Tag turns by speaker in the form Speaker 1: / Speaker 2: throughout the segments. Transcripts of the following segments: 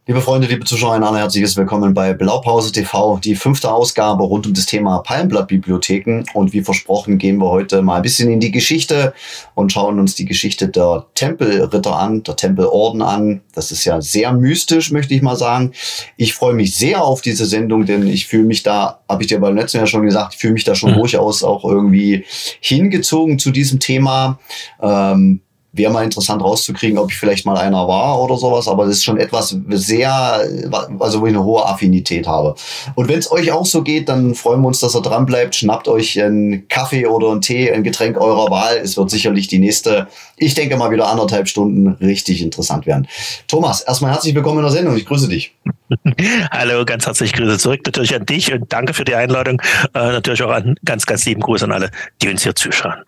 Speaker 1: Liebe Freunde, liebe Zuschauer, ein herzliches Willkommen bei Blaupause TV, die 5. Ausgabe rund um das Thema Palmblattbibliotheken. Und wie versprochen gehen wir heute mal ein bisschen in die Geschichte und schauen uns die Geschichte der Tempelritter an, der Tempelorden an. Das ist ja sehr mystisch, möchte ich mal sagen. Ich freue mich sehr auf diese Sendung, denn ich fühle mich da, habe ich dir beim letzten Jahr schon gesagt, ich fühle mich da schon durchaus auch irgendwie hingezogen zu diesem Thema. Wäre mal interessant rauszukriegen, ob ich vielleicht mal einer war oder sowas, aber das ist schon etwas sehr, also wo ich eine hohe Affinität habe. Und wenn es euch auch so geht, dann freuen wir uns, dass ihr dran bleibt. Schnappt euch einen Kaffee oder einen Tee, ein Getränk eurer Wahl. Es wird sicherlich die nächste, ich denke mal wieder 1,5 Stunden richtig interessant werden. Thomas, erstmal herzlich willkommen in der Sendung. Ich grüße dich.
Speaker 2: Hallo, ganz herzlich Grüße zurück natürlich an dich und danke für die Einladung. Natürlich auch einen ganz, ganz lieben Gruß an alle, die uns hier zuschauen.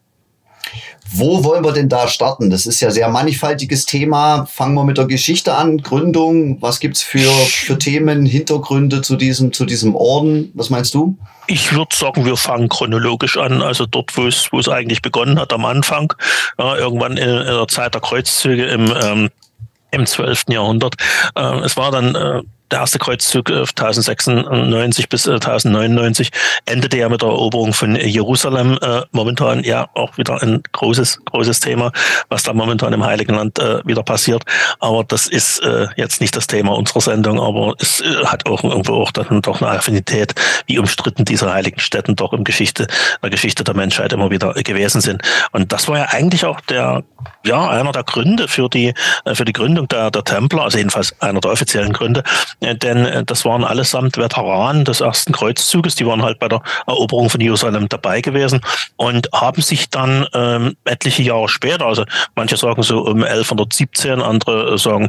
Speaker 1: Wo wollen wir denn da starten? Das ist ja sehr mannigfaltiges Thema. Fangen wir mit der Geschichte an, Gründung. Was gibt's für Themen, Hintergründe zu diesem Orden? Was meinst du?
Speaker 2: Ich würde sagen, wir fangen chronologisch an, also dort, wo es eigentlich begonnen hat, am Anfang. Irgendwann in der Zeit der Kreuzzüge im 12. Jahrhundert. Es war dann der erste Kreuzzug 1096 bis 1099 endete ja mit der Eroberung von Jerusalem. Momentan ja auch wieder ein großes Thema, was da momentan im Heiligen Land wieder passiert. Aber das ist jetzt nicht das Thema unserer Sendung, aber es hat auch irgendwo auch dann doch eine Affinität, wie umstritten diese heiligen Stätten doch in der Geschichte der Menschheit immer wieder gewesen sind. Und das war ja eigentlich auch einer der Gründe für die Gründung der Templer, also jedenfalls einer der offiziellen Gründe. Denn das waren allesamt Veteranen des ersten Kreuzzuges, die waren halt bei der Eroberung von Jerusalem dabei gewesen und haben sich dann etliche Jahre später, also manche sagen so um 1117, andere sagen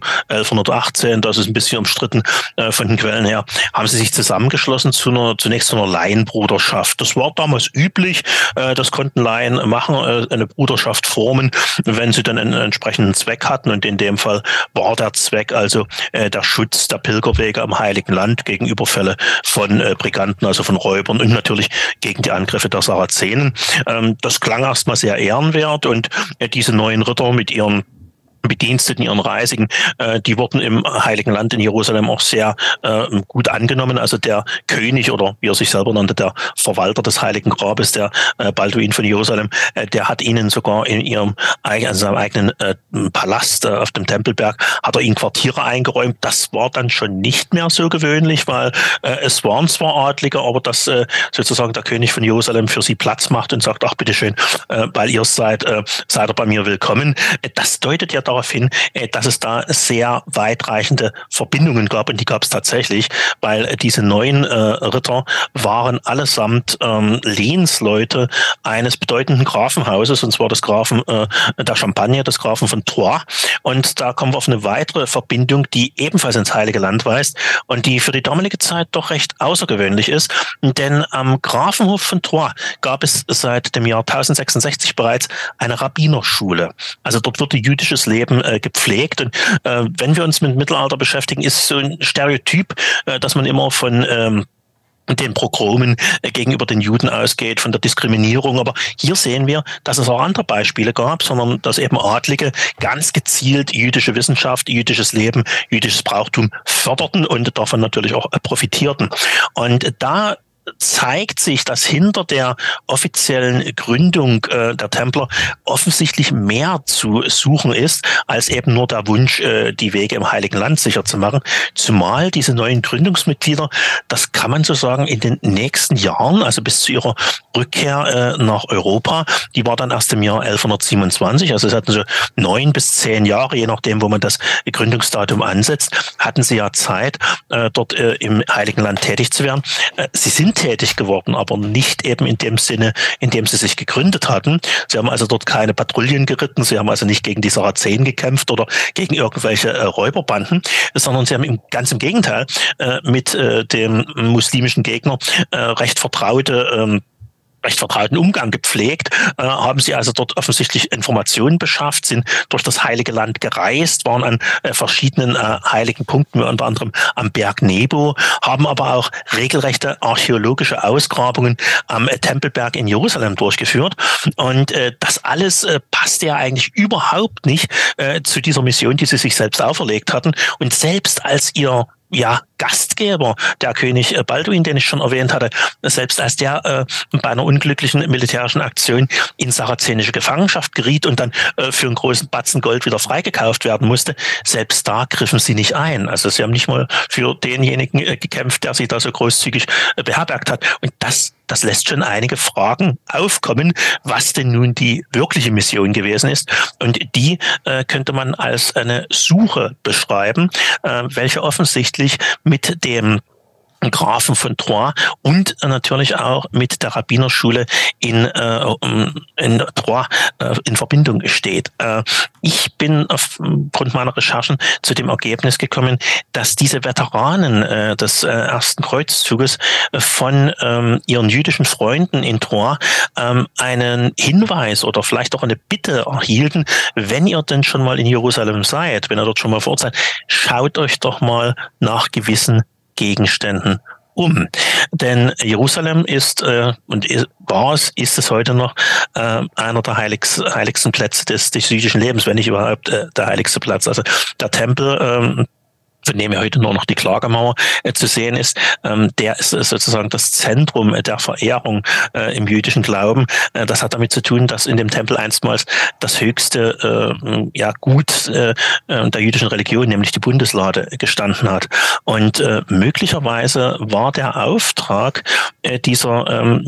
Speaker 2: 1118, das ist ein bisschen umstritten von den Quellen her, haben sie sich zusammengeschlossen zunächst zu einer Laienbruderschaft. Das war damals üblich, das konnten Laien machen, eine Bruderschaft formen, wenn sie dann einen entsprechenden Zweck hatten, und in dem Fall war der Zweck also der Schutz der Pilgerwege am Heiligen Land gegen Überfälle von Briganten, also von Räubern, und natürlich gegen die Angriffe der Sarazenen. Das klang erstmal sehr ehrenwert, und diese neuen Ritter mit ihren Bediensteten, ihren Reisigen, die wurden im Heiligen Land in Jerusalem auch sehr gut angenommen. Also der König, oder wie er sich selber nannte, der Verwalter des Heiligen Grabes, der Balduin von Jerusalem, der hat ihnen sogar in seinem eigenen Palast auf dem Tempelberg, hat er ihnen Quartiere eingeräumt. Das war dann schon nicht mehr so gewöhnlich, weil es waren zwar Adlige, aber dass sozusagen der König von Jerusalem für sie Platz macht und sagt, ach bitteschön, weil ihr seid ihr bei mir willkommen. Das deutet ja darauf hin, dass es da sehr weitreichende Verbindungen gab, und die gab es tatsächlich, weil diese neuen Ritter waren allesamt Lehnsleute eines bedeutenden Grafenhauses, und zwar des Grafen der Champagne, des Grafen von Troyes. Und da kommen wir auf eine weitere Verbindung, die ebenfalls ins Heilige Land weist und die für die damalige Zeit doch recht außergewöhnlich ist, denn am Grafenhof von Troyes gab es seit dem Jahr 1066 bereits eine Rabbinerschule. Also dort wurde jüdisches Leben gepflegt, und wenn wir uns mit Mittelalter beschäftigen, ist so ein Stereotyp, dass man immer von den Pogromen gegenüber den Juden ausgeht, von der Diskriminierung. Aber hier sehen wir, dass es auch andere Beispiele gab, sondern dass eben Adlige ganz gezielt jüdische Wissenschaft, jüdisches Leben, jüdisches Brauchtum förderten und davon natürlich auch profitierten. Und da zeigt sich, dass hinter der offiziellen Gründung der Templer offensichtlich mehr zu suchen ist, als eben nur der Wunsch, die Wege im Heiligen Land sicher zu machen. Zumal diese neuen Gründungsmitglieder, das kann man so sagen, in den nächsten Jahren, also bis zu ihrer Rückkehr nach Europa, die war dann erst im Jahr 1127, also es hatten so 9 bis 10 Jahre, je nachdem, wo man das Gründungsdatum ansetzt, hatten sie ja Zeit, dort im Heiligen Land tätig zu werden. Sie sind tätig geworden, aber nicht eben in dem Sinne, in dem sie sich gegründet hatten. Sie haben also dort keine Patrouillen geritten, sie haben also nicht gegen die Sarazenen gekämpft oder gegen irgendwelche Räuberbanden, sondern sie haben ganz im Gegenteil mit dem muslimischen Gegner recht vertraute recht vertrauten Umgang gepflegt, haben sie also dort offensichtlich Informationen beschafft, sind durch das Heilige Land gereist, waren an verschiedenen heiligen Punkten, unter anderem am Berg Nebo, haben aber auch regelrechte archäologische Ausgrabungen am Tempelberg in Jerusalem durchgeführt. Und das alles passte ja eigentlich überhaupt nicht zu dieser Mission, die sie sich selbst auferlegt hatten. Und selbst als ihr Gastgeber, der König Balduin, den ich schon erwähnt hatte, selbst als der bei einer unglücklichen militärischen Aktion in sarazenische Gefangenschaft geriet und dann für einen großen Batzen Gold wieder freigekauft werden musste, selbst da griffen sie nicht ein. Also sie haben nicht mal für denjenigen gekämpft, der sie da so großzügig beherbergt hat. Und das lässt schon einige Fragen aufkommen, was denn nun die wirkliche Mission gewesen ist. Und die könnte man als eine Suche beschreiben, welche offensichtlich mit dem Grafen von Troyes und natürlich auch mit der Rabbinerschule in Troyes in Verbindung steht. Ich bin aufgrund meiner Recherchen zu dem Ergebnis gekommen, dass diese Veteranen des ersten Kreuzzuges von ihren jüdischen Freunden in Troyes einen Hinweis oder vielleicht auch eine Bitte erhielten, wenn ihr denn schon mal in Jerusalem seid, wenn ihr dort schon mal vor Ort seid, schaut euch doch mal nach gewissen Gegenständen um. Denn Jerusalem ist ist es heute noch einer der heiligsten Plätze des jüdischen Lebens, wenn nicht überhaupt der heiligste Platz. Also der Tempel, von dem ja heute nur noch die Klagemauer zu sehen ist, der ist sozusagen das Zentrum der Verehrung im jüdischen Glauben. Das hat damit zu tun, dass in dem Tempel einstmals das höchste Gut der jüdischen Religion, nämlich die Bundeslade, gestanden hat. Und möglicherweise war der Auftrag dieser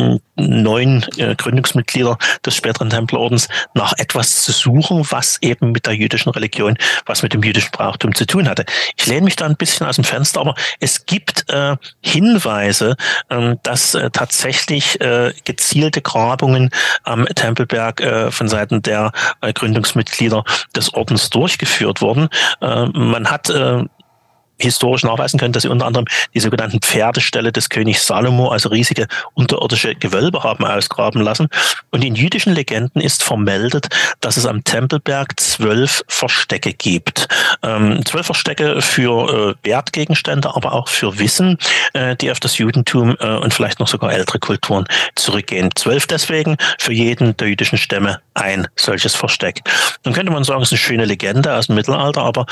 Speaker 2: 9 Gründungsmitglieder des späteren Tempelordens nach etwas zu suchen, was eben mit der jüdischen Religion, was mit dem jüdischen Brauchtum zu tun hatte. Ich lehne mich da ein bisschen aus dem Fenster, aber es gibt Hinweise, dass tatsächlich gezielte Grabungen am Tempelberg von Seiten der Gründungsmitglieder des Ordens durchgeführt wurden. Man hat historisch nachweisen können, dass sie unter anderem die sogenannten Pferdeställe des Königs Salomo, also riesige unterirdische Gewölbe, haben ausgraben lassen. Und in jüdischen Legenden ist vermeldet, dass es am Tempelberg 12 Verstecke gibt. 12 Verstecke für Wertgegenstände, aber auch für Wissen, die auf das Judentum und vielleicht noch sogar ältere Kulturen zurückgehen. 12 deswegen, für jeden der jüdischen Stämme ein solches Versteck. Dann könnte man sagen, es ist eine schöne Legende aus dem Mittelalter, aber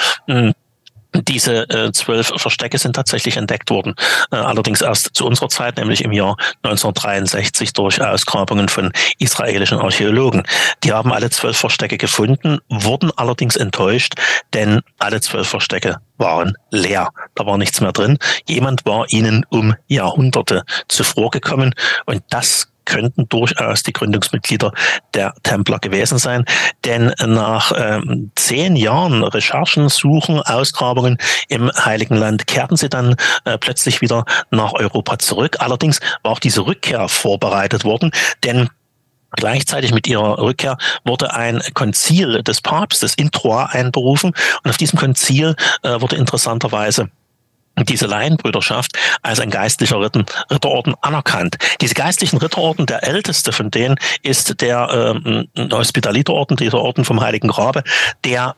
Speaker 2: diese 12 Verstecke sind tatsächlich entdeckt worden, allerdings erst zu unserer Zeit, nämlich im Jahr 1963 durch Ausgrabungen von israelischen Archäologen. Die haben alle 12 Verstecke gefunden, wurden allerdings enttäuscht, denn alle 12 Verstecke waren leer. Da war nichts mehr drin. Jemand war ihnen um Jahrhunderte zuvor gekommen und das könnten durchaus die Gründungsmitglieder der Templer gewesen sein. Denn nach 10 Jahren Recherchen, Suchen, Ausgrabungen im Heiligen Land kehrten sie dann plötzlich wieder nach Europa zurück. Allerdings war auch diese Rückkehr vorbereitet worden, denn gleichzeitig mit ihrer Rückkehr wurde ein Konzil des Papstes in Troyes einberufen und auf diesem Konzil wurde interessanterweise diese Laienbrüderschaft als ein geistlicher Ritterorden anerkannt. Diese geistlichen Ritterorden, der älteste von denen ist der Hospitaliterorden, dieser Orden vom Heiligen Grabe, der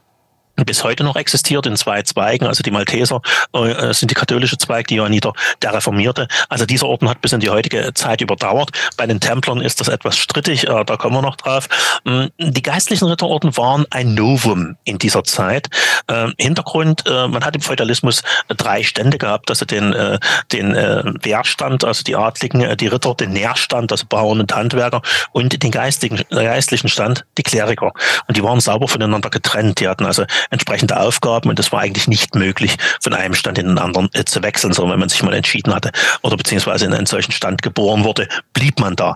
Speaker 2: bis heute noch existiert in 2 Zweigen. Also die Malteser sind die katholische Zweig, die Johanniter der Reformierte. Also dieser Orden hat bis in die heutige Zeit überdauert. Bei den Templern ist das etwas strittig, da kommen wir noch drauf. Die geistlichen Ritterorden waren ein Novum in dieser Zeit. Hintergrund, man hat im Feudalismus 3 Stände gehabt, also den Wehrstand, also die Adligen, die Ritter, den Nährstand, also Bauern und Handwerker und den geistlichen Stand, die Kleriker. Und die waren sauber voneinander getrennt. Die hatten also entsprechende Aufgaben und es war eigentlich nicht möglich, von einem Stand in den anderen zu wechseln, sondern wenn man sich mal entschieden hatte oder beziehungsweise in einen solchen Stand geboren wurde, blieb man da.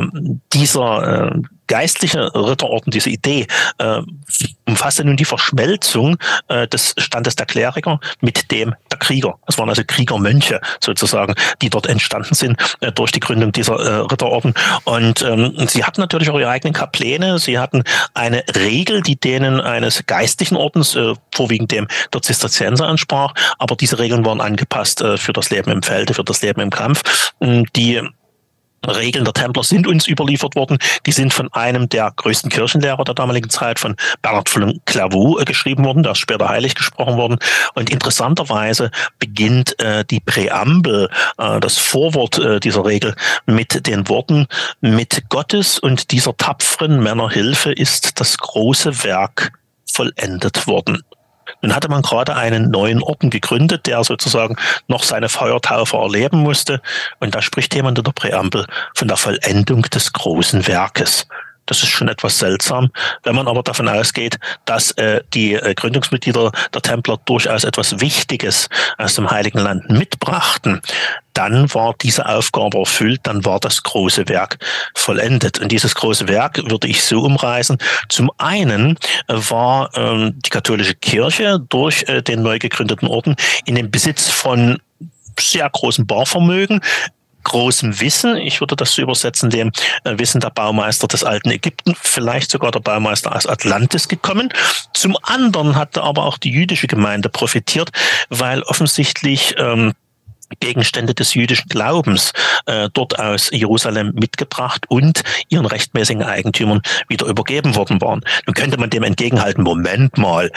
Speaker 2: Dieser geistliche Ritterorden, diese Idee, umfasste nun die Verschmelzung des Standes der Kleriker mit dem der Krieger. Das waren also Kriegermönche sozusagen, die dort entstanden sind durch die Gründung dieser Ritterorden. Und sie hatten natürlich auch ihre eigenen Kapläne. Sie hatten eine Regel, die denen eines geistlichen Ordens, vorwiegend dem der Zisterzienser, entsprach. Aber diese Regeln waren angepasst für das Leben im Felde, für das Leben im Kampf. Die Regeln der Templer sind uns überliefert worden. Die sind von einem der größten Kirchenlehrer der damaligen Zeit, von Bernhard von Clairvaux, geschrieben worden. Der ist später heilig gesprochen worden. Und interessanterweise beginnt die Präambel, das Vorwort dieser Regel mit den Worten: Mit Gottes und dieser tapferen Männer Hilfe ist das große Werk vollendet worden. Nun hatte man gerade einen neuen Orden gegründet, der sozusagen noch seine Feuertaufe erleben musste. Und da spricht jemand in der Präambel von der Vollendung des großen Werkes. Das ist schon etwas seltsam. Wenn man aber davon ausgeht, dass die Gründungsmitglieder der Templer durchaus etwas Wichtiges aus dem Heiligen Land mitbrachten, dann war diese Aufgabe erfüllt, dann war das große Werk vollendet. Und dieses große Werk würde ich so umreißen. Zum einen war die katholische Kirche durch den neu gegründeten Orden in den Besitz von sehr großem Barvermögen, großem Wissen, ich würde das so übersetzen, dem Wissen der Baumeister des alten Ägypten, vielleicht sogar der Baumeister aus Atlantis gekommen. Zum anderen hatte aber auch die jüdische Gemeinde profitiert, weil offensichtlich Gegenstände des jüdischen Glaubens dort aus Jerusalem mitgebracht und ihren rechtmäßigen Eigentümern wieder übergeben worden waren. Nun könnte man dem entgegenhalten, Moment mal,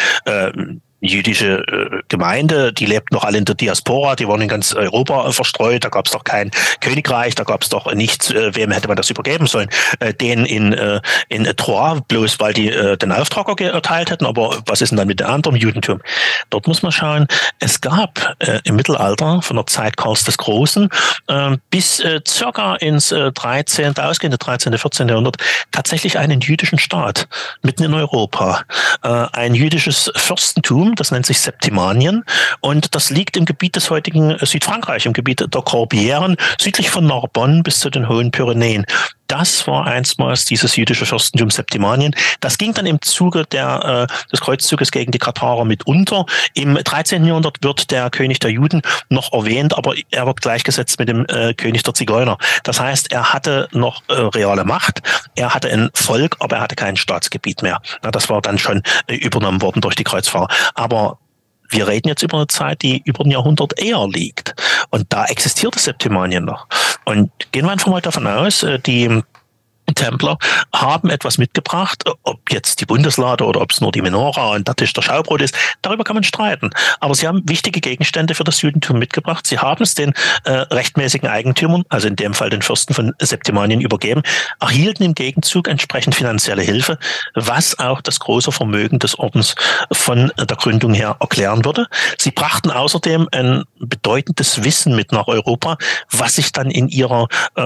Speaker 2: jüdische Gemeinde, die lebt noch alle in der Diaspora, die waren in ganz Europa verstreut, da gab es doch kein Königreich, da gab es doch nichts, wem hätte man das übergeben sollen? Denen in Troyes, bloß weil die den Auftrag erteilt hätten, aber was ist denn dann mit dem anderen Judentum? Dort muss man schauen, es gab im Mittelalter, von der Zeit Karls des Großen, bis circa ins 13., ausgehende 13., 14. Jahrhundert, tatsächlich einen jüdischen Staat, mitten in Europa. Ein jüdisches Fürstentum, das nennt sich Septimanien, und das liegt im Gebiet des heutigen Südfrankreich, im Gebiet der Corbieren, südlich von Narbonne bis zu den Hohen Pyrenäen. Das war einstmals dieses jüdische Fürstentum Septimanien. Das ging dann im Zuge des Kreuzzuges gegen die Katharer mit unter. Im 13. Jahrhundert wird der König der Juden noch erwähnt, aber er wird gleichgesetzt mit dem König der Zigeuner. Das heißt, er hatte noch reale Macht, er hatte ein Volk, aber er hatte kein Staatsgebiet mehr. Na, das war dann schon übernommen worden durch die Kreuzfahrer. Aber wir reden jetzt über eine Zeit, die über ein Jahrhundert eher liegt. Und da existiert das Septimanien noch. Und gehen wir einfach mal davon aus, die Templer haben etwas mitgebracht, ob jetzt die Bundeslade oder ob es nur die Menora und der Tisch der Schaubrot ist, darüber kann man streiten. Aber sie haben wichtige Gegenstände für das Judentum mitgebracht. Sie haben es den rechtmäßigen Eigentümern, also in dem Fall den Fürsten von Septimanien, übergeben, erhielten im Gegenzug entsprechend finanzielle Hilfe, was auch das große Vermögen des Ordens von der Gründung her erklären würde. Sie brachten außerdem ein bedeutendes Wissen mit nach Europa, was sich dann in ihrer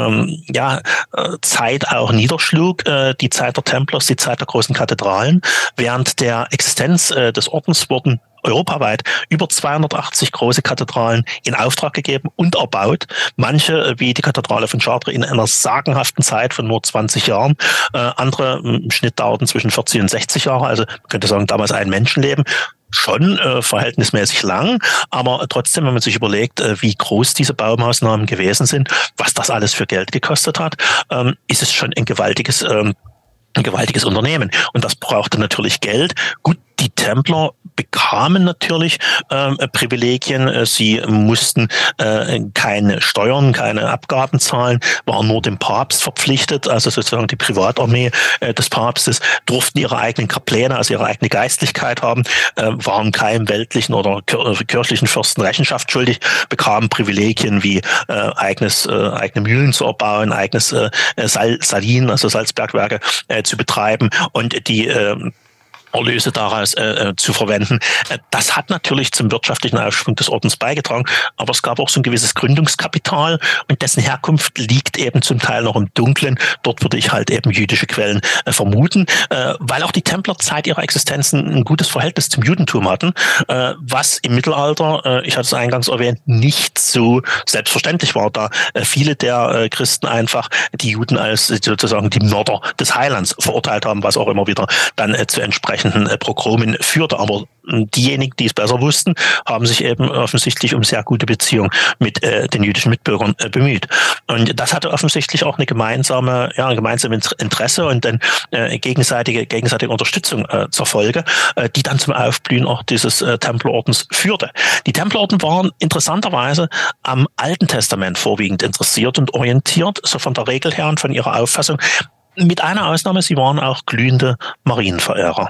Speaker 2: Zeit auch niederschlug, die Zeit der Templers, die Zeit der großen Kathedralen. Während der Existenz des Ordens wurden europaweit über 280 große Kathedralen in Auftrag gegeben und erbaut. Manche, wie die Kathedrale von Chartres, in einer sagenhaften Zeit von nur 20 Jahren. Andere im Schnitt dauerten zwischen 40 und 60 Jahre, also man könnte sagen, damals ein Menschenleben. Schon verhältnismäßig lang, aber trotzdem, wenn man sich überlegt, wie groß diese Baumaßnahmen gewesen sind, was das alles für Geld gekostet hat, ist es schon ein gewaltiges Unternehmen. Und das brauchte natürlich Geld. Gut, die Templer bekamen natürlich Privilegien. Sie mussten keine Steuern, keine Abgaben zahlen, waren nur dem Papst verpflichtet, also sozusagen die Privatarmee des Papstes, durften ihre eigenen Kapläne, also ihre eigene Geistlichkeit haben, waren keinem weltlichen oder kirchlichen Fürsten Rechenschaft schuldig, bekamen Privilegien wie eigene Mühlen zu erbauen, eigenes Salin, also Salzbergwerke zu betreiben und die Erlöse daraus zu verwenden. Das hat natürlich zum wirtschaftlichen Aufschwung des Ordens beigetragen, aber es gab auch so ein gewisses Gründungskapital und dessen Herkunft liegt eben zum Teil noch im Dunkeln. Dort würde ich halt eben jüdische Quellen vermuten, weil auch die Templer Zeit ihrer Existenz ein gutes Verhältnis zum Judentum hatten, was im Mittelalter, ich hatte es eingangs erwähnt, nicht so selbstverständlich war, da viele der Christen einfach die Juden als sozusagen die Mörder des Heilands verurteilt haben, was auch immer wieder dann zu entsprechenden entsprechenden Progromen führte. Aber diejenigen, die es besser wussten, haben sich eben offensichtlich um sehr gute Beziehungen mit den jüdischen Mitbürgern bemüht. Und das hatte offensichtlich auch ein gemeinsames Interesse und dann gegenseitige Unterstützung zur Folge, die dann zum Aufblühen auch dieses Templerordens führte. Die Templerorden waren interessanterweise am Alten Testament vorwiegend interessiert und orientiert, so von der Regel her und von ihrer Auffassung. Mit einer Ausnahme, sie waren auch glühende Marienverehrer.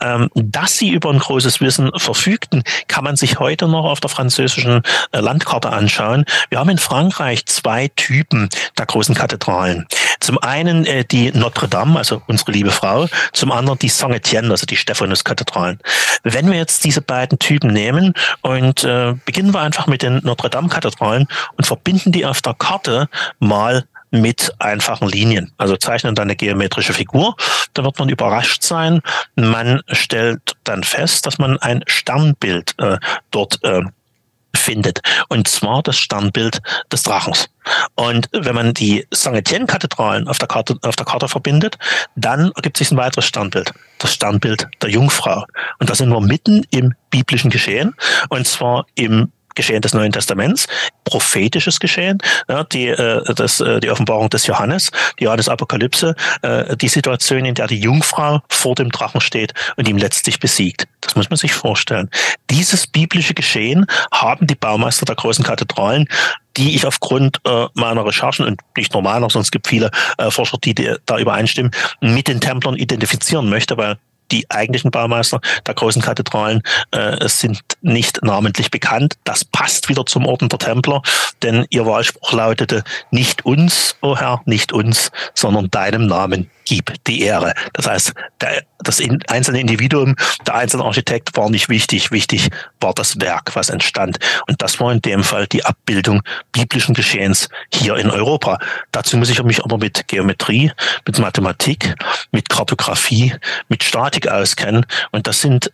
Speaker 2: Dass sie über ein großes Wissen verfügten, kann man sich heute noch auf der französischen Landkarte anschauen. Wir haben in Frankreich 2 Typen der großen Kathedralen. Zum einen die Notre Dame, also unsere liebe Frau, zum anderen die Saint-Étienne, also die Stephanus-Kathedralen. Wenn wir jetzt diese beiden Typen nehmen und beginnen wir einfach mit den Notre Dame-Kathedralen und verbinden die auf der Karte mal mit einfachen Linien. Also zeichnen dann eine geometrische Figur. Da wird man überrascht sein. Man stellt dann fest, dass man ein Sternbild dort findet. Und zwar das Sternbild des Drachens. Und wenn man die Saint-Étienne-Kathedralen auf der Karte verbindet, dann ergibt sich ein weiteres Sternbild. Das Sternbild der Jungfrau. Und da sind wir mitten im biblischen Geschehen. Und zwar im Geschehen des Neuen Testaments, prophetisches Geschehen, ja, die Offenbarung des Johannes, die Johannes-Apokalypse, die Situation, in der die Jungfrau vor dem Drachen steht und ihn letztlich besiegt. Das muss man sich vorstellen. Dieses biblische Geschehen haben die Baumeister der großen Kathedralen, die ich aufgrund meiner Recherchen und nicht nur meiner, sondern es gibt viele Forscher, die da übereinstimmen, mit den Templern identifizieren möchte, weil die eigentlichen Baumeister der großen Kathedralen sind nicht namentlich bekannt. Das passt wieder zum Orden der Templer, denn ihr Wahlspruch lautete: Nicht uns, o Herr, nicht uns, sondern deinem Namen gib die Ehre. Das heißt, das einzelne Individuum, der einzelne Architekt war nicht wichtig. Wichtig war das Werk, was entstand. Und das war in dem Fall die Abbildung biblischen Geschehens hier in Europa. Dazu muss ich mich aber mit Geometrie, mit Mathematik, mit Kartografie, mit Statik auskennen. Und das sind,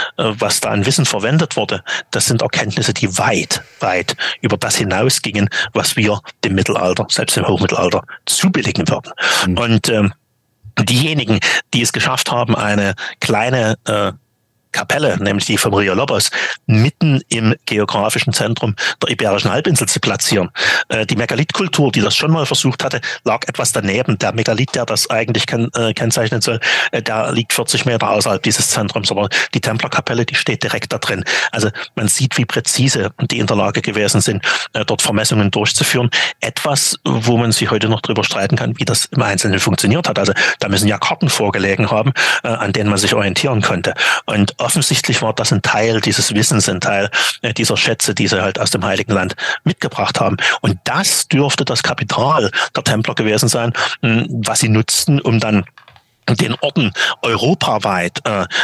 Speaker 2: was da an Wissen verwendet wurde, das sind Erkenntnisse, die weit über das hinausgingen, was wir dem Mittelalter, selbst im Hochmittelalter, zubilligen würden. Mhm. Und diejenigen, die es geschafft haben, eine kleine Kapelle, nämlich die von Rio Lobos, mitten im geografischen Zentrum der Iberischen Halbinsel zu platzieren. Die Megalithkultur, die das schon mal versucht hatte, lag etwas daneben. Der Megalith, der das eigentlich kennzeichnen soll, der liegt 40 Meter außerhalb dieses Zentrums, aber die Templerkapelle, die steht direkt da drin. Also man sieht, wie präzise die in der Lage gewesen sind, dort Vermessungen durchzuführen. Etwas, wo man sich heute noch drüber streiten kann, wie das im Einzelnen funktioniert hat. Also da müssen ja Karten vorgelegen haben, an denen man sich orientieren konnte. Und offensichtlich war das ein Teil dieses Wissens, ein Teil dieser Schätze, die sie halt aus dem Heiligen Land mitgebracht haben. Und das dürfte das Kapital der Templer gewesen sein, was sie nutzten, um dann den Orden europaweit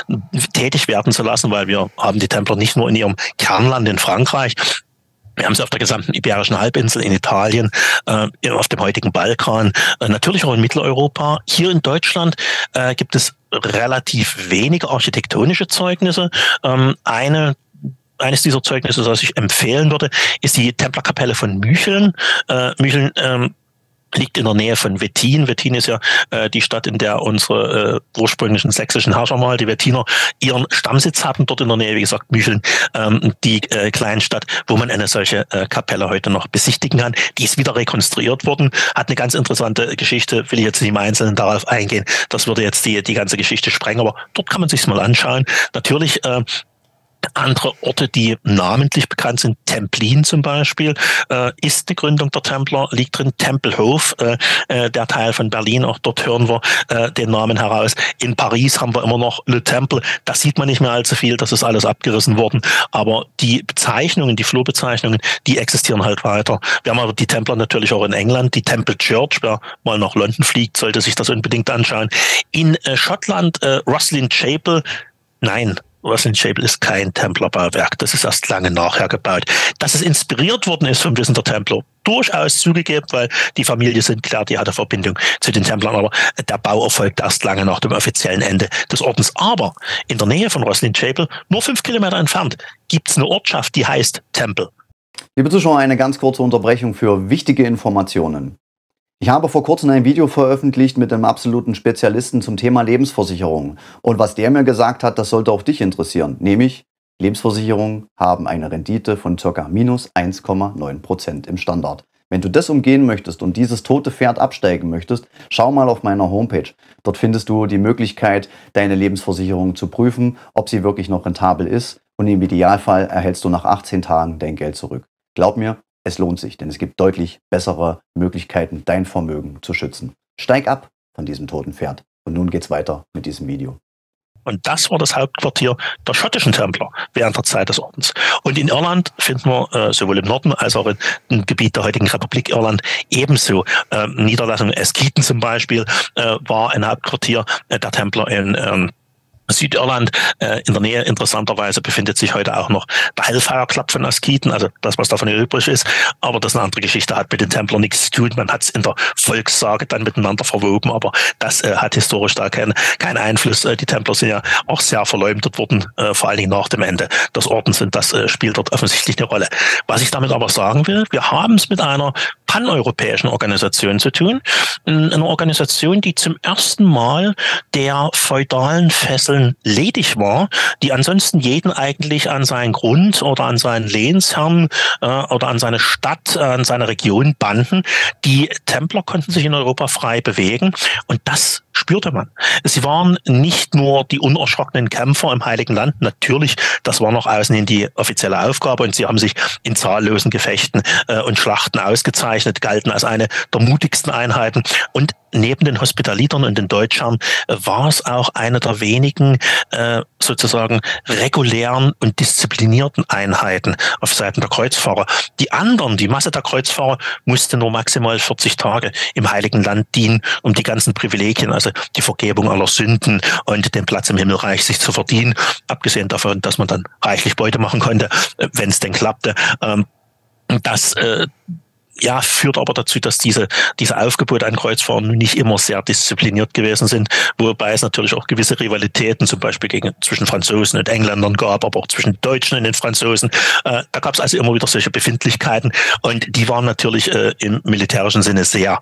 Speaker 2: tätig werden zu lassen, weil wir haben die Templer nicht nur in ihrem Kernland in Frankreich, wir haben sie auf der gesamten Iberischen Halbinsel, in Italien, auf dem heutigen Balkan, natürlich auch in Mitteleuropa. Hier in Deutschland gibt es relativ wenige architektonische Zeugnisse. Eines dieser Zeugnisse, das ich empfehlen würde, ist die Templerkapelle von Mücheln. Mücheln liegt in der Nähe von Wettin. Wettin ist ja die Stadt, in der unsere ursprünglichen sächsischen Herrscher mal, die Wettiner, ihren Stammsitz hatten. Dort in der Nähe, wie gesagt, Mücheln, die Kleinstadt, wo man eine solche Kapelle heute noch besichtigen kann. Die ist wieder rekonstruiert worden, hat eine ganz interessante Geschichte, will ich jetzt nicht im Einzelnen darauf eingehen. Das würde jetzt die ganze Geschichte sprengen, aber dort kann man sich's mal anschauen. Natürlich andere Orte, die namentlich bekannt sind, Templin zum Beispiel, ist die Gründung der Templer, liegt drin. Tempelhof, der Teil von Berlin, auch dort hören wir den Namen heraus. In Paris haben wir immer noch Le Temple, da sieht man nicht mehr allzu viel, das ist alles abgerissen worden, aber die Bezeichnungen, die Flurbezeichnungen, die existieren halt weiter. Wir haben aber die Templer natürlich auch in England, die Temple Church, wer mal nach London fliegt, sollte sich das unbedingt anschauen. In Schottland, Roslin Chapel, nein, Roslin Chapel ist kein Templerbauwerk, das ist erst lange nachher gebaut. Dass es inspiriert worden ist vom Wissen der Templer, durchaus zugegeben, weil die Familie Sinclair, die hatte Verbindung zu den Templern, aber der Bau erfolgt erst lange nach dem offiziellen Ende des Ordens. Aber in der Nähe von Roslin Chapel, nur 5 Kilometer entfernt, gibt es eine Ortschaft, die heißt Temple.
Speaker 1: Liebe Zuschauer, eine ganz kurze Unterbrechung für wichtige Informationen. Ich habe vor kurzem ein Video veröffentlicht mit einem absoluten Spezialisten zum Thema Lebensversicherung. Und was der mir gesagt hat, das sollte auch dich interessieren. Nämlich, Lebensversicherungen haben eine Rendite von ca. minus 1,9% im Standard. Wenn du das umgehen möchtest und dieses tote Pferd absteigen möchtest, schau mal auf meiner Homepage. Dort findest du die Möglichkeit, deine Lebensversicherung zu prüfen, ob sie wirklich noch rentabel ist. Und im Idealfall erhältst du nach 18 Tagen dein Geld zurück. Glaub mir, es lohnt sich, denn es gibt deutlich bessere Möglichkeiten, dein Vermögen zu schützen. Steig ab von diesem toten Pferd. Und nun geht's weiter mit diesem Video.
Speaker 2: Und das war das Hauptquartier der schottischen Templer während der Zeit des Ordens. Und in Irland finden wir sowohl im Norden als auch im Gebiet der heutigen Republik Irland ebenso Niederlassungen. Eskiten zum Beispiel war ein Hauptquartier der Templer in Südirland. In der Nähe interessanterweise befindet sich heute auch noch der Hellfire Club von Asketen, also das, was davon übrig ist. Aber das ist eine andere Geschichte, hat mit den Templern nichts zu tun. Man hat es in der Volkssage dann miteinander verwoben, aber das hat historisch da keinen Einfluss. Die Templer sind ja auch sehr verleumdet worden, vor allen Dingen nach dem Ende des Ordens, und das spielt dort offensichtlich eine Rolle. Was ich damit aber sagen will, wir haben es mit einer paneuropäischen Organisation zu tun. Eine Organisation, die zum ersten Mal der feudalen Fesseln ledig war, die ansonsten jeden eigentlich an seinen Grund oder an seinen Lehnsherrn oder an seine Stadt, an seine Region banden. Die Templer konnten sich in Europa frei bewegen und das spürte man. Sie waren nicht nur die unerschrockenen Kämpfer im Heiligen Land, natürlich, das war noch außen in die offizielle Aufgabe und sie haben sich in zahllosen Gefechten und Schlachten ausgezeichnet, galten als eine der mutigsten Einheiten und neben den Hospitalitern und den Deutschern war es auch eine der wenigen sozusagen regulären und disziplinierten Einheiten auf Seiten der Kreuzfahrer. Die anderen, die Masse der Kreuzfahrer, musste nur maximal 40 Tage im Heiligen Land dienen, um die ganzen Privilegien, also die Vergebung aller Sünden und den Platz im Himmelreich sich zu verdienen, abgesehen davon, dass man dann reichlich Beute machen konnte, wenn es denn klappte. Das führt aber dazu, dass diese Aufgebote an Kreuzfahrern nicht immer sehr diszipliniert gewesen sind, wobei es natürlich auch gewisse Rivalitäten zum Beispiel zwischen Franzosen und Engländern gab, aber auch zwischen Deutschen und den Franzosen. Da gab es also immer wieder solche Befindlichkeiten und die waren natürlich im militärischen Sinne sehr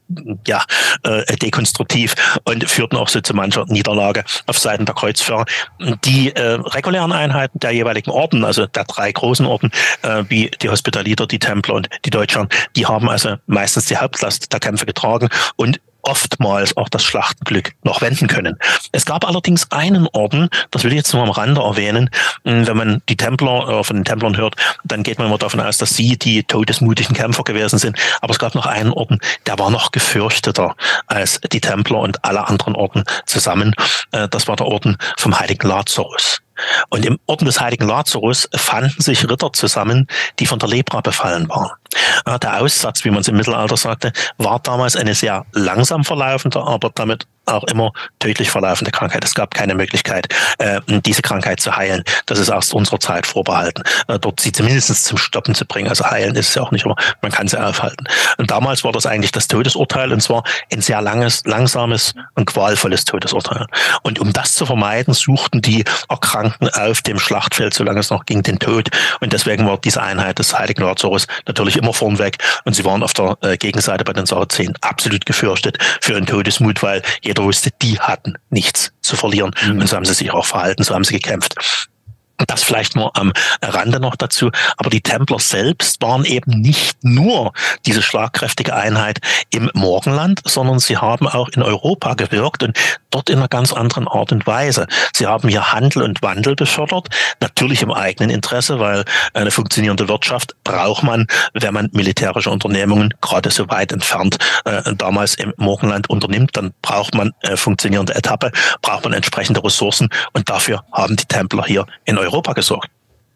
Speaker 2: dekonstruktiv und führten auch so zu mancher Niederlage auf Seiten der Kreuzfahrer. Die regulären Einheiten der jeweiligen Orden, also der 3 großen Orden, wie die Hospitaliter, die Templer und die Deutscher, die haben also meistens die Hauptlast der Kämpfe getragen und oftmals auch das Schlachtenglück noch wenden können. Es gab allerdings einen Orden, das will ich jetzt nur am Rande erwähnen, wenn man die Templer von den Templern hört, dann geht man immer davon aus, dass sie die todesmutigen Kämpfer gewesen sind. Aber es gab noch einen Orden, der war noch gefürchteter als die Templer und alle anderen Orden zusammen. Das war der Orden vom heiligen Lazarus. Und im Orden des heiligen Lazarus fanden sich Ritter zusammen, die von der Lepra befallen waren. Der Aussatz, wie man es im Mittelalter sagte, war damals eine sehr langsam verlaufende, aber damit auch immer tödlich verlaufende Krankheit. Es gab keine Möglichkeit, diese Krankheit zu heilen. Das ist erst unserer Zeit vorbehalten, dort sie zumindest zum Stoppen zu bringen. Also heilen ist es ja auch nicht, aber man kann sie aufhalten. Und damals war das eigentlich das Todesurteil, und zwar ein sehr langes, langsames und qualvolles Todesurteil. Und um das zu vermeiden, suchten die Erkrankten auf dem Schlachtfeld, solange es noch ging, den Tod. Und deswegen war diese Einheit des heiligen Lazarus natürlich immer vornweg. Und sie waren auf der Gegenseite bei den Sarazenen absolut gefürchtet für einen Todesmut, weil jeder wusste, die hatten nichts zu verlieren. Und so haben sie sich auch verhalten, so haben sie gekämpft. Das vielleicht nur am Rande noch dazu. Aber die Templer selbst waren eben nicht nur diese schlagkräftige Einheit im Morgenland, sondern sie haben auch in Europa gewirkt und dort in einer ganz anderen Art und Weise. Sie haben hier Handel und Wandel befördert, natürlich im eigenen Interesse, weil eine funktionierende Wirtschaft braucht man, wenn man militärische Unternehmungen gerade so weit entfernt damals im Morgenland unternimmt, dann braucht man funktionierende Etappe, braucht man entsprechende Ressourcen und dafür haben die Templer hier in Europa gesorgt.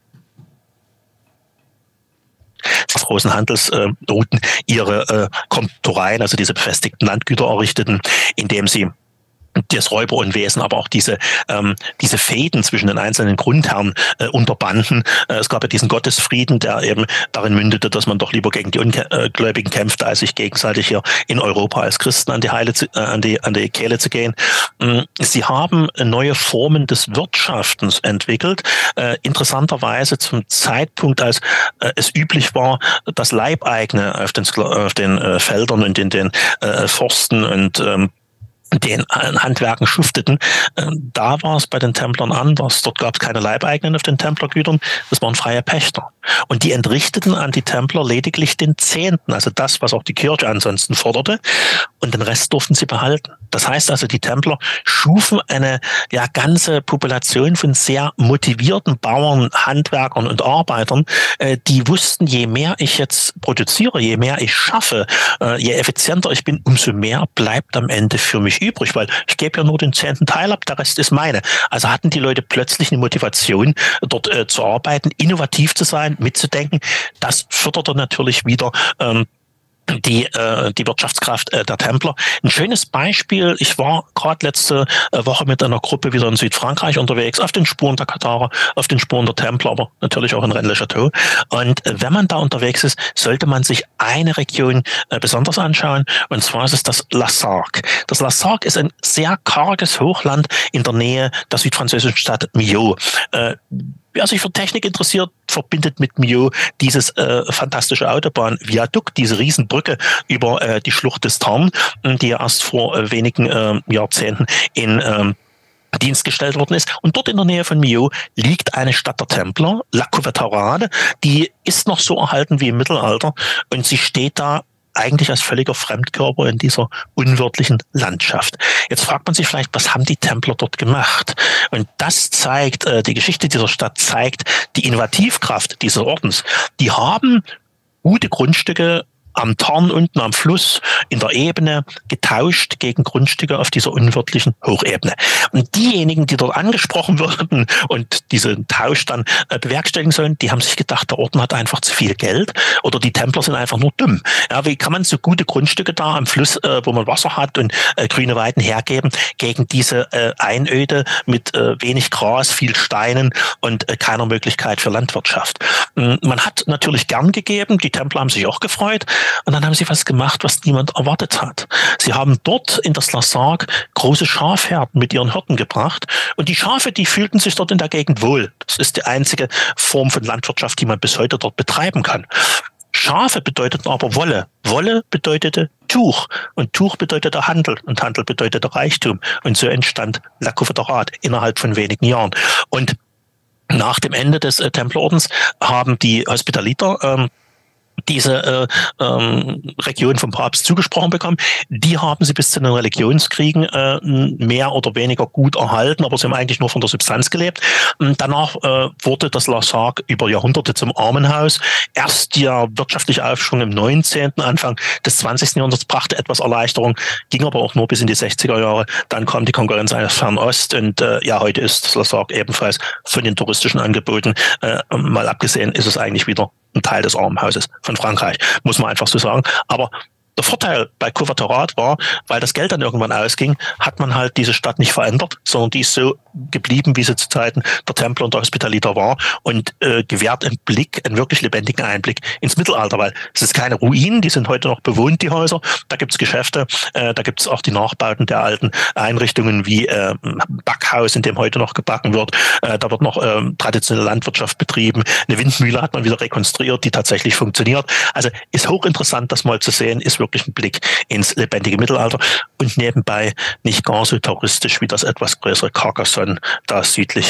Speaker 2: Die großen Handelsrouten ihre Kontoreien, also diese befestigten Landgüter errichteten, indem sie das Räuberunwesen, aber auch diese Fehden zwischen den einzelnen Grundherren unterbanden. Es gab ja diesen Gottesfrieden, der eben darin mündete, dass man doch lieber gegen die Ungläubigen kämpfte, als sich gegenseitig hier in Europa als Christen an die Kehle zu gehen. Sie haben neue Formen des Wirtschaftens entwickelt, interessanterweise zum Zeitpunkt, als es üblich war, dass Leibeigene auf den Feldern und in den Forsten und den Handwerken schufteten. Da war es bei den Templern anders. Dort gab es keine Leibeigenen auf den Templergütern, das waren freie Pächter. Und die entrichteten an die Templer lediglich den Zehnten, also das, was auch die Kirche ansonsten forderte, und den Rest durften sie behalten. Das heißt also, die Templer schufen eine ganze Population von sehr motivierten Bauern, Handwerkern und Arbeitern, die wussten, je mehr ich jetzt produziere, je mehr ich schaffe, je effizienter ich bin, umso mehr bleibt am Ende für mich übrig, weil ich gebe ja nur den 10. Teil ab, der Rest ist meine. Also hatten die Leute plötzlich eine Motivation, dort zu arbeiten, innovativ zu sein, mitzudenken. Das förderte natürlich wieder die Wirtschaftskraft der Templer. Ein schönes Beispiel, ich war gerade letzte Woche mit einer Gruppe wieder in Südfrankreich unterwegs, auf den Spuren der Katharer, auf den Spuren der Templer, aber natürlich auch in Rennes-le-Château. Und wenn man da unterwegs ist, sollte man sich eine Region besonders anschauen, und zwar ist es das La Sargue. Das La Sargue ist ein sehr karges Hochland in der Nähe der südfranzösischen Stadt Millau. Wer sich für Technik interessiert, verbindet mit Millau dieses fantastische Autobahnviadukt, diese Riesenbrücke über die Schlucht des Tarn, die ja erst vor wenigen Jahrzehnten in Dienst gestellt worden ist. Und dort in der Nähe von Millau liegt eine Stadt der Templer, La Couvertarade, die ist noch so erhalten wie im Mittelalter, und sie steht da eigentlich als völliger Fremdkörper in dieser unwirtlichen Landschaft. Jetzt fragt man sich vielleicht, was haben die Templer dort gemacht? Und das zeigt, die Geschichte dieser Stadt zeigt die Innovativkraft dieses Ordens. Die haben gute Grundstücke am Tarn unten am Fluss in der Ebene getauscht gegen Grundstücke auf dieser unwirtlichen Hochebene. Und diejenigen, die dort angesprochen wurden und diesen Tausch dann bewerkstelligen sollen, die haben sich gedacht, der Orden hat einfach zu viel Geld oder die Templer sind einfach nur dumm. Ja, wie kann man so gute Grundstücke da am Fluss, wo man Wasser hat und grüne Weiden hergeben, gegen diese Einöde mit wenig Gras, viel Steinen und keiner Möglichkeit für Landwirtschaft. Man hat natürlich gern gegeben, die Templer haben sich auch gefreut. Und dann haben sie was gemacht, was niemand erwartet hat. Sie haben dort in das La Sargue große Schafherden mit ihren Hirten gebracht. Und die Schafe, die fühlten sich dort in der Gegend wohl. Das ist die einzige Form von Landwirtschaft, die man bis heute dort betreiben kann. Schafe bedeuteten aber Wolle. Wolle bedeutete Tuch. Und Tuch bedeutete Handel. Und Handel bedeutete Reichtum. Und so entstand La Couvertarade innerhalb von wenigen Jahren. Und nach dem Ende des Templerordens haben die Hospitaliter diese Region vom Papst zugesprochen bekommen. Die haben sie bis zu den Religionskriegen mehr oder weniger gut erhalten, aber sie haben eigentlich nur von der Substanz gelebt. Danach wurde das La Sargue über Jahrhunderte zum Armenhaus. Erst der wirtschaftliche Aufschwung im 19., Anfang des 20. Jahrhunderts brachte etwas Erleichterung, ging aber auch nur bis in die 60er Jahre. Dann kam die Konkurrenz aus Fernost und heute ist das La Sargue ebenfalls von den touristischen Angeboten, mal abgesehen, ist es eigentlich wieder ein Teil des Armenhauses von Frankreich, muss man einfach so sagen. Aber der Vorteil bei Couvertarade war, weil das Geld dann irgendwann ausging, hat man halt diese Stadt nicht verändert, sondern die ist so geblieben, wie sie zu Zeiten der Templer und der Hospitaliter war, und gewährt einen wirklich lebendigen Einblick ins Mittelalter, weil es ist keine Ruinen, die sind heute noch bewohnt, die Häuser, da gibt's Geschäfte, da gibt's auch die Nachbauten der alten Einrichtungen wie Backhaus, in dem heute noch gebacken wird, da wird noch traditionelle Landwirtschaft betrieben, eine Windmühle hat man wieder rekonstruiert, die tatsächlich funktioniert. Also ist hochinteressant, das mal zu sehen, ist wirklich ein Blick ins lebendige Mittelalter und nebenbei nicht gar so touristisch wie das etwas größere Carcassonne da südlich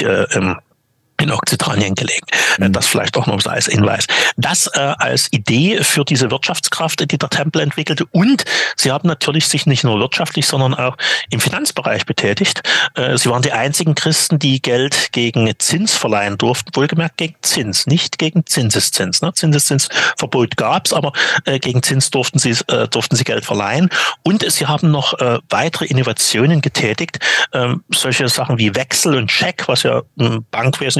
Speaker 2: in Okzitanien gelegen. Das vielleicht auch noch als Hinweis. Das als Idee für diese Wirtschaftskraft, die der Tempel entwickelte. Und sie haben natürlich sich nicht nur wirtschaftlich, sondern auch im Finanzbereich betätigt. Sie waren die einzigen Christen, die Geld gegen Zins verleihen durften. Wohlgemerkt gegen Zins, nicht gegen Zinseszins. Zinseszinsverbot gab's, aber gegen Zins durften sie Geld verleihen. Und sie haben noch weitere Innovationen getätigt. Solche Sachen wie Wechsel und Scheck, was ja im Bankwesen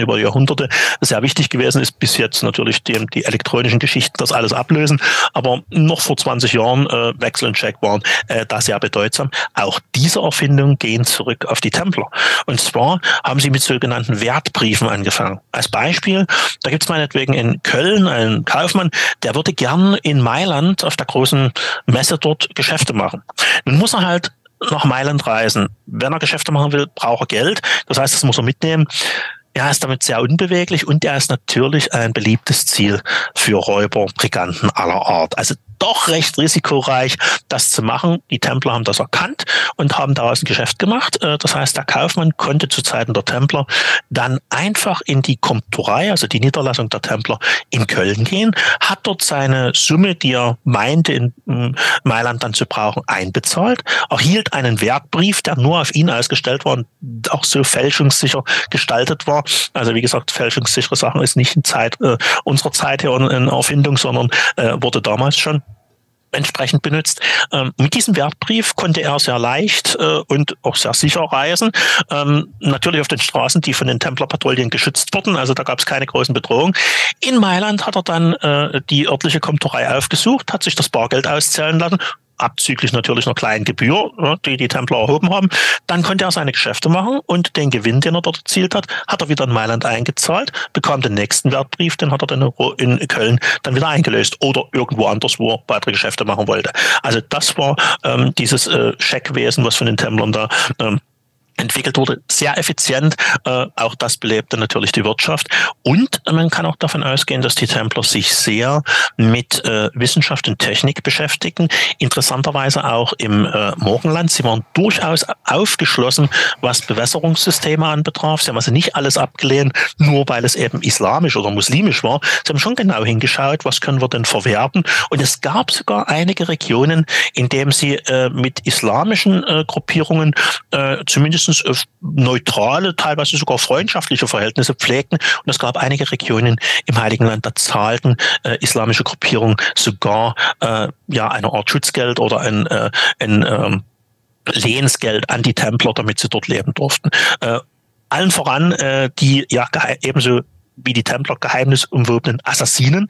Speaker 2: über Jahrhunderte sehr wichtig gewesen ist. Bis jetzt natürlich die elektronischen Geschichten das alles ablösen. Aber noch vor 20 Jahren Wechsel und Check waren da sehr bedeutsam. Auch diese Erfindungen gehen zurück auf die Templer. Und zwar haben sie mit sogenannten Wertbriefen angefangen. Als Beispiel, da gibt es meinetwegen in Köln einen Kaufmann, der würde gern in Mailand auf der großen Messe dort Geschäfte machen. Nun muss er halt nach Mailand reisen. Wenn er Geschäfte machen will, braucht er Geld. Das heißt, das muss er mitnehmen. Er ist damit sehr unbeweglich und er ist natürlich ein beliebtes Ziel für Räuber, Briganten aller Art. Also doch recht risikoreich, das zu machen. Die Templer haben das erkannt und haben daraus ein Geschäft gemacht. Das heißt, der Kaufmann konnte zu Zeiten der Templer dann einfach in die Komturei, also die Niederlassung der Templer in Köln gehen, hat dort seine Summe, die er meinte in Mailand dann zu brauchen, einbezahlt, erhielt einen Wertbrief, der nur auf ihn ausgestellt war und auch so fälschungssicher gestaltet war. Also wie gesagt, fälschungssichere Sachen ist nicht in unserer Zeit hier eine Erfindung, sondern wurde damals schon entsprechend benutzt. Mit diesem Wertbrief konnte er sehr leicht und auch sehr sicher reisen. Natürlich auf den Straßen, die von den Templerpatrouillen geschützt wurden. Also da gab es keine großen Bedrohungen. In Mailand hat er dann die örtliche Komturei aufgesucht, hat sich das Bargeld auszahlen lassen, abzüglich natürlich einer kleinen Gebühr, die die Templer erhoben haben. Dann konnte er seine Geschäfte machen und den Gewinn, den er dort erzielt hat, hat er wieder in Mailand eingezahlt, bekam den nächsten Wertbrief, den hat er dann in Köln dann wieder eingelöst oder irgendwo anders, wo er weitere Geschäfte machen wollte. Also das war dieses Scheckwesen, was von den Templern da entwickelt wurde, sehr effizient. Auch das belebte natürlich die Wirtschaft. Und man kann auch davon ausgehen, dass die Templer sich sehr mit Wissenschaft und Technik beschäftigten. Interessanterweise auch im Morgenland. Sie waren durchaus aufgeschlossen, was Bewässerungssysteme anbetraf. Sie haben also nicht alles abgelehnt, nur weil es eben islamisch oder muslimisch war. Sie haben schon genau hingeschaut, was können wir denn verwerten. Und es gab sogar einige Regionen, in denen sie mit islamischen Gruppierungen zumindest neutrale, teilweise sogar freundschaftliche Verhältnisse pflegten. Und es gab einige Regionen im Heiligen Land, da zahlten islamische Gruppierungen sogar eine Art Schutzgeld oder ein Lehnsgeld an die Templer, damit sie dort leben durften. Allen voran die ebenso wie die Templer geheimnisumwobenen Assassinen,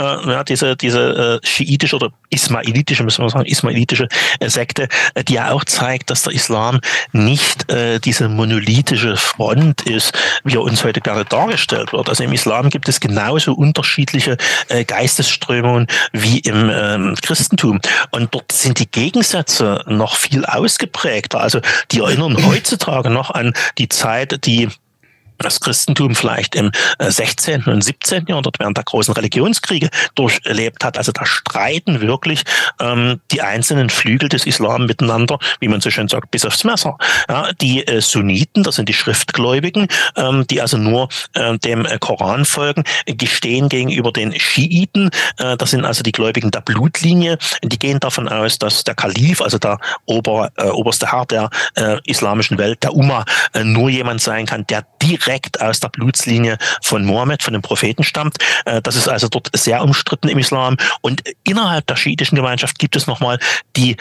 Speaker 2: diese schiitische oder ismailitische, müssen wir sagen, ismailitische Sekte, die ja auch zeigt, dass der Islam nicht diese monolithische Front ist, wie er uns heute gerne dargestellt wird. Also im Islam gibt es genauso unterschiedliche Geistesströmungen wie im Christentum. Und dort sind die Gegensätze noch viel ausgeprägter. Also die erinnern heutzutage noch an die Zeit, die das Christentum vielleicht im 16. und 17. Jahrhundert während der großen Religionskriege durchlebt hat. Also da streiten wirklich die einzelnen Flügel des Islam miteinander, wie man so schön sagt, bis aufs Messer. Ja, die Sunniten, das sind die Schriftgläubigen, die also nur dem Koran folgen, gestehen gegenüber den Schiiten. Das sind also die Gläubigen der Blutlinie. Die gehen davon aus, dass der Kalif, also der oberste Herr der islamischen Welt, der Umma, nur jemand sein kann, der direkt aus der Blutslinie von Mohammed, von dem Propheten stammt. Das ist also dort sehr umstritten im Islam. Und innerhalb der schiitischen Gemeinschaft gibt es nochmal die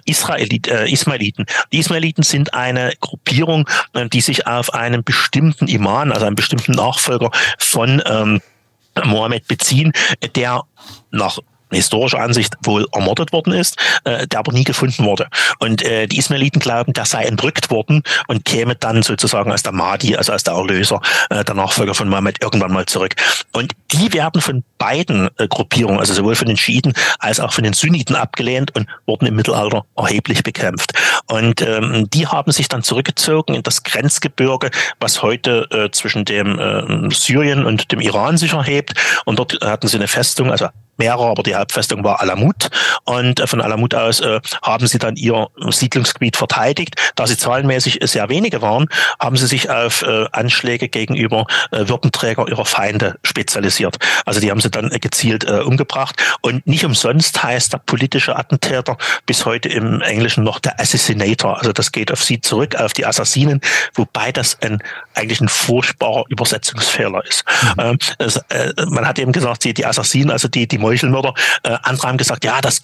Speaker 2: Ismailiten. Die Ismailiten sind eine Gruppierung, die sich auf einen bestimmten Imam, also einen bestimmten Nachfolger von Mohammed beziehen, der nach historischer Ansicht wohl ermordet worden ist, der aber nie gefunden wurde. Und die Ismailiten glauben, der sei entrückt worden und käme dann sozusagen als der Mahdi, also als der Erlöser, der Nachfolger von Mohammed, irgendwann mal zurück. Und die werden von beiden Gruppierungen, also sowohl von den Schiiten als auch von den Sunniten abgelehnt und wurden im Mittelalter erheblich bekämpft. Und die haben sich dann zurückgezogen in das Grenzgebirge, was heute zwischen dem Syrien und dem Iran sich erhebt. Und dort hatten sie eine Festung, also mehrere, aber die Hauptfestung war Alamut. Und von Alamut aus haben sie dann ihr Siedlungsgebiet verteidigt. Da sie zahlenmäßig sehr wenige waren, haben sie sich auf Anschläge gegenüber Würdenträger ihrer Feinde spezialisiert. Also die haben sie dann gezielt umgebracht. Und nicht umsonst heißt der politische Attentäter bis heute im Englischen noch der Assassinator. Also das geht auf sie zurück, auf die Assassinen, wobei das eigentlich ein furchtbarer Übersetzungsfehler ist. Man hat eben gesagt, die Assassinen, also die Meuchelmörder, andere haben gesagt, ja, das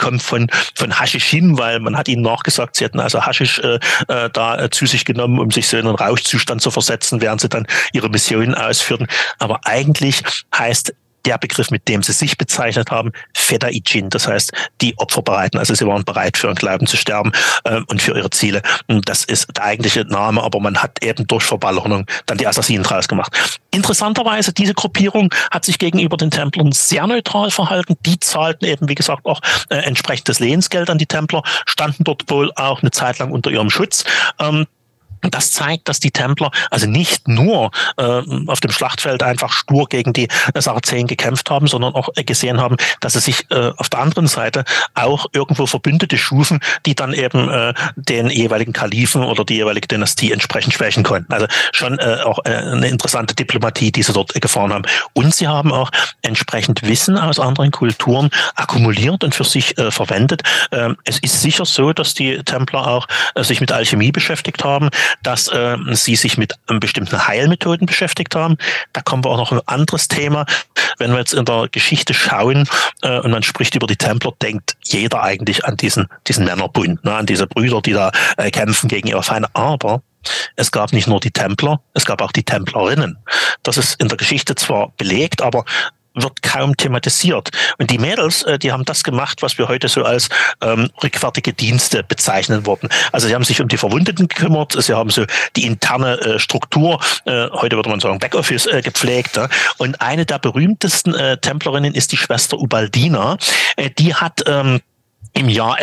Speaker 2: kommt von Haschishim, weil man hat ihnen nachgesagt, sie hätten also Haschisch da zu sich genommen, um sich so in einen Rauschzustand zu versetzen, während sie dann ihre Missionen ausführten. Aber eigentlich heißt der Begriff, mit dem sie sich bezeichnet haben, Fedayeen, das heißt, die Opferbereiten. Also sie waren bereit, für ihren Glauben zu sterben und für ihre Ziele. Und das ist der eigentliche Name, aber man hat eben durch Verballhornung dann die Assassinen draus gemacht. Interessanterweise, diese Gruppierung hat sich gegenüber den Templern sehr neutral verhalten. Die zahlten eben, wie gesagt, auch entsprechendes Lehensgeld an die Templer, standen dort wohl auch eine Zeit lang unter ihrem Schutz. Das zeigt, dass die Templer also nicht nur auf dem Schlachtfeld einfach stur gegen die Sarazenen gekämpft haben, sondern auch gesehen haben, dass sie sich auf der anderen Seite auch irgendwo Verbündete schufen, die dann eben den jeweiligen Kalifen oder die jeweilige Dynastie entsprechend schwächen konnten. Also schon auch eine interessante Diplomatie, die sie dort gefahren haben. Und sie haben auch entsprechend Wissen aus anderen Kulturen akkumuliert und für sich verwendet. Es ist sicher so, dass die Templer auch sich mit Alchemie beschäftigt haben, dass sie sich mit bestimmten Heilmethoden beschäftigt haben. Da kommen wir auch noch ein anderes Thema. Wenn wir jetzt in der Geschichte schauen und man spricht über die Templer, denkt jeder eigentlich an diesen Männerbund, ne, an diese Brüder, die da kämpfen gegen ihre Feinde. Aber es gab nicht nur die Templer, es gab auch die Templerinnen. Das ist in der Geschichte zwar belegt, aber wird kaum thematisiert. Und die Mädels, die haben das gemacht, was wir heute so als rückwärtige Dienste bezeichnen würden. Also sie haben sich um die Verwundeten gekümmert, sie haben so die interne Struktur, heute würde man sagen Backoffice, gepflegt. Und eine der berühmtesten Templerinnen ist die Schwester Ubaldina. Die hat im Jahr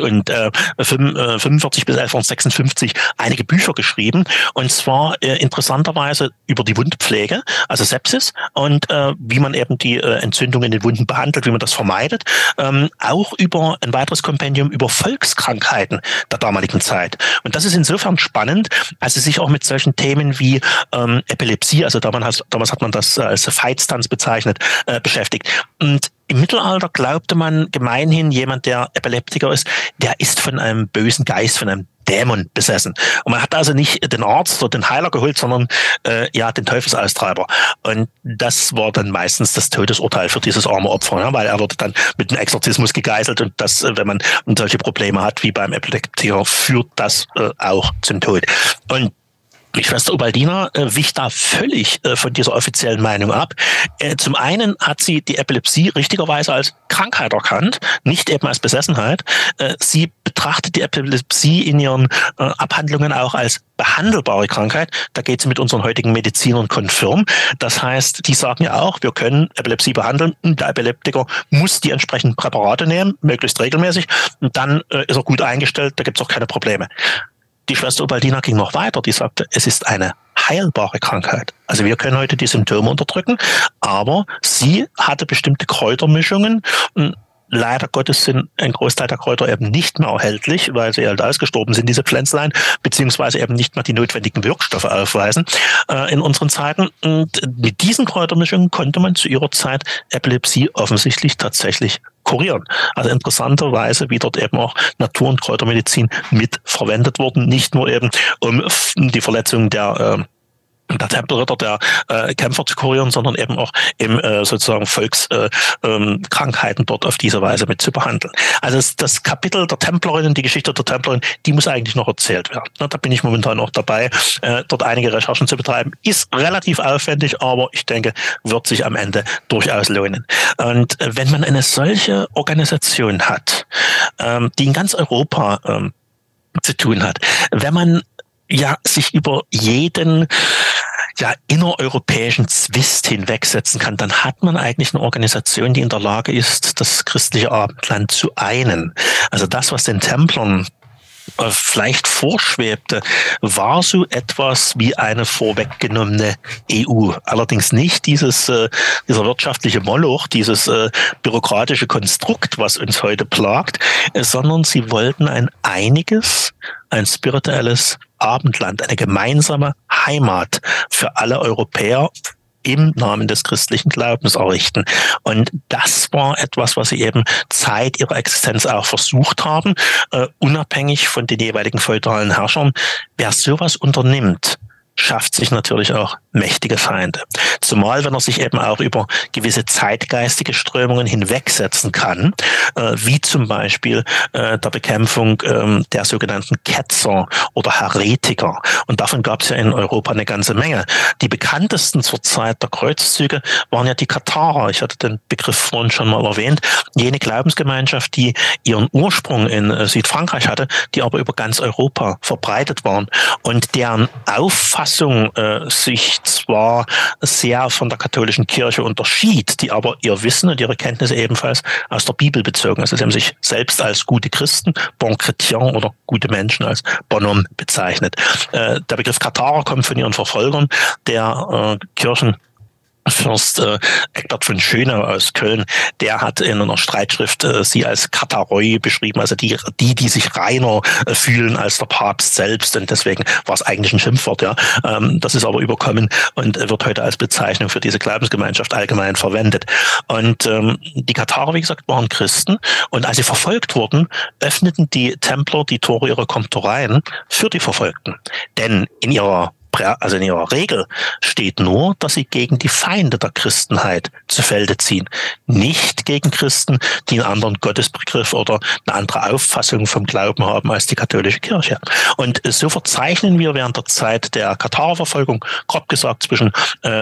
Speaker 2: 1145 bis 1156 einige Bücher geschrieben, und zwar interessanterweise über die Wundpflege, also Sepsis, und wie man eben die Entzündung in den Wunden behandelt, wie man das vermeidet, auch über ein weiteres Kompendium über Volkskrankheiten der damaligen Zeit. Und das ist insofern spannend, als sie sich auch mit solchen Themen wie Epilepsie, also damals hat man das als Veitstanz bezeichnet, beschäftigt. Und im Mittelalter glaubte man gemeinhin, jemand, der Epileptiker ist, der ist von einem bösen Geist, von einem Dämon besessen. Und man hat also nicht den Arzt oder den Heiler geholt, sondern den Teufelsaustreiber. Und das war dann meistens das Todesurteil für dieses arme Opfer, ja, weil er wurde dann mit einem Exorzismus gegeißelt, und das, wenn man solche Probleme hat wie beim Epileptiker, führt das auch zum Tod. Und die Schwester Ubaldina wich da völlig von dieser offiziellen Meinung ab. Zum einen hat sie die Epilepsie richtigerweise als Krankheit erkannt, nicht eben als Besessenheit. Sie betrachtet die Epilepsie in ihren Abhandlungen auch als behandelbare Krankheit. Da geht sie mit unseren heutigen Medizinern konfirm. Das heißt, die sagen ja auch, wir können Epilepsie behandeln. Der Epileptiker muss die entsprechenden Präparate nehmen, möglichst regelmäßig. Und dann ist er gut eingestellt, da gibt es auch keine Probleme. Die Schwester Ubaldina ging noch weiter, die sagte, es ist eine heilbare Krankheit. Also wir können heute die Symptome unterdrücken, aber sie hatte bestimmte Kräutermischungen. Leider Gottes sind ein Großteil der Kräuter eben nicht mehr erhältlich, weil sie halt ausgestorben sind, diese Pflänzlein, beziehungsweise eben nicht mehr die notwendigen Wirkstoffe aufweisen in unseren Zeiten. Und mit diesen Kräutermischungen konnte man zu ihrer Zeit Epilepsie offensichtlich tatsächlich kurieren. Also interessanterweise, wie dort eben auch Natur- und Kräutermedizin mit verwendet wurden, nicht nur eben um die Verletzungen der Tempelritter, der Kämpfer zu kurieren, sondern eben auch im sozusagen Volkskrankheiten dort auf diese Weise mit zu behandeln. Also das Kapitel der Templerinnen, die Geschichte der Templerinnen, die muss eigentlich noch erzählt werden. Da bin ich momentan auch dabei, dort einige Recherchen zu betreiben. Ist relativ aufwendig, aber ich denke, wird sich am Ende durchaus lohnen. Und wenn man eine solche Organisation hat, die in ganz Europa zu tun hat, wenn man sich über jeden innereuropäischen Zwist hinwegsetzen kann, dann hat man eigentlich eine Organisation, die in der Lage ist, das christliche Abendland zu einen. Also das, was den Templern vielleicht vorschwebte, war so etwas wie eine vorweggenommene EU. Allerdings nicht dieser wirtschaftliche Moloch, dieses bürokratische Konstrukt, was uns heute plagt, sondern sie wollten ein spirituelles Abendland, eine gemeinsame Heimat für alle Europäer im Namen des christlichen Glaubens errichten. Und das war etwas, was sie eben Zeit ihrer Existenz auch versucht haben, unabhängig von den jeweiligen feudalen Herrschern. Wer sowas unternimmt, schafft sich natürlich auch mächtige Feinde. Zumal, wenn er sich eben auch über gewisse zeitgeistige Strömungen hinwegsetzen kann, wie zum Beispiel der Bekämpfung der sogenannten Ketzer oder Häretiker. Und davon gab es ja in Europa eine ganze Menge. Die bekanntesten zur Zeit der Kreuzzüge waren ja die Katharer. Ich hatte den Begriff vorhin schon mal erwähnt. Jene Glaubensgemeinschaft, die ihren Ursprung in Südfrankreich hatte, die aber über ganz Europa verbreitet waren und deren Auffassung sich zwar sehr von der katholischen Kirche unterschied, die aber ihr Wissen und ihre Kenntnisse ebenfalls aus der Bibel bezogen. Also sie haben sich selbst als gute Christen, bon chrétien oder gute Menschen als bonhomme bezeichnet. Der Begriff Katharer kommt von ihren Verfolgern, der Kirchenfürst Eckhard von Schönau aus Köln, der hat in einer Streitschrift sie als Katharoi beschrieben, also die sich reiner fühlen als der Papst selbst, und deswegen war es eigentlich ein Schimpfwort. Ja, das ist aber überkommen und wird heute als Bezeichnung für diese Glaubensgemeinschaft allgemein verwendet. Und die Katharer, wie gesagt, waren Christen, und als sie verfolgt wurden, öffneten die Templer die Tore ihrer Komtureien für die Verfolgten, denn in ihrer Regel steht nur, dass sie gegen die Feinde der Christenheit zu Felde ziehen. Nicht gegen Christen, die einen anderen Gottesbegriff oder eine andere Auffassung vom Glauben haben als die katholische Kirche. Und so verzeichnen wir während der Zeit der Katharerverfolgung, grob gesagt zwischen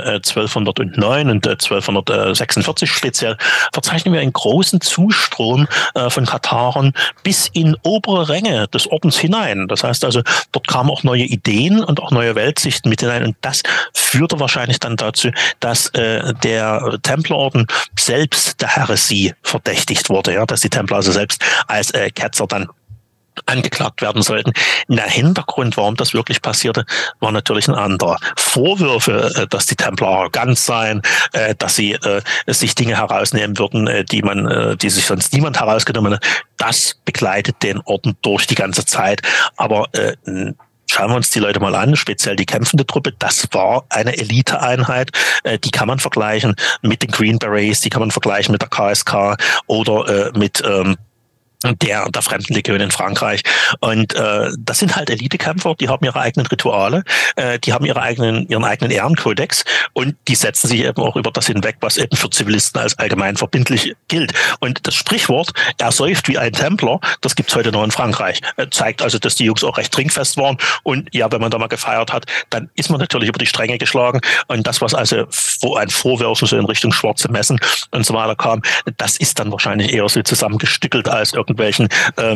Speaker 2: 1209 und 1246 speziell, verzeichnen wir einen großen Zustrom von Katharern bis in obere Ränge des Ordens hinein. Das heißt also, dort kamen auch neue Ideen und auch neue Weltsichten mit hinein, und das führte wahrscheinlich dann dazu, dass der Templerorden selbst der Häresie verdächtigt wurde, ja, dass die Templer also selbst als Ketzer dann angeklagt werden sollten. Der Hintergrund, warum das wirklich passierte, war natürlich ein anderer. Vorwürfe, dass die Templer arrogant seien, dass sie sich Dinge herausnehmen würden, die sich sonst niemand herausgenommen hat, das begleitet den Orden durch die ganze Zeit. Aber schauen wir uns die Leute mal an, speziell die kämpfende Truppe, das war eine Eliteeinheit, die kann man vergleichen mit den Green Berets, die kann man vergleichen mit der KSK oder mit der Fremdenlegion in Frankreich. Und das sind halt Elitekämpfer, die haben ihre eigenen Rituale, die haben ihren eigenen Ehrenkodex, und die setzen sich eben auch über das hinweg, was eben für Zivilisten als allgemein verbindlich gilt. Und das Sprichwort, er säuft wie ein Templer, das gibt's heute noch in Frankreich. Zeigt also, dass die Jungs auch recht trinkfest waren, und ja, wenn man da mal gefeiert hat, dann ist man natürlich über die Stränge geschlagen, und das, was also ein Vorwürfen so in Richtung schwarze Messen und so weiter kam, das ist dann wahrscheinlich eher so zusammengestückelt als irgendwelchen,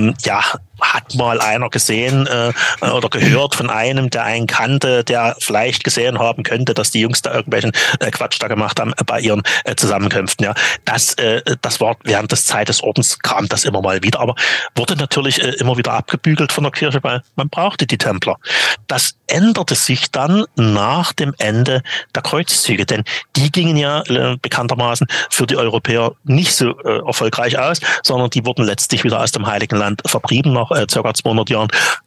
Speaker 2: hat mal einer gesehen oder gehört von einem, der einen kannte, der vielleicht gesehen haben könnte, dass die Jungs da irgendwelchen Quatsch da gemacht haben bei ihren Zusammenkünften. Ja, das war während des Zeit des Ordens, kam das immer mal wieder, aber wurde natürlich immer wieder abgebügelt von der Kirche, weil man brauchte die Templer. Das änderte sich dann nach dem Ende der Kreuzzüge, denn die gingen ja bekanntermaßen für die Europäer nicht so erfolgreich aus, sondern die wurden letztlich wieder aus dem Heiligen Land vertrieben nach ca. 200 Jahren.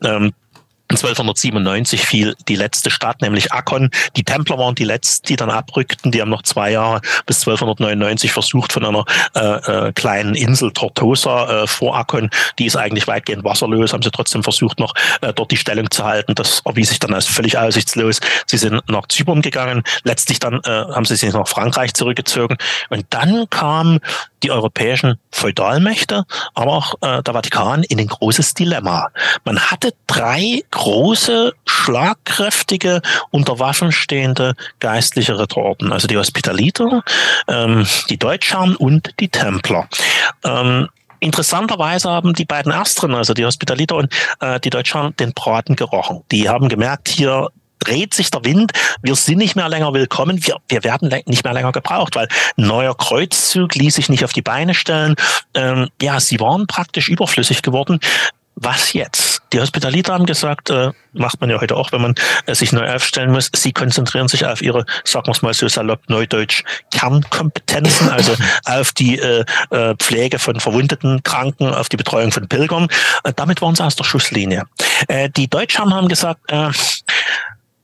Speaker 2: 1297 fiel die letzte Stadt, nämlich Akkon. Die Templer waren die letzten, die dann abrückten. Die haben noch 2 Jahre bis 1299 versucht, von einer kleinen Insel Tortosa vor Akkon, die ist eigentlich weitgehend wasserlos, haben sie trotzdem versucht, noch dort die Stellung zu halten. Das erwies sich dann als völlig aussichtslos. Sie sind nach Zypern gegangen. Letztlich dann haben sie sich nach Frankreich zurückgezogen. Und dann kamen die europäischen Feudalmächte, aber auch der Vatikan in ein großes Dilemma. Man hatte 3 große, schlagkräftige, unter Waffen stehende geistliche Ritterorden, also die Hospitaliter, die Deutschherren und die Templer. Interessanterweise haben die beiden Ersteren, also die Hospitaliter und die Deutschherren, den Braten gerochen. Die haben gemerkt, hier dreht sich der Wind, wir sind nicht mehr länger willkommen, wir werden nicht mehr länger gebraucht, weil ein neuer Kreuzzug ließ sich nicht auf die Beine stellen. Sie waren praktisch überflüssig geworden. Was jetzt? Die Hospitaliter haben gesagt, macht man ja heute auch, wenn man sich neu aufstellen muss, sie konzentrieren sich auf ihre, sagen wir es mal so salopp neudeutsch, Kernkompetenzen, also auf die Pflege von verwundeten Kranken, auf die Betreuung von Pilgern. Damit waren sie aus der Schusslinie. Die Deutschherren haben gesagt,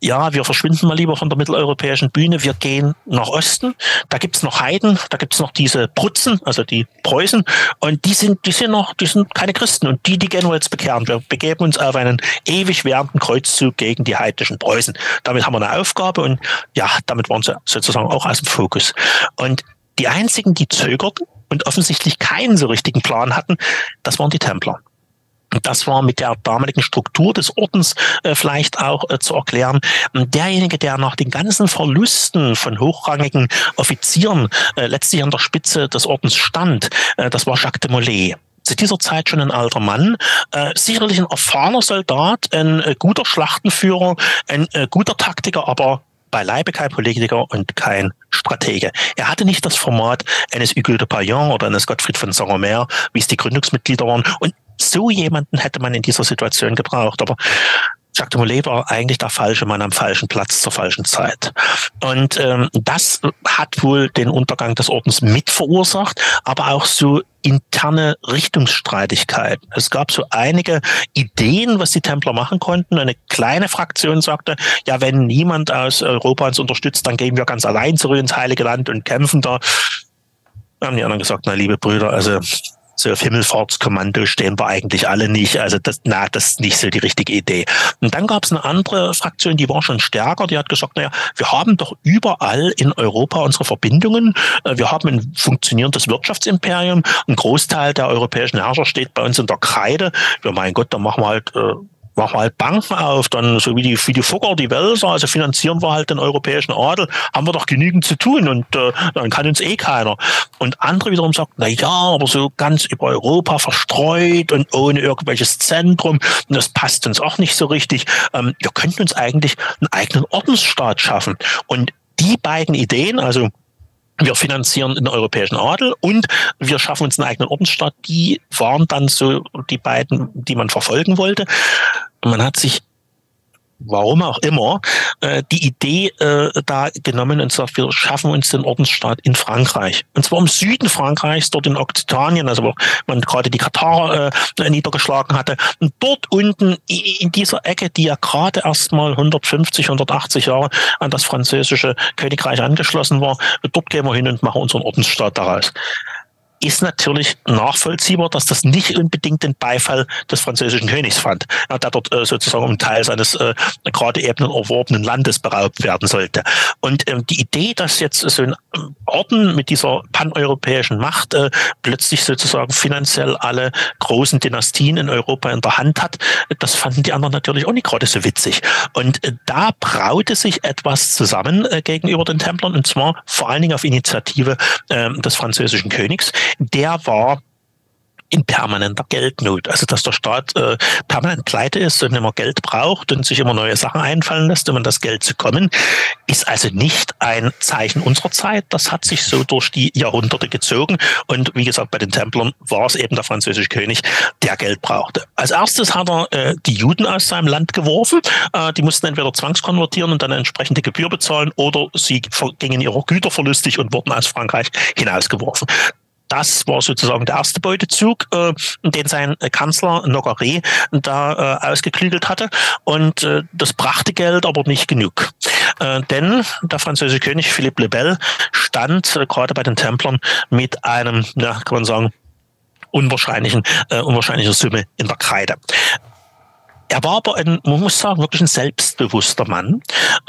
Speaker 2: ja, wir verschwinden mal lieber von der mitteleuropäischen Bühne, wir gehen nach Osten, da gibt's noch Heiden, da gibt's noch diese Prutzen, also die Preußen, und die sind keine Christen, und die gehen wir jetzt bekehren. Wir begeben uns auf einen ewig währenden Kreuzzug gegen die heidnischen Preußen. Damit haben wir eine Aufgabe, und ja, damit waren sie sozusagen auch aus dem Fokus. Und die einzigen, die zögerten und offensichtlich keinen so richtigen Plan hatten, das waren die Templer. Und das war mit der damaligen Struktur des Ordens vielleicht auch zu erklären. Derjenige, der nach den ganzen Verlusten von hochrangigen Offizieren letztlich an der Spitze des Ordens stand, das war Jacques de Molay. Zu dieser Zeit schon ein alter Mann, sicherlich ein erfahrener Soldat, ein guter Schlachtenführer, ein guter Taktiker, aber beileibe kein Politiker und kein Stratege. Er hatte nicht das Format eines Hugues de Payan oder eines Gottfried von Saint-Omer, wie es die Gründungsmitglieder waren. Und so jemanden hätte man in dieser Situation gebraucht. Aber Jacques de Molay war eigentlich der falsche Mann am falschen Platz zur falschen Zeit. Und das hat wohl den Untergang des Ordens mit verursacht, aber auch so interne Richtungsstreitigkeiten. Es gab so einige Ideen, was die Templer machen konnten. Eine kleine Fraktion sagte, ja, wenn niemand aus Europa uns unterstützt, dann gehen wir ganz allein zurück ins Heilige Land und kämpfen da. Dann haben die anderen gesagt, na, liebe Brüder, also so auf Himmelfahrtskommando stehen wir eigentlich alle nicht. Also das ist nicht so die richtige Idee. Und dann gab es eine andere Fraktion, die war schon stärker. Die hat gesagt, naja, wir haben doch überall in Europa unsere Verbindungen. Wir haben ein funktionierendes Wirtschaftsimperium. Ein Großteil der europäischen Herrscher steht bei uns in der Kreide. Ja, mein Gott, dann machen wir halt Banken auf, dann so wie die Fugger, die Welser, also finanzieren wir halt den europäischen Adel, haben wir doch genügend zu tun, und dann kann uns eh keiner. Und andere wiederum sagen, na ja, aber so ganz über Europa verstreut und ohne irgendwelches Zentrum, und das passt uns auch nicht so richtig. Wir könnten uns eigentlich einen eigenen Ordensstaat schaffen. Und die beiden Ideen, also wir finanzieren den europäischen Adel und wir schaffen uns einen eigenen Ordensstaat, die waren dann so die beiden, die man verfolgen wollte. Und man hat sich, warum auch immer, die Idee da genommen und sagt, wir schaffen uns den Ordensstaat in Frankreich. Und zwar im Süden Frankreichs, dort in Okzitanien, also wo man gerade die Katarer niedergeschlagen hatte. Und dort unten in dieser Ecke, die ja gerade erst mal 150, 180 Jahre an das französische Königreich angeschlossen war, dort gehen wir hin und machen unseren Ordensstaat daraus. Ist natürlich nachvollziehbar, dass das nicht unbedingt den Beifall des französischen Königs fand, der dort sozusagen um Teil seines gerade eben erworbenen Landes beraubt werden sollte. Und die Idee, dass jetzt so ein Orden mit dieser paneuropäischen Macht plötzlich sozusagen finanziell alle großen Dynastien in Europa in der Hand hat, das fanden die anderen natürlich auch nicht gerade so witzig. Und da braute sich etwas zusammen gegenüber den Templern, und zwar vor allen Dingen auf Initiative des französischen Königs. Der war in permanenter Geldnot. Also dass der Staat permanent pleite ist und immer Geld braucht und sich immer neue Sachen einfallen lässt, um an das Geld zu kommen, ist also nicht ein Zeichen unserer Zeit. Das hat sich so durch die Jahrhunderte gezogen. Und wie gesagt, bei den Templern war es eben der französische König, der Geld brauchte. Als erstes hat er die Juden aus seinem Land geworfen. Die mussten entweder zwangskonvertieren und dann eine entsprechende Gebühr bezahlen, oder sie gingen ihrer Güter verlustig und wurden aus Frankreich hinausgeworfen. Das war sozusagen der erste Beutezug, den sein Kanzler Nogaret da ausgeklügelt hatte. Und das brachte Geld, aber nicht genug. Denn der französische König Philippe le Bel stand gerade bei den Templern mit einem, ja, kann man sagen, unwahrscheinlicher Summe in der Kreide. Er war aber man muss sagen, wirklich ein selbstbewusster Mann.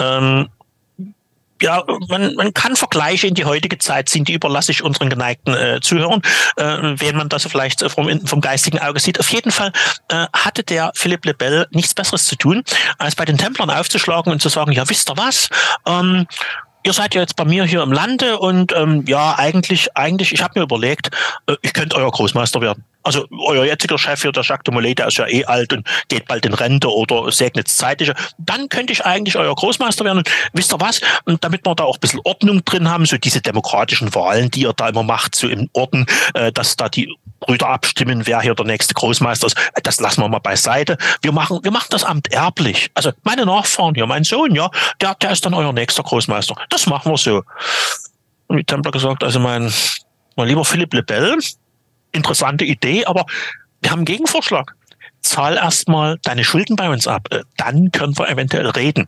Speaker 2: Ja, man kann Vergleiche in die heutige Zeit ziehen, die überlasse ich unseren geneigten Zuhörern, wenn man das vielleicht vom geistigen Auge sieht. Auf jeden Fall hatte der Philippe le Bel nichts Besseres zu tun, als bei den Templern aufzuschlagen und zu sagen, ja, wisst ihr was? Ihr seid ja jetzt bei mir hier im Lande und ja, eigentlich, ich habe mir überlegt, ich könnte euer Großmeister werden. Also euer jetziger Chef hier, der Jacques de Molay, der ist ja eh alt und geht bald in Rente oder segnet zeitliche. Dann könnte ich eigentlich euer Großmeister werden. Und wisst ihr was? Und damit wir da auch ein bisschen Ordnung drin haben, so diese demokratischen Wahlen, die ihr da immer macht, so im Orden, dass da die Brüder abstimmen, wer hier der nächste Großmeister ist, das lassen wir mal beiseite. Wir machen das Amt erblich. Also meine Nachfahren hier, mein Sohn, ja, der ist dann euer nächster Großmeister. Das machen wir so. Und die Templer gesagt, also mein lieber Philippe le Bel, interessante Idee, aber wir haben einen Gegenvorschlag. zahl erstmal deine Schulden bei uns ab, dann können wir eventuell reden.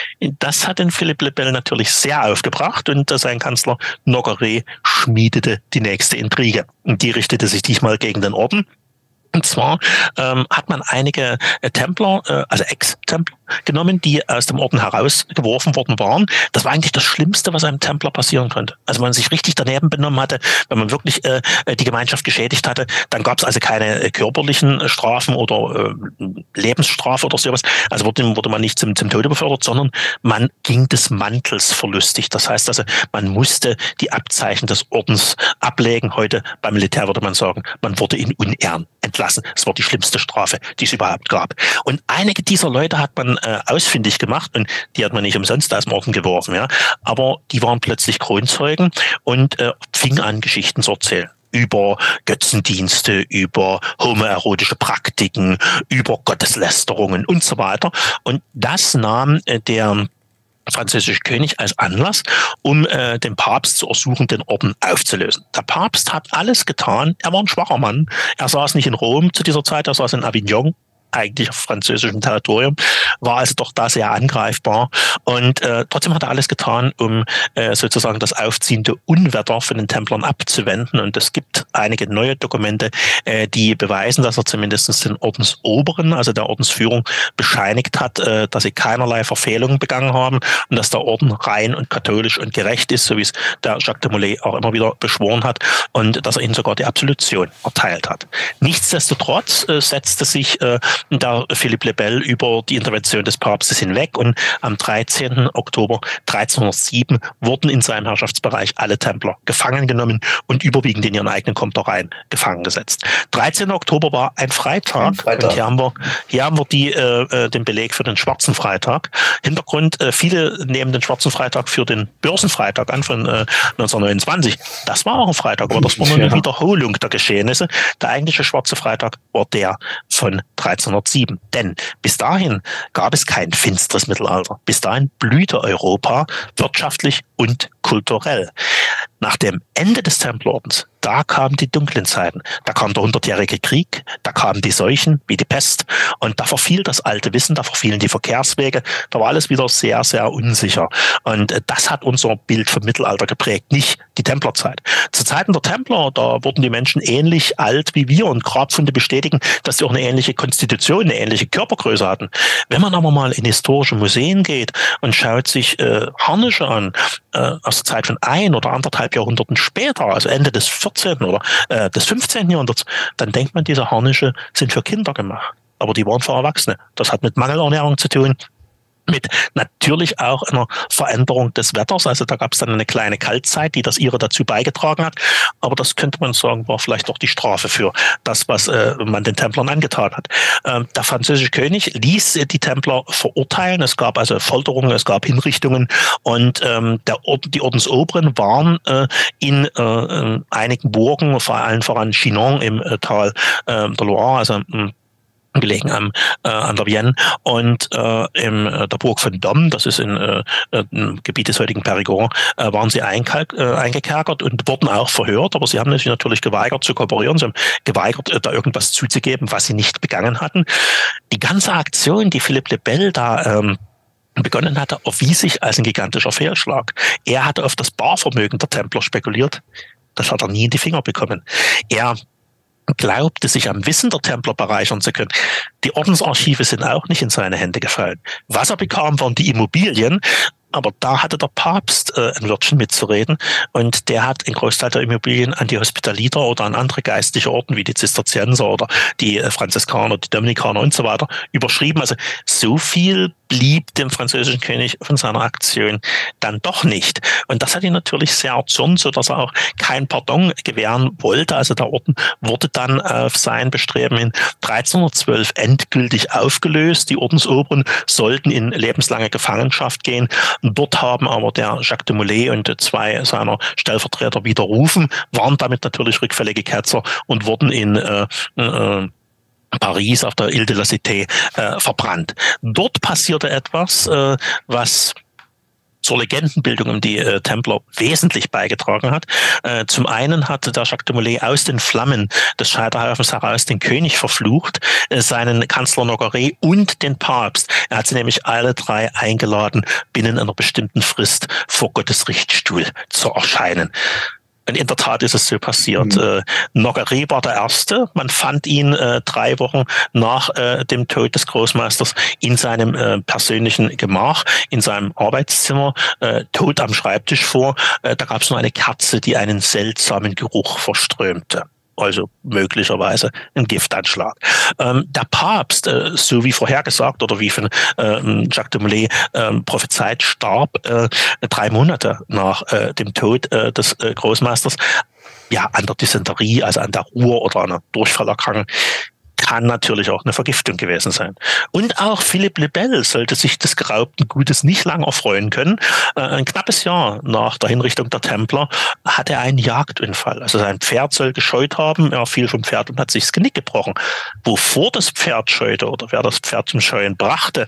Speaker 2: Das hat den Philippe le Bel natürlich sehr aufgebracht und sein Kanzler Nogaret schmiedete die nächste Intrige. Und die richtete sich diesmal gegen den Orden. Und zwar hat man einige Templer, also Ex-Templer, genommen, die aus dem Orden herausgeworfen worden waren. Das war eigentlich das Schlimmste, was einem Templer passieren konnte. Also wenn man sich richtig daneben benommen hatte, wenn man wirklich die Gemeinschaft geschädigt hatte, dann gab es also keine körperlichen Strafen oder Lebensstrafe oder sowas. Also wurde man nicht zum Tode befördert, sondern man ging des Mantels verlustig. Das heißt also, man musste die Abzeichen des Ordens ablegen. Heute beim Militär würde man sagen, man wurde in Unehren entlassen. Das war die schlimmste Strafe, die es überhaupt gab. Und einige dieser Leute hat man ausfindig gemacht und die hat man nicht umsonst aus dem Orden geworfen, ja. Aber die waren plötzlich Kronzeugen und fingen an, Geschichten zu erzählen. Über Götzendienste, über homoerotische Praktiken, über Gotteslästerungen und so weiter. Und das nahm der französische König als Anlass, um den Papst zu ersuchen, den Orden aufzulösen. Der Papst hat alles getan. Er war ein schwacher Mann. Er saß nicht in Rom zu dieser Zeit, er saß in Avignon, eigentlich auf französischem Territorium, war also doch da sehr angreifbar. Und trotzdem hat er alles getan, um sozusagen das aufziehende Unwetter von den Templern abzuwenden. Und es gibt einige neue Dokumente, die beweisen, dass er zumindest den Ordensoberen, also der Ordensführung, bescheinigt hat, dass sie keinerlei Verfehlungen begangen haben und dass der Orden rein und katholisch und gerecht ist, so wie es der Jacques de Molay auch immer wieder beschworen hat, und dass er ihnen sogar die Absolution erteilt hat. Nichtsdestotrotz setzte sich da Philippe le Bel über die Intervention des Papstes hinweg und am 13. Oktober 1307 wurden in seinem Herrschaftsbereich alle Templer gefangen genommen und überwiegend in ihren eigenen Komtereien gefangen gesetzt. 13. Oktober war ein Freitag. Und hier haben wir den Beleg für den Schwarzen Freitag. Hintergrund, viele nehmen den Schwarzen Freitag für den Börsenfreitag an von 1929. Das war auch ein Freitag, aber das war nur eine Wiederholung der Geschehnisse. Der eigentliche Schwarze Freitag war der von 1307. Denn bis dahin gab es kein finsteres Mittelalter. Bis dahin blühte Europa wirtschaftlich und kulturell. Nach dem Ende des Tempelordens, da kamen die dunklen Zeiten. Da kam der 100-jährige Krieg, da kamen die Seuchen wie die Pest und da verfiel das alte Wissen, da verfielen die Verkehrswege, da war alles wieder sehr, sehr unsicher. Und das hat unser Bild vom Mittelalter geprägt, nicht die Templerzeit. Zu Zeiten der Templer, da wurden die Menschen ähnlich alt wie wir und Grabfunde bestätigen, dass sie auch eine ähnliche Konstitution, eine ähnliche Körpergröße hatten. Wenn man aber mal in historische Museen geht und schaut sich Harnische an, aus der Zeit von 1 oder 1,5 Jahrhunderten später, also Ende des 14. oder des 15. Jahrhunderts, dann denkt man, diese Harnische sind für Kinder gemacht. Aber die waren für Erwachsene. Das hat mit Mangelernährung zu tun, mit natürlich auch einer Veränderung des Wetters. Also da gab es dann eine kleine Kaltzeit, die das ihre dazu beigetragen hat. Aber das könnte man sagen, war vielleicht doch die Strafe für das, was man den Templern angetan hat. Der französische König ließ die Templer verurteilen. Es gab also Folterungen, es gab Hinrichtungen und die Ordensoberen waren in einigen Burgen, vor allem voran Chinon im Tal der Loire, also gelegen an der Vienne und in der Burg von Dom, das ist im Gebiet des heutigen Périgord, waren sie eingekerkert und wurden auch verhört, aber sie haben sich natürlich geweigert zu kooperieren, sie haben geweigert, da irgendwas zuzugeben, was sie nicht begangen hatten. Die ganze Aktion, die Philippe le Bel da begonnen hatte, erwies sich als ein gigantischer Fehlschlag. Er hatte auf das Barvermögen der Templer spekuliert, das hat er nie in die Finger bekommen. Er glaubte, sich am Wissen der Templer bereichern zu können. Die Ordensarchive sind auch nicht in seine Hände gefallen. Was er bekam, waren die Immobilien, aber da hatte der Papst ein Wörtchen mitzureden und der hat einen Großteil der Immobilien an die Hospitaliter oder an andere geistliche Orden wie die Zisterzienser oder die Franziskaner, die Dominikaner und so weiter überschrieben. Also so viel blieb dem französischen König von seiner Aktion dann doch nicht. Und das hat ihn natürlich sehr erzürnt, sodass er auch kein Pardon gewähren wollte. Also der Orden wurde dann auf sein Bestreben in 1312 endgültig aufgelöst. Die Ordensoberen sollten in lebenslange Gefangenschaft gehen. Und dort haben aber der Jacques de Molay und 2 seiner Stellvertreter widerrufen, waren damit natürlich rückfällige Ketzer und wurden in Paris auf der Ile de la Cité verbrannt. Dort passierte etwas, was zur Legendenbildung um die Templer wesentlich beigetragen hat. Zum einen hatte der Jacques de Molay aus den Flammen des Scheiterhaufens heraus den König verflucht, seinen Kanzler Nogaret und den Papst. Er hat sie nämlich alle drei eingeladen, binnen einer bestimmten Frist vor Gottes Richtstuhl zu erscheinen. Und in der Tat ist es so passiert. Nogaret war der Erste. Man fand ihn 3 Wochen nach dem Tod des Großmeisters in seinem persönlichen Gemach, in seinem Arbeitszimmer, tot am Schreibtisch vor. Da gab es nur eine Kerze, die einen seltsamen Geruch verströmte. Also möglicherweise ein Giftanschlag. Der Papst, so wie vorhergesagt oder wie von Jacques de Molay prophezeit, starb 3 Monate nach dem Tod des Großmeisters, ja, an der Dysenterie, also an der Ruhr oder an einer Durchfallerkrankung. Kann natürlich auch eine Vergiftung gewesen sein. Und auch Philippe le Bel sollte sich des geraubten Gutes nicht lange erfreuen können. Ein knappes Jahr nach der Hinrichtung der Templer hatte er einen Jagdunfall. Also sein Pferd soll gescheut haben, er fiel vom Pferd und hat sich das Genick gebrochen. Wovor das Pferd scheute oder wer das Pferd zum Scheuen brachte,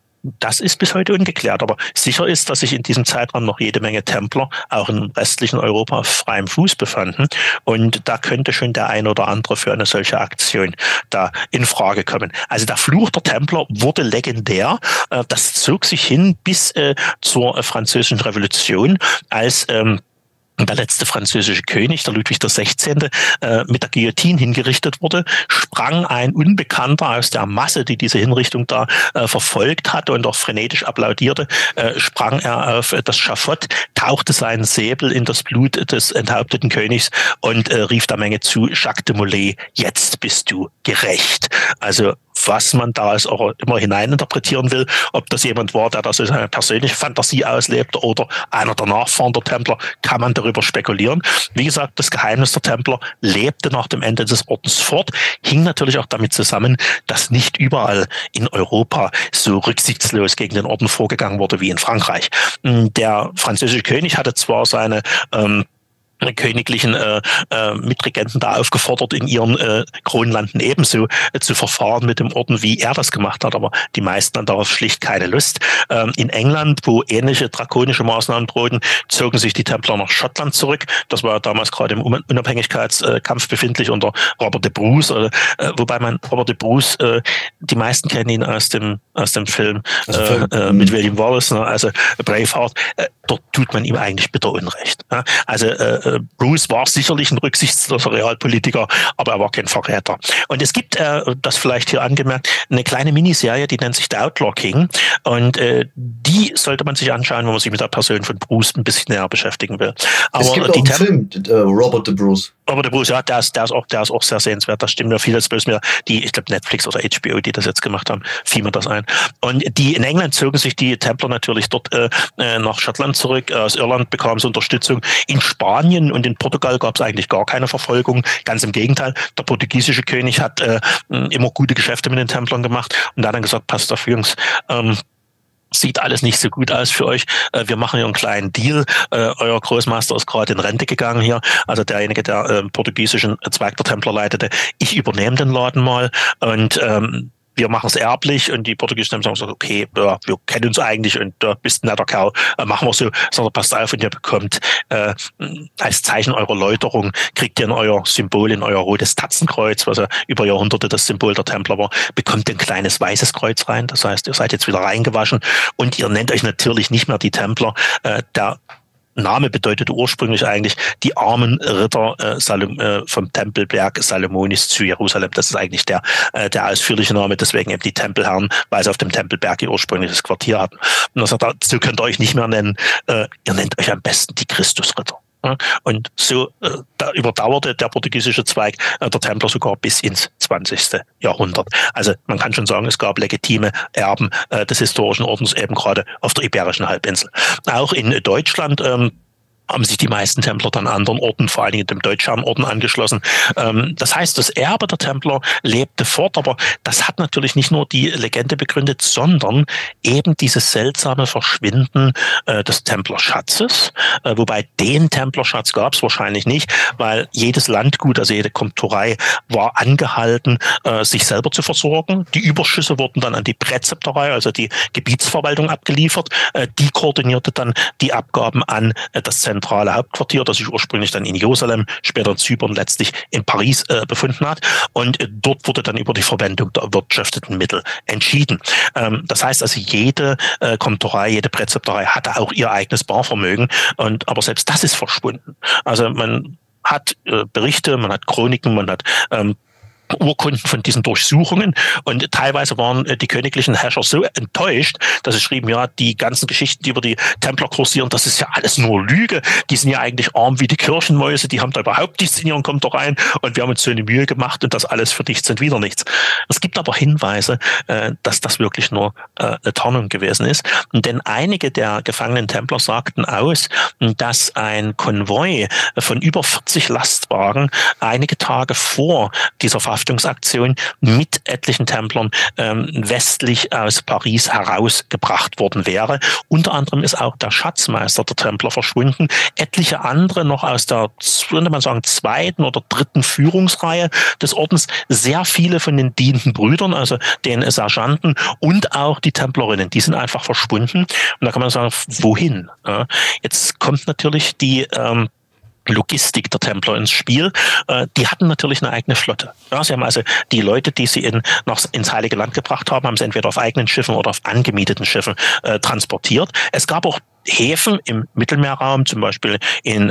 Speaker 2: das ist bis heute ungeklärt, aber sicher ist, dass sich in diesem Zeitraum noch jede Menge Templer auch im restlichen Europa auf freiem Fuß befanden und da könnte schon der ein oder andere für eine solche Aktion da in Frage kommen. Also der Fluch der Templer wurde legendär, das zog sich hin bis zur Französischen Revolution, als der letzte französische König, der Ludwig XVI., mit der Guillotine hingerichtet wurde, sprang ein Unbekannter aus der Masse, die diese Hinrichtung da verfolgt hatte und auch frenetisch applaudierte, sprang er auf das Schafott, tauchte seinen Säbel in das Blut des enthaupteten Königs und rief der Menge zu: Jacques de Molay, jetzt bist du gerecht. Also was man da auch immer hineininterpretieren will, ob das jemand war, der das als eine persönliche Fantasie auslebte oder einer der Nachfahren der Templer, kann man darüber spekulieren. Wie gesagt, das Geheimnis der Templer lebte nach dem Ende des Ordens fort, hing natürlich auch damit zusammen, dass nicht überall in Europa so rücksichtslos gegen den Orden vorgegangen wurde wie in Frankreich. Der französische König hatte zwar seine königlichen Mitregenten da aufgefordert, in ihren Kronlanden ebenso zu verfahren mit dem Orden, wie er das gemacht hat, aber die meisten hatten darauf schlicht keine Lust. In England, wo ähnliche drakonische Maßnahmen drohten, zogen sich die Templer nach Schottland zurück. Das war damals gerade im Unabhängigkeitskampf befindlich unter Robert de Bruce, wobei man Robert de Bruce, die meisten kennen ihn aus dem Film mit William Wallace, also Braveheart. Dort tut man ihm eigentlich bitter Unrecht. Also Bruce war sicherlich ein rücksichtsloser Realpolitiker, aber er war kein Verräter. Und es gibt, das vielleicht hier angemerkt, eine kleine Miniserie, die nennt sich The Outlaw King. Und die sollte man sich anschauen, wenn man sich mit der Person von Bruce ein bisschen näher beschäftigen will. Aber
Speaker 1: es gibt auch einen Film, Robert de Bruce.
Speaker 2: Robert de Bruce, ja, der ist auch sehr sehenswert. Das stimmt mir vieles, bloß mir ich glaube Netflix oder HBO, die das jetzt gemacht haben, fiel mir das ein. Und die in England zogen sich die Templer natürlich dort nach Schottland zurück. Aus Irland bekamen sie Unterstützung. In Spanien und in Portugal gab es eigentlich gar keine Verfolgung. Ganz im Gegenteil. Der portugiesische König hat immer gute Geschäfte mit den Templern gemacht und da hat dann gesagt, passt auf, Jungs, sieht alles nicht so gut aus für euch. Wir machen hier einen kleinen Deal. Euer Großmeister ist gerade in Rente gegangen hier. Also derjenige, der portugiesischen Zweig der Templer leitete. Ich übernehme den Laden mal und wir machen es erblich. Und die portugiesischen Templer sagen, okay, ja, wir kennen uns eigentlich und du bist ein netter Kerl, machen wir so. Sondern passt auf und ihr bekommt als Zeichen eurer Läuterung, kriegt ihr in euer Symbol, in euer rotes Tatzenkreuz, was ja über Jahrhunderte das Symbol der Templer war, bekommt ein kleines weißes Kreuz rein. Das heißt, ihr seid jetzt wieder reingewaschen und ihr nennt euch natürlich nicht mehr die Templer. Der Name bedeutete ursprünglich eigentlich die armen Ritter vom Tempelberg Salomonis zu Jerusalem. Das ist eigentlich der ausführliche Name, deswegen eben die Tempelherren, weil sie auf dem Tempelberg ihr ursprüngliches Quartier hatten. Und er sagt, so könnt ihr euch nicht mehr nennen, ihr nennt euch am besten die Christusritter. Und so da überdauerte der portugiesische Zweig der Templer sogar bis ins 20. Jahrhundert. Also man kann schon sagen, es gab legitime Erben des historischen Ordens eben gerade auf der Iberischen Halbinsel. Auch in Deutschland haben sich die meisten Templer dann anderen Orden, vor allen Dingen dem Deutschherrenorden, angeschlossen. Das heißt, das Erbe der Templer lebte fort, aber das hat natürlich nicht nur die Legende begründet, sondern eben dieses seltsame Verschwinden des Templerschatzes, wobei den Templerschatz gab es wahrscheinlich nicht, weil jedes Landgut, also jede Komturei war angehalten, sich selber zu versorgen. Die Überschüsse wurden dann an die Präzeptorei, also die Gebietsverwaltung, abgeliefert. Die koordinierte dann die Abgaben an das zentrale Hauptquartier, das sich ursprünglich dann in Jerusalem, später in Zypern, letztlich in Paris befunden hat. Und dort wurde dann über die Verwendung der erwirtschafteten Mittel entschieden. Das heißt also, jede Komturei, jede Präzeptorei hatte auch ihr eigenes Barvermögen. Aber selbst das ist verschwunden. Also man hat Berichte, man hat Chroniken, man hat Urkunden von diesen Durchsuchungen, und teilweise waren die königlichen Herrscher so enttäuscht, dass sie schrieben, ja, die ganzen Geschichten, die über die Templer kursieren, das ist ja alles nur Lüge, die sind ja eigentlich arm wie die Kirchenmäuse, die haben da überhaupt nichts in ihren Komtureien und wir haben uns so eine Mühe gemacht und das alles für nichts und wieder nichts. Es gibt aber Hinweise, dass das wirklich nur eine Tarnung gewesen ist, denn einige der gefangenen Templer sagten aus, dass ein Konvoi von über 40 Lastwagen einige Tage vor dieser Verhaftungsaktion mit etlichen Templern westlich aus Paris herausgebracht worden wäre. Unter anderem ist auch der Schatzmeister der Templer verschwunden. Etliche andere noch aus der, könnte man sagen, zweiten oder dritten Führungsreihe des Ordens. Sehr viele von den dienenden Brüdern, also den Sergeanten und auch die Templerinnen, die sind einfach verschwunden. Und da kann man sagen, wohin? Jetzt kommt natürlich die Logistik der Templer ins Spiel. Die hatten natürlich eine eigene Flotte. Ja, sie haben also die Leute, die sie ins Heilige Land gebracht haben, haben sie entweder auf eigenen Schiffen oder auf angemieteten Schiffen transportiert. Es gab auch Häfen im Mittelmeerraum, zum Beispiel in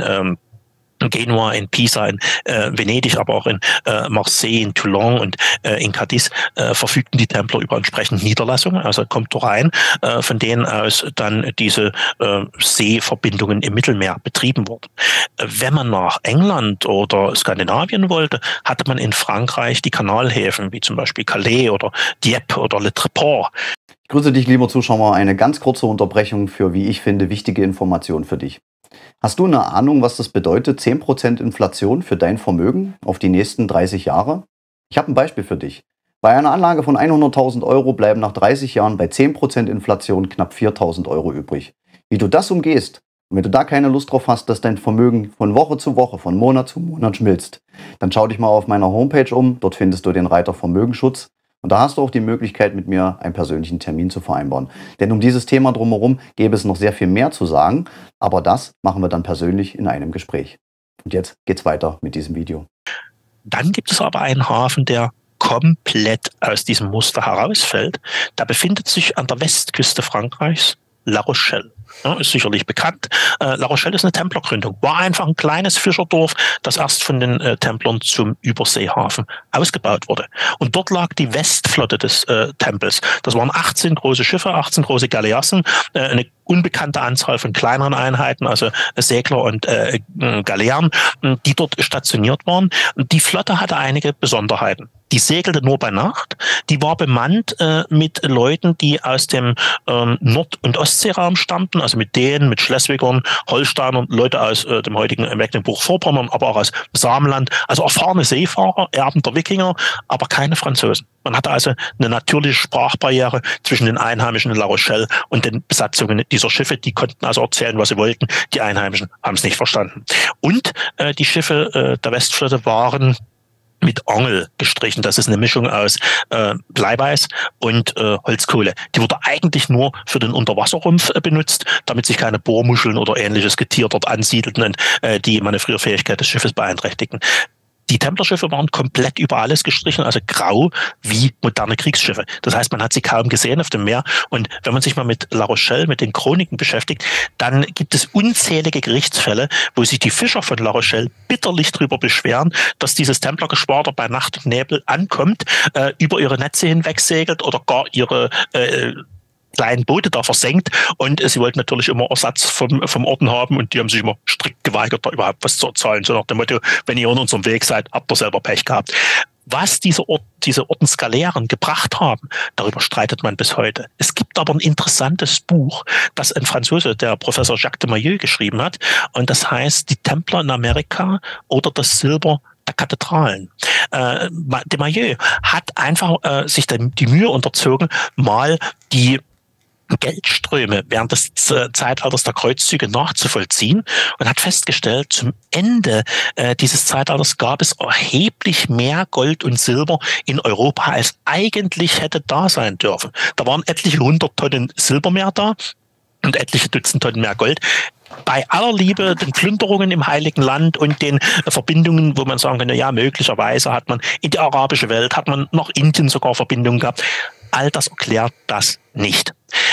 Speaker 2: Genua, in Pisa, in Venedig, aber auch in Marseille, in Toulon und in Cadiz verfügten die Templer über entsprechend Niederlassungen, also Komtureien, von denen aus dann diese Seeverbindungen im Mittelmeer betrieben wurden. Wenn man nach England oder Skandinavien wollte, hatte man in Frankreich die Kanalhäfen, wie zum Beispiel Calais oder Dieppe oder Le Tréport.
Speaker 1: Ich grüße dich, lieber Zuschauer, eine ganz kurze Unterbrechung für, wie ich finde, wichtige Informationen für dich. Hast du eine Ahnung, was das bedeutet, 10% Inflation für dein Vermögen auf die nächsten 30 Jahre? Ich habe ein Beispiel für dich. Bei einer Anlage von 100.000 Euro bleiben nach 30 Jahren bei 10% Inflation knapp 4.000 Euro übrig. Wie du das umgehst, und wenn du da keine Lust drauf hast, dass dein Vermögen von Woche zu Woche, von Monat zu Monat schmilzt, dann schau dich mal auf meiner Homepage um. Dort findest du den Reiter Vermögensschutz. Und da hast du auch die Möglichkeit, mit mir einen persönlichen Termin zu vereinbaren. Denn um dieses Thema drumherum gäbe es noch sehr viel mehr zu sagen, aber das machen wir dann persönlich in einem Gespräch. Und jetzt geht's weiter mit diesem Video.
Speaker 2: Dann gibt es aber einen Hafen, der komplett aus diesem Muster herausfällt. Da befindet sich an der Westküste Frankreichs La Rochelle. Ja, ist sicherlich bekannt. La Rochelle ist eine Templergründung. War einfach ein kleines Fischerdorf, das erst von den Templern zum Überseehafen ausgebaut wurde. Und dort lag die Westflotte des Tempels. Das waren 18 große Schiffe, 18 große Galeassen, eine unbekannte Anzahl von kleineren Einheiten, also Segler und Galeeren, die dort stationiert waren. Und die Flotte hatte einige Besonderheiten. Die segelte nur bei Nacht. Die war bemannt mit Leuten, die aus dem Nord- und Ostseeraum stammten, also mit Dänen, mit Schleswigern, Holsteinern, Leute aus dem heutigen Mecklenburg-Vorpommern, aber auch aus Samenland. Also erfahrene Seefahrer, Erben der Wikinger, aber keine Franzosen. Man hatte also eine natürliche Sprachbarriere zwischen den Einheimischen in La Rochelle und den Besatzungen dieser Schiffe. Die konnten also erzählen, was sie wollten. Die Einheimischen haben es nicht verstanden. Und die Schiffe der Westflotte waren mit Angel gestrichen. Das ist eine Mischung aus Bleiweiß und Holzkohle. Die wurde eigentlich nur für den Unterwasserrumpf benutzt, damit sich keine Bohrmuscheln oder ähnliches Getier dort ansiedelten und die Manövrierfähigkeit des Schiffes beeinträchtigten. Die Templerschiffe waren komplett über alles gestrichen, also grau wie moderne Kriegsschiffe. Das heißt, man hat sie kaum gesehen auf dem Meer. Und wenn man sich mal mit La Rochelle, mit den Chroniken beschäftigt, dann gibt es unzählige Gerichtsfälle, wo sich die Fischer von La Rochelle bitterlich darüber beschweren, dass dieses Templergeschwader bei Nacht und Nebel ankommt, über ihre Netze hinweg segelt oder gar ihre kleinen Boote da versenkt, und sie wollten natürlich immer Ersatz vom Orden haben, und die haben sich immer strikt geweigert, da überhaupt was zu erzahlen, so nach dem Motto, wenn ihr in unserem Weg seid, habt ihr selber Pech gehabt. Was diese Ordensgaleeren gebracht haben, darüber streitet man bis heute. Es gibt aber ein interessantes Buch, das ein Franzose, der Professor Jacques de Maieux, geschrieben hat, und das heißt Die Templer in Amerika oder das Silber der Kathedralen. De Maieux hat einfach sich die Mühe unterzogen, mal die Geldströme während des Zeitalters der Kreuzzüge nachzuvollziehen und hat festgestellt, zum Ende dieses Zeitalters gab es erheblich mehr Gold und Silber in Europa, als eigentlich hätte da sein dürfen. Da waren etliche 100 Tonnen Silber mehr da und etliche Dutzend Tonnen mehr Gold. Bei aller Liebe den Plünderungen im Heiligen Land und den Verbindungen, wo man sagen kann, ja, möglicherweise hat man in die arabische Welt, hat man nach Indien sogar Verbindungen gehabt. All das erklärt das nicht.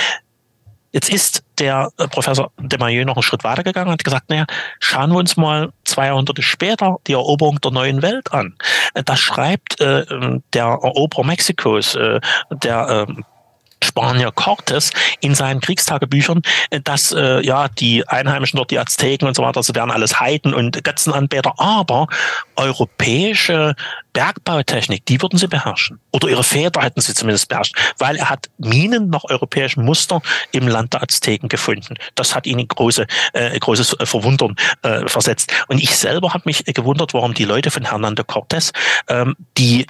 Speaker 2: Jetzt ist der Professor de Maieux noch einen Schritt weitergegangen und hat gesagt, naja, schauen wir uns mal 2 Jahrhunderte später die Eroberung der neuen Welt an. Da schreibt der Eroberer Mexikos, der Spanier Cortés in seinen Kriegstagebüchern, dass die Einheimischen dort, die Azteken und so weiter, das wären alles Heiden und Götzenanbeter, aber europäische Bergbautechnik, die würden sie beherrschen. Oder ihre Väter hätten sie zumindest beherrscht, weil er hat Minen nach europäischen Muster im Land der Azteken gefunden. Das hat ihn in großes Verwundern versetzt. Und ich selber habe mich gewundert, warum die Leute von Hernando Cortés die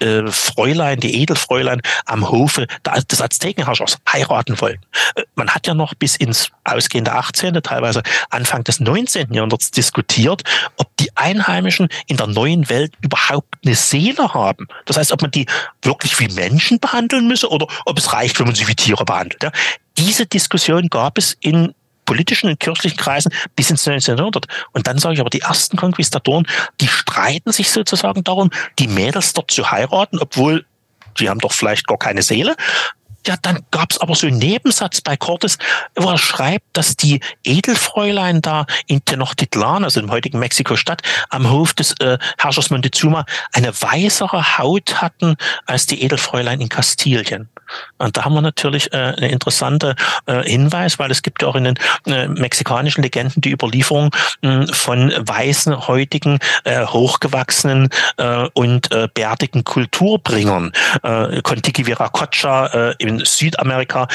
Speaker 2: Edelfräulein am Hofe des Aztekenherrschers heiraten wollten. Man hat ja noch bis ins ausgehende 18., teilweise Anfang des 19. Jahrhunderts diskutiert, ob die Einheimischen in der neuen Welt überhaupt eine Seele haben. Das heißt, ob man die wirklich wie Menschen behandeln müsse oder ob es reicht, wenn man sie wie Tiere behandelt. Ja? Diese Diskussion gab es in politischen und kirchlichen Kreisen bis ins 19. Jahrhundert. Und dann sage ich aber, die ersten Konquistadoren, die streiten sich sozusagen darum, die Mädels dort zu heiraten, obwohl sie haben doch vielleicht gar keine Seele. Ja, dann gab es aber so einen Nebensatz bei Cortés, wo er schreibt, dass die Edelfräulein da in Tenochtitlan, also im heutigen Mexiko-Stadt, am Hof des Herrschers Montezuma eine weißere Haut hatten als die Edelfräulein in Kastilien. Und da haben wir natürlich einen interessanten Hinweis, weil es gibt ja auch in den mexikanischen Legenden die Überlieferung von weißen, heutigen, hochgewachsenen und bärtigen Kulturbringern. Contiki Viracocha in Südamerika,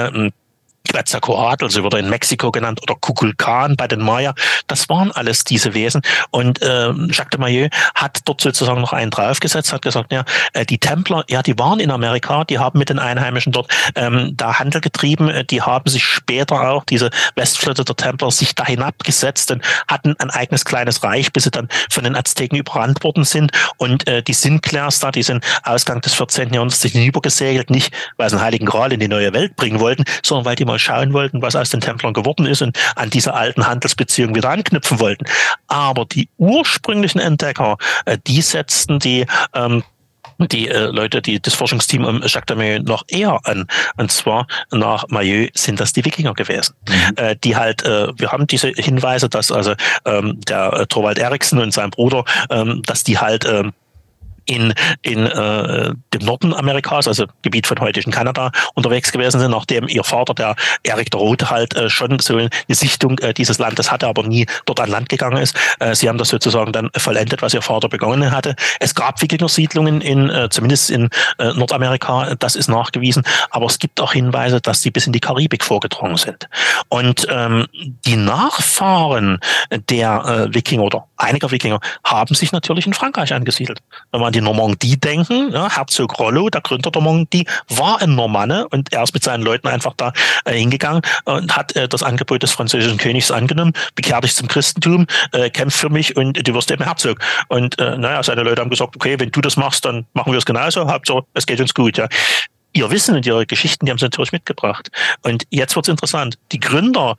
Speaker 2: Quetzalcoatl, also wird er in Mexiko genannt, oder Kukulkan bei den Maya. Das waren alles diese Wesen. Und Jacques de Maieux hat dort sozusagen noch einen draufgesetzt, hat gesagt, ja, die Templer, ja, die waren in Amerika, die haben mit den Einheimischen dort da Handel getrieben, die haben sich später auch, diese Westflotte der Templer, sich da hinabgesetzt und hatten ein eigenes kleines Reich, bis sie dann von den Azteken überrannt worden sind. Und die Sinclairs da, die sind Ausgang des 14. Jahrhunderts hinübergesegelt, nicht weil sie einen Heiligen Gral in die neue Welt bringen wollten, sondern weil die mal schauen wollten, was aus den Templern geworden ist und an diese alten Handelsbeziehungen wieder anknüpfen wollten. Aber die ursprünglichen Entdecker, die setzten die Leute, das Forschungsteam um Jacques de Maieux noch eher an. Und zwar nach Maieux sind das die Wikinger gewesen. Die halt, wir haben diese Hinweise, dass also der Thorvald Erichsen und sein Bruder, dass die halt in dem Norden Amerikas, also Gebiet von heutigen Kanada, unterwegs gewesen sind, nachdem ihr Vater, der Erik der Rote, halt schon so eine Sichtung dieses Landes hatte, aber nie dort an Land gegangen ist. Sie haben das sozusagen dann vollendet, was ihr Vater begonnen hatte. Es gab Wikingersiedlungen zumindest in Nordamerika, das ist nachgewiesen, aber es gibt auch Hinweise, dass sie bis in die Karibik vorgedrungen sind. Und die Nachfahren der Wikinger oder einiger Wikinger haben sich natürlich in Frankreich angesiedelt. Wenn man an die Normandie denken, ja, Herzog Rollo, der Gründer der Normandie, war ein Normanne und er ist mit seinen Leuten einfach da hingegangen und hat das Angebot des französischen Königs angenommen, bekehr dich zum Christentum, kämpf für mich und du wirst eben Herzog. Und seine Leute haben gesagt, okay, wenn du das machst, dann machen wir es genauso, Hauptsache, es geht uns gut. Ja. Ihr Wissen und ihre Geschichten, die haben sie natürlich mitgebracht. Und jetzt wird's interessant. Die Gründer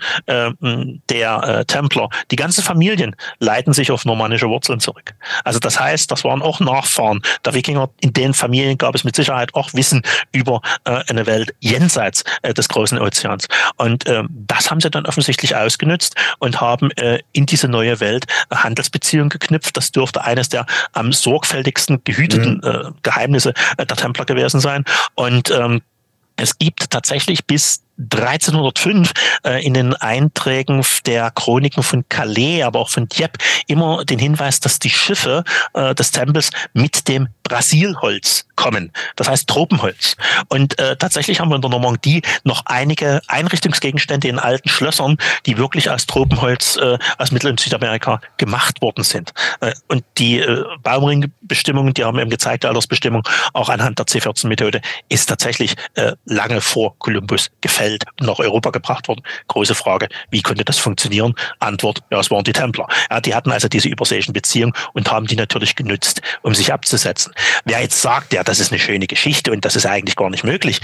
Speaker 2: der Templer, die ganzen Familien leiten sich auf normannische Wurzeln zurück. Also das heißt, das waren auch Nachfahren der Wikinger. In den Familien gab es mit Sicherheit auch Wissen über eine Welt jenseits des großen Ozeans. Und das haben sie dann offensichtlich ausgenutzt und haben in diese neue Welt Handelsbeziehungen geknüpft. Das dürfte eines der am sorgfältigsten gehüteten Geheimnisse der Templer gewesen sein. Und es gibt tatsächlich bis 1305 in den Einträgen der Chroniken von Calais, aber auch von Dieppe immer den Hinweis, dass die Schiffe des Tempels mit dem Brasilholz kommen, das heißt Tropenholz. Und tatsächlich haben wir in der Normandie noch einige Einrichtungsgegenstände in alten Schlössern, die wirklich aus Tropenholz aus Mittel- und Südamerika gemacht worden sind. Und die Baumringbestimmungen, die haben eben gezeigt, die Altersbestimmung auch anhand der C14-Methode ist tatsächlich lange vor Kolumbus gefällt und nach Europa gebracht worden. Große Frage, wie konnte das funktionieren? Antwort, ja, es waren die Templer. Ja, die hatten also diese überseeischen Beziehungen und haben die natürlich genützt, um sich abzusetzen. Wer jetzt sagt, ja, das ist eine schöne Geschichte und das ist eigentlich gar nicht möglich.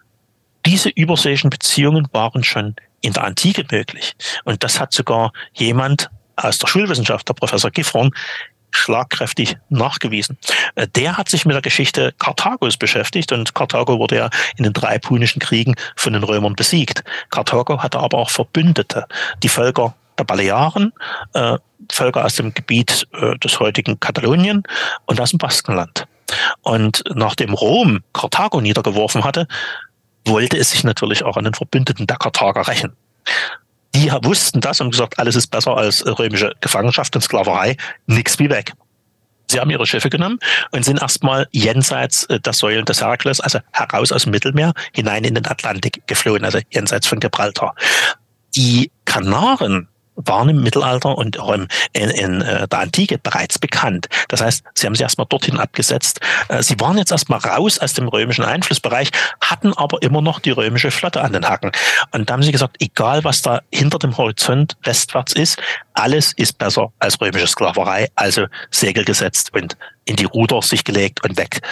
Speaker 2: Diese überseeischen Beziehungen waren schon in der Antike möglich. Und das hat sogar jemand aus der Schulwissenschaft, der Professor Gifhorn, schlagkräftig nachgewiesen. Der hat sich mit der Geschichte Karthagos beschäftigt und Karthago wurde ja in den 3 Punischen Kriegen von den Römern besiegt. Karthago hatte aber auch Verbündete, die Völker der Balearen, Völker aus dem Gebiet des heutigen Katalonien und aus dem Baskenland. Und nachdem Rom Karthago niedergeworfen hatte, wollte es sich natürlich auch an den Verbündeten der Karthager rächen. Die wussten das und gesagt, alles ist besser als römische Gefangenschaft und Sklaverei, nix wie weg. Sie haben ihre Schiffe genommen und sind erstmal jenseits der Säulen des Herakles, also heraus aus dem Mittelmeer, hinein in den Atlantik geflohen, also jenseits von Gibraltar. Die Kanaren waren im Mittelalter und auch in der Antike bereits bekannt. Das heißt, sie haben sich erstmal dorthin abgesetzt. Sie waren jetzt erstmal raus aus dem römischen Einflussbereich, hatten aber immer noch die römische Flotte an den Hacken. Und da haben sie gesagt, egal was da hinter dem Horizont westwärts ist, alles ist besser als römische Sklaverei. Also Segel gesetzt und in die Ruder sich gelegt und weg.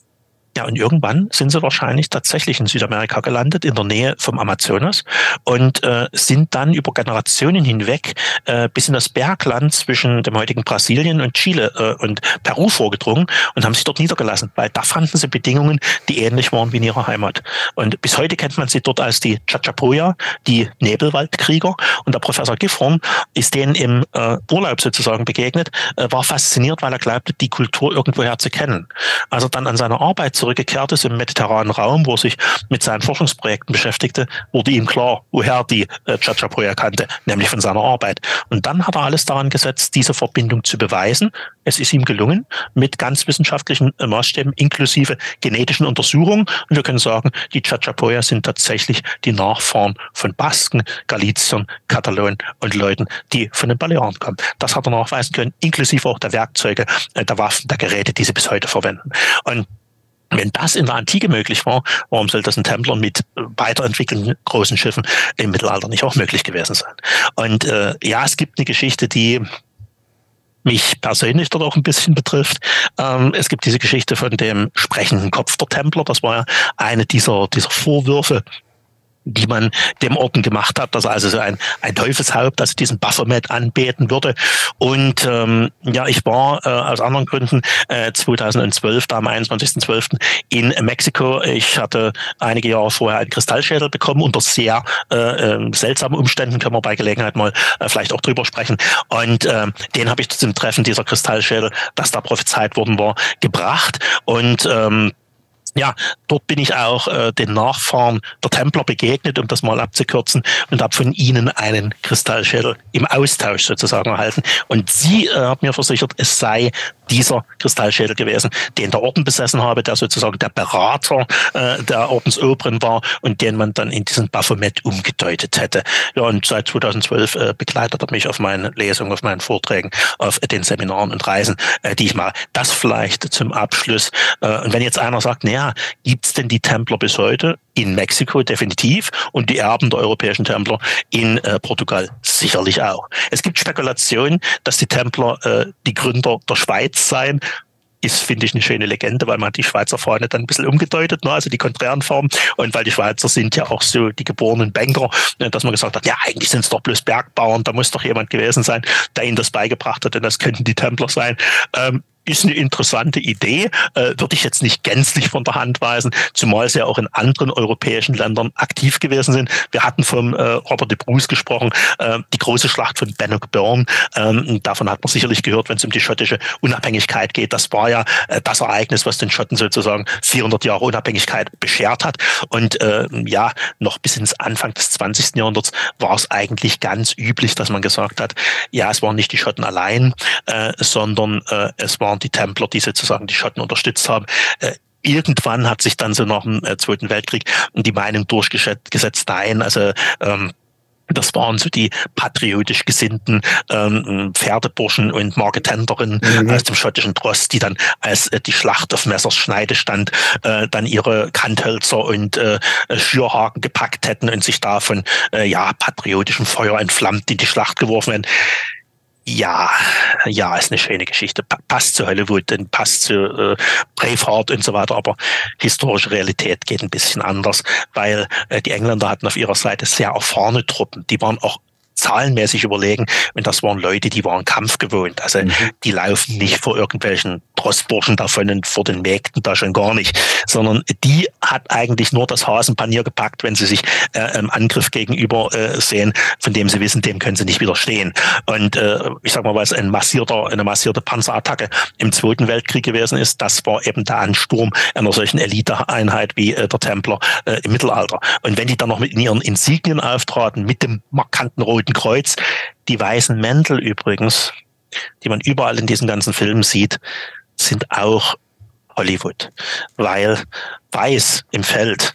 Speaker 2: Ja, und irgendwann sind sie wahrscheinlich tatsächlich in Südamerika gelandet, in der Nähe vom Amazonas und sind dann über Generationen hinweg bis in das Bergland zwischen dem heutigen Brasilien und Chile und Peru vorgedrungen und haben sich dort niedergelassen, weil da fanden sie Bedingungen, die ähnlich waren wie in ihrer Heimat. Und bis heute kennt man sie dort als die Chachapoya, die Nebelwaldkrieger. Und der Professor Gifhorn ist denen im Urlaub sozusagen begegnet, war fasziniert, weil er glaubte, die Kultur irgendwoher zu kennen. Als er dann an seiner Arbeit zurückgekehrt ist im mediterranen Raum, wo er sich mit seinen Forschungsprojekten beschäftigte, wurde ihm klar, woher die Chachapoya kannte, nämlich von seiner Arbeit. Und dann hat er alles daran gesetzt, diese Verbindung zu beweisen. Es ist ihm gelungen, mit ganz wissenschaftlichen Maßstäben inklusive genetischen Untersuchungen. Und wir können sagen, die Chachapoya sind tatsächlich die Nachfahren von Basken, Galiziern, Katalonen und Leuten, die von den Balearen kommen. Das hat er nachweisen können, inklusive auch der Werkzeuge, der Waffen, der Geräte, die sie bis heute verwenden. Und wenn das in der Antike möglich war, warum soll das ein Templer mit weiterentwickelten großen Schiffen im Mittelalter nicht auch möglich gewesen sein? Und ja, es gibt eine Geschichte, die mich persönlich dort auch ein bisschen betrifft. Es gibt diese Geschichte von dem sprechenden Kopf der Templer. Das war ja eine dieser Vorwürfe, die man dem Orden gemacht hat, dass er also so ein Teufelshaupt, also diesen Baphomet anbeten würde. Und ja, ich war aus anderen Gründen 2012, da am 21.12. in Mexiko. Ich hatte einige Jahre vorher einen Kristallschädel bekommen, unter sehr seltsamen Umständen, können wir bei Gelegenheit mal vielleicht auch drüber sprechen. Und den habe ich zum Treffen dieser Kristallschädel, das da prophezeit worden war, gebracht. Und ja, dort bin ich auch den Nachfahren der Templer begegnet, um das mal abzukürzen, und habe von ihnen einen Kristallschädel im Austausch sozusagen erhalten. Und sie haben mir versichert, es sei dieser Kristallschädel gewesen, den der Orden besessen habe, der sozusagen der Berater der Ordensoberen war und den man dann in diesen Baphomet umgedeutet hätte. Ja, und seit 2012 begleitet er mich auf meinen Lesungen, auf meinen Vorträgen, auf den Seminaren und Reisen, die ich mache. Das vielleicht zum Abschluss. Und wenn jetzt einer sagt, naja, gibt's denn die Templer bis heute? In Mexiko definitiv und die Erben der europäischen Templer in Portugal sicherlich auch. Es gibt Spekulationen, dass die Templer die Gründer der Schweiz seien. Ist, finde ich, eine schöne Legende, weil man die Schweizer Fahne dann ein bisschen umgedeutet, ne? Also die konträren Farben. Und weil die Schweizer sind ja auch so die geborenen Banker, dass man gesagt hat, ja, eigentlich sind es doch bloß Bergbauern, da muss doch jemand gewesen sein, der ihnen das beigebracht hat, und das könnten die Templer sein. ist eine interessante Idee, würde ich jetzt nicht gänzlich von der Hand weisen, zumal sie ja auch in anderen europäischen Ländern aktiv gewesen sind. Wir hatten vom Robert de Bruce gesprochen, die große Schlacht von Bannockburn. Davon hat man sicherlich gehört, wenn es um die schottische Unabhängigkeit geht. Das war ja das Ereignis, was den Schotten sozusagen 400 Jahre Unabhängigkeit beschert hat. Und ja, noch bis ins Anfang des 20. Jahrhunderts war es eigentlich ganz üblich, dass man gesagt hat, ja, es waren nicht die Schotten allein, sondern es waren die Templer, die sozusagen die Schotten unterstützt haben. Irgendwann hat sich dann so nach dem Zweiten Weltkrieg die Meinung durchgesetzt, nein, also das waren so die patriotisch gesinnten Pferdeburschen und Marketenderinnen aus dem schottischen Trost, die dann, als die Schlacht auf Messers Schneide stand, dann ihre Kanthölzer und Schürhaken gepackt hätten und sich da von patriotischem Feuer entflammt in die Schlacht geworfen werden. Ja, ist eine schöne Geschichte. Passt zu Hollywood und passt zu Braveheart und so weiter, aber historische Realität geht ein bisschen anders, weil die Engländer hatten auf ihrer Seite sehr erfahrene Truppen. Die waren auch zahlenmäßig überlegen, und das waren Leute, die waren kampfgewohnt. Also die laufen nicht vor irgendwelchen Trossburschen davon und vor den Mägden da schon gar nicht, sondern die hat eigentlich nur das Hasenpanier gepackt, wenn sie sich im Angriff gegenüber sehen, von dem sie wissen, dem können sie nicht widerstehen. Und ich sag mal, was eine massierte Panzerattacke im Zweiten Weltkrieg gewesen ist, das war eben der Ansturm einer solchen Eliteeinheit wie der Templer im Mittelalter. Und wenn die dann noch mit ihren Insignien auftraten, mit dem markanten Roten Kreuz, die weißen Mäntel übrigens, die man überall in diesen ganzen Filmen sieht, sind auch Hollywood, weil weiß im Feld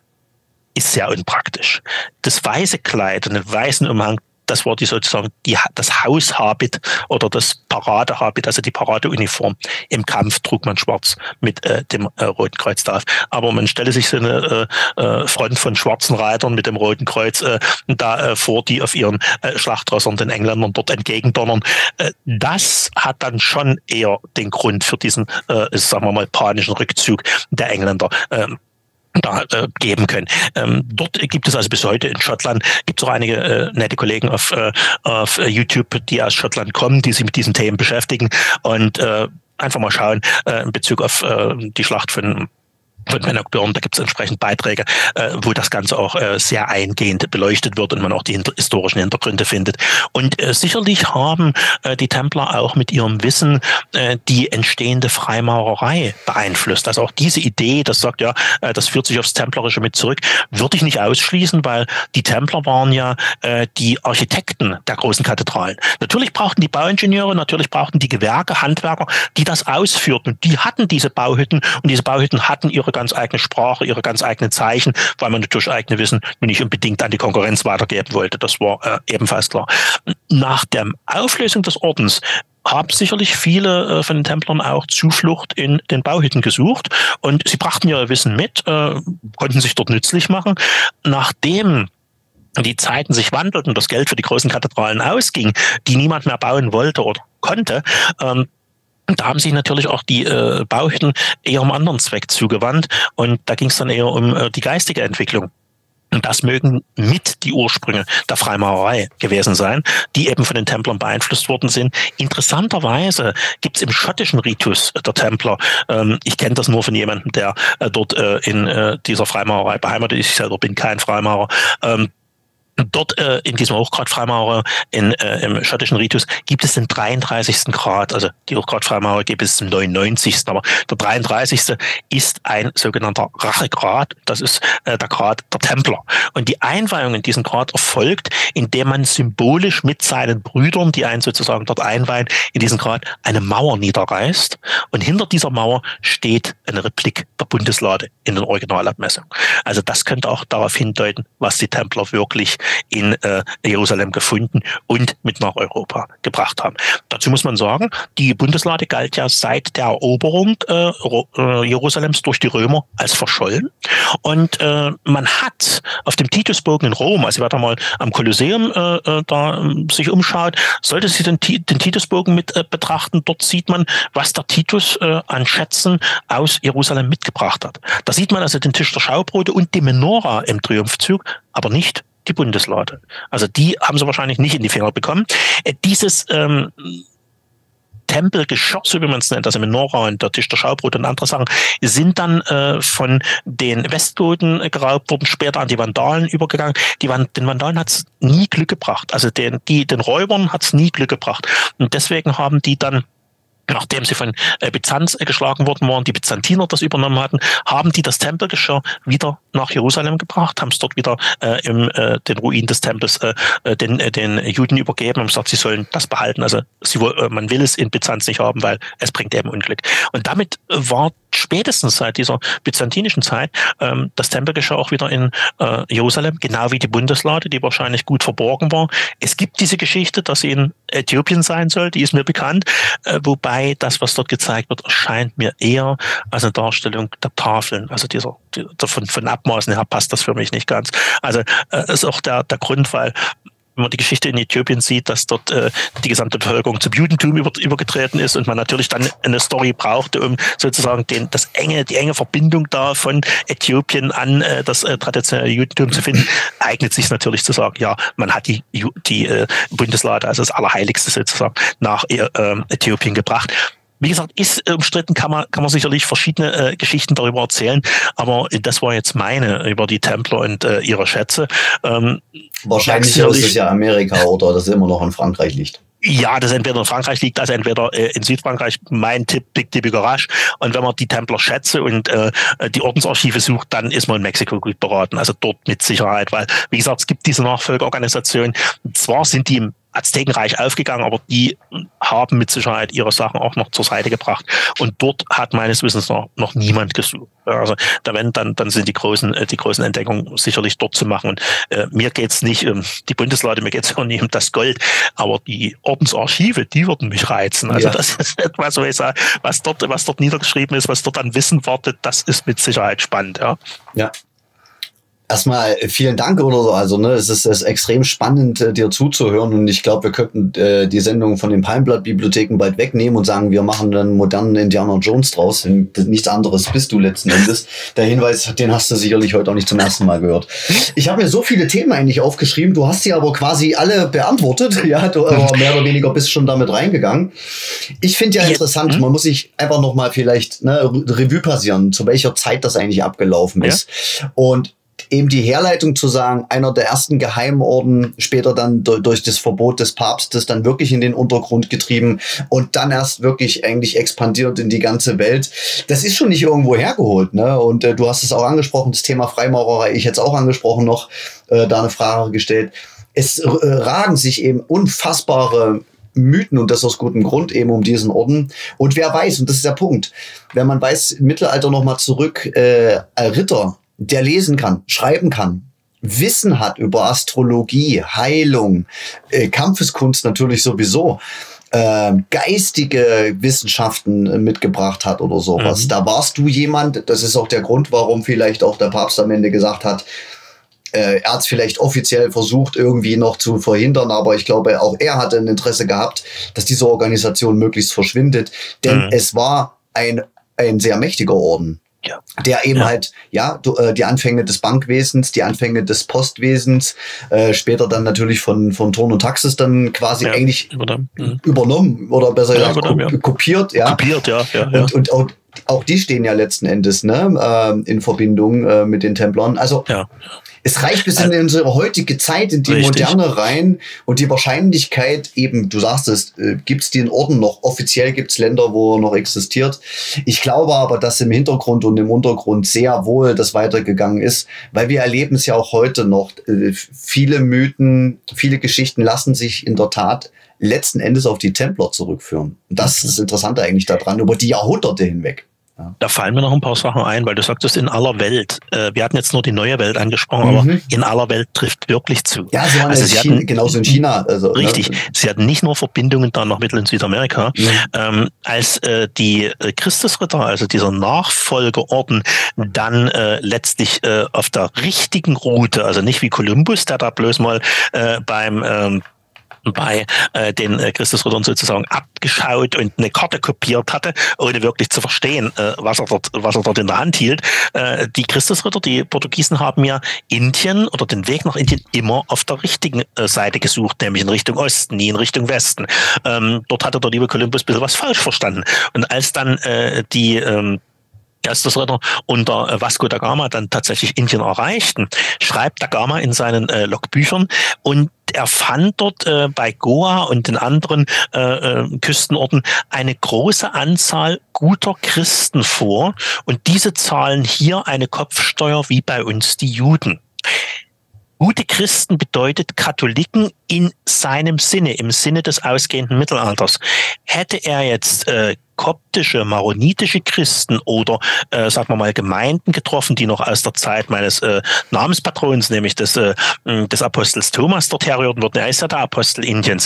Speaker 2: ist sehr unpraktisch. Das weiße Kleid und den weißen Umhang, das war das Haushabit oder das Paradehabit, also die Paradeuniform. Im Kampf trug man schwarz mit dem Roten Kreuz drauf. Aber man stelle sich so eine Front von schwarzen Reitern mit dem Roten Kreuz vor, die auf ihren Schlachtrössern den Engländern dort entgegendonnern. Das hat dann schon eher den Grund für diesen, sagen wir mal, panischen Rückzug der Engländer geben können. Dort gibt es also bis heute in Schottland, gibt es auch einige nette Kollegen auf YouTube, die aus Schottland kommen, die sich mit diesen Themen beschäftigen und einfach mal schauen in Bezug auf die Schlacht von Bannockburn, da gibt es entsprechend Beiträge, wo das Ganze auch sehr eingehend beleuchtet wird und man auch die historischen Hintergründe findet. Und sicherlich haben die Templer auch mit ihrem Wissen die entstehende Freimaurerei beeinflusst. Also auch diese Idee, das sagt ja, das führt sich aufs Templerische mit zurück, würde ich nicht ausschließen, weil die Templer waren ja die Architekten der großen Kathedralen. Natürlich brauchten die Bauingenieure, natürlich brauchten die Gewerke, Handwerker, die das ausführten. Die hatten diese Bauhütten und diese Bauhütten hatten ihre ganz eigene Sprache, ihre ganz eigenen Zeichen, weil man natürlich eigene Wissen nicht unbedingt an die Konkurrenz weitergeben wollte. Das war ebenfalls klar. Nach der Auflösung des Ordens haben sicherlich viele von den Templern auch Zuflucht in den Bauhütten gesucht und sie brachten ihr Wissen mit, konnten sich dort nützlich machen. Nachdem die Zeiten sich wandelten, das Geld für die großen Kathedralen ausging, die niemand mehr bauen wollte oder konnte, da haben sich natürlich auch die Bauhütten eher um anderen Zweck zugewandt und da ging es dann eher um die geistige Entwicklung. Und das mögen mit die Ursprünge der Freimaurerei gewesen sein, die eben von den Templern beeinflusst worden sind. Interessanterweise gibt es im schottischen Ritus der Templer, ich kenne das nur von jemandem, der dort in dieser Freimaurerei beheimatet ist, ich selber bin kein Freimaurer, dort in diesem Hochgrad-Freimaurer im schottischen Ritus gibt es den 33. Grad, also die Hochgrad-Freimaurer gibt es zum 99. Aber der 33. ist ein sogenannter Rachegrad, das ist der Grad der Templer. Und die Einweihung in diesen Grad erfolgt, indem man symbolisch mit seinen Brüdern, die einen sozusagen dort einweihen, in diesen Grad eine Mauer niederreißt. Und hinter dieser Mauer steht eine Replik der Bundeslade in den Originalabmessungen. Also das könnte auch darauf hindeuten, was die Templer wirklich in Jerusalem gefunden und mit nach Europa gebracht haben. Dazu muss man sagen, die Bundeslade galt ja seit der Eroberung Jerusalems durch die Römer als verschollen. Und man hat auf dem Titusbogen in Rom, also wer da mal am Kolosseum sich umschaut, sollte sich den Titusbogen mit betrachten. Dort sieht man, was der Titus an Schätzen aus Jerusalem mitgebracht hat. Da sieht man also den Tisch der Schaubrote und die Menora im Triumphzug, aber nicht die Bundeslade. Also die haben sie wahrscheinlich nicht in die Finger bekommen. Dieses Tempelgeschosse, wie man es nennt, also Menora und der Tisch der Schaubrot und andere Sachen, sind dann von den Westgoten geraubt worden, später an die Vandalen übergegangen. Den Vandalen hat es nie Glück gebracht. Also den Räubern hat es nie Glück gebracht. Und deswegen haben die dann, nachdem sie von Byzanz geschlagen worden waren, die Byzantiner das übernommen hatten, haben die das Tempelgeschirr wieder nach Jerusalem gebracht, haben es dort wieder den Ruinen des Tempels den Juden übergeben und gesagt, sie sollen das behalten. Also man will es in Byzanz nicht haben, weil es bringt eben Unglück. Und damit war spätestens seit dieser byzantinischen Zeit das Tempelgeschirr auch wieder in Jerusalem, genau wie die Bundeslade, die wahrscheinlich gut verborgen war. Es gibt diese Geschichte, dass sie in Äthiopien sein soll, die ist mir bekannt, wobei das, was dort gezeigt wird, erscheint mir eher als eine Darstellung der Tafeln. Also von Abmaßen her passt das für mich nicht ganz. Also ist auch der Grund, weil wenn man die Geschichte in Äthiopien sieht, dass dort die gesamte Bevölkerung zum Judentum übergetreten ist und man natürlich dann eine Story brauchte, um sozusagen die enge Verbindung da von Äthiopien an das traditionelle Judentum zu finden, eignet sich natürlich zu sagen, ja, man hat die Bundeslade, also das Allerheiligste sozusagen, nach Äthiopien gebracht. Wie gesagt, ist umstritten, kann man sicherlich verschiedene Geschichten darüber erzählen, aber das war jetzt meine über die Templer und ihre Schätze.
Speaker 1: Wahrscheinlich ist es ja Amerika oder das immer noch in Frankreich liegt.
Speaker 2: Ja, das entweder in Frankreich liegt, also entweder in Südfrankreich, mein Tipp, Big Garage. Und wenn man die Templer-Schätze und die Ordensarchive sucht, dann ist man in Mexiko gut beraten. Also dort mit Sicherheit, weil, wie gesagt, es gibt diese Nachfolgeorganisationen. Zwar sind die im Aztekenreich aufgegangen, aber die haben mit Sicherheit ihre Sachen auch noch zur Seite gebracht. Und dort hat meines Wissens noch niemand gesucht. Also dann sind die großen Entdeckungen sicherlich dort zu machen. Und mir geht's nicht um die Bundeslade, mir geht's auch nicht um das Gold, aber die Ordensarchive, die würden mich reizen. Also das ist etwas, wo ich sage, was dort niedergeschrieben ist, was dort an Wissen wartet, das ist mit Sicherheit spannend.
Speaker 1: Ja. Erstmal vielen Dank oder so. Also, es ist extrem spannend, dir zuzuhören. Und ich glaube, wir könnten die Sendung von den Palmblatt-Bibliotheken bald wegnehmen und sagen, wir machen einen modernen Indiana Jones draus. Nichts anderes bist du letzten Endes. Der Hinweis, den hast du sicherlich heute auch nicht zum ersten Mal gehört. Ich habe mir so viele Themen eigentlich aufgeschrieben. Du hast sie aber quasi alle beantwortet. Ja, du mehr oder weniger bist schon damit reingegangen. Ich finde ja interessant, man muss sich einfach noch mal vielleicht Revue passieren, zu welcher Zeit das eigentlich abgelaufen ist. Und eben die Herleitung zu sagen, einer der ersten Geheimorden, später dann durch das Verbot des Papstes dann wirklich in den Untergrund getrieben und dann erst wirklich eigentlich expandiert in die ganze Welt. Das ist schon nicht irgendwo hergeholt, ne? Und du hast es auch angesprochen, das Thema Freimaurerei, ich hätte es auch angesprochen noch, da eine Frage gestellt. Es ragen sich eben unfassbare Mythen und das aus gutem Grund eben um diesen Orden. Und wer weiß, und das ist der Punkt, wenn man weiß, im Mittelalter noch mal zurück, Ritter, der lesen kann, schreiben kann, Wissen hat über Astrologie, Heilung, Kampfeskunst natürlich sowieso, geistige Wissenschaften mitgebracht hat oder sowas. Da warst du jemand, das ist auch der Grund, warum vielleicht auch der Papst am Ende gesagt hat, er hat es vielleicht offiziell versucht, irgendwie noch zu verhindern, aber ich glaube, auch er hatte ein Interesse gehabt, dass diese Organisation möglichst verschwindet, denn es war ein sehr mächtiger Orden. Ja. Der eben halt, die Anfänge des Bankwesens, die Anfänge des Postwesens, später dann natürlich von Thurn und Taxis dann quasi eigentlich übernommen oder besser gesagt kopiert.
Speaker 2: Kopiert, ja.
Speaker 1: Und auch die stehen ja letzten Endes in Verbindung mit den Templern. Also es reicht bis in unsere heutige Zeit, in die Moderne rein und die Wahrscheinlichkeit eben, du sagst es, gibt es den Orden noch, offiziell gibt es Länder, wo er noch existiert. Ich glaube aber, dass im Hintergrund und im Untergrund sehr wohl das weitergegangen ist, weil wir erleben es ja auch heute noch. Viele Mythen, viele Geschichten lassen sich in der Tat letzten Endes auf die Templer zurückführen. Und das ist das Interessante eigentlich daran, über die Jahrhunderte hinweg. Ja.
Speaker 2: Da fallen mir noch ein paar Sachen ein, weil du sagtest, in aller Welt. Wir hatten jetzt nur die neue Welt angesprochen, aber in aller Welt trifft wirklich zu.
Speaker 1: Ja, sie waren genauso in China. Also,
Speaker 2: richtig. Sie hatten nicht nur Verbindungen da nach Mittel- und Südamerika. Als die Christusritter, also dieser Nachfolgeorden, dann letztlich auf der richtigen Route, also nicht wie Kolumbus, der da bloß mal beim bei den Christusrittern sozusagen abgeschaut und eine Karte kopiert hatte, ohne wirklich zu verstehen, was er dort in der Hand hielt. Die Christusritter, die Portugiesen, haben ja Indien oder den Weg nach Indien immer auf der richtigen Seite gesucht, nämlich in Richtung Osten, nie in Richtung Westen. Dort hatte der liebe Kolumbus ein bisschen was falsch verstanden. Und als dann die Christusritter unter Vasco da Gama dann tatsächlich Indien erreichten, schreibt da Gama in seinen Logbüchern, und er fand dort bei Goa und den anderen Küstenorten eine große Anzahl guter Christen vor, und diese zahlen hier eine Kopfsteuer wie bei uns die Juden. Gute Christen bedeutet Katholiken in seinem Sinne, im Sinne des ausgehenden Mittelalters. Hätte er jetzt koptische, maronitische Christen oder, sagen wir mal, Gemeinden getroffen, die noch aus der Zeit meines Namenspatrons, nämlich des Apostels Thomas, dort herrühren würden, er ist ja der Apostel Indiens,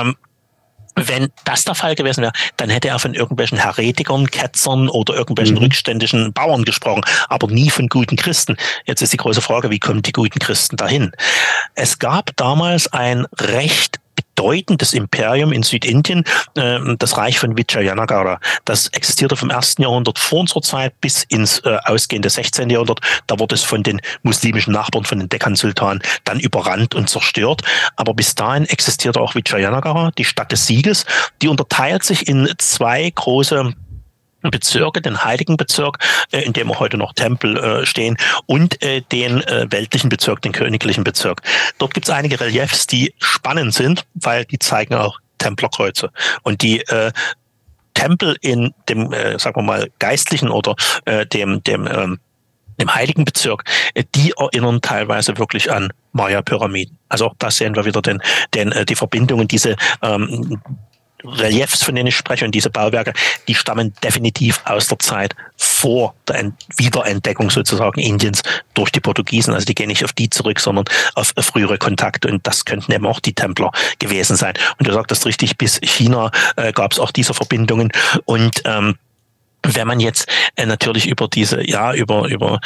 Speaker 2: wenn das der Fall gewesen wäre, dann hätte er von irgendwelchen Heretikern, Ketzern oder irgendwelchen rückständischen Bauern gesprochen, aber nie von guten Christen. Jetzt ist die große Frage, wie kommen die guten Christen dahin? Es gab damals ein recht bedeutendes Imperium in Südindien, das Reich von Vijayanagara. Das existierte vom 1. Jahrhundert vor unserer Zeit bis ins ausgehende 16. Jahrhundert. Da wurde es von den muslimischen Nachbarn, von den Dekkan-Sultanen, dann überrannt und zerstört. Aber bis dahin existierte auch Vijayanagara, die Stadt des Sieges. Die unterteilt sich in zwei große Bezirke, den heiligen Bezirk, in dem auch heute noch Tempel stehen, und den weltlichen Bezirk, den königlichen Bezirk. Dort gibt es einige Reliefs, die spannend sind, weil die zeigen auch Templerkreuze. Und die Tempel in dem, sagen wir mal, geistlichen oder dem heiligen Bezirk, die erinnern teilweise wirklich an Maya-Pyramiden. Also auch da sehen wir wieder die Verbindungen, diese Reliefs, von denen ich spreche, und diese Bauwerke, die stammen definitiv aus der Zeit vor der Wiederentdeckung sozusagen Indiens durch die Portugiesen. Also die gehen nicht auf die zurück, sondern auf frühere Kontakte, und das könnten eben auch die Templer gewesen sein. Und du sagtest richtig, bis China gab es auch diese Verbindungen, und wenn man jetzt natürlich über diese, über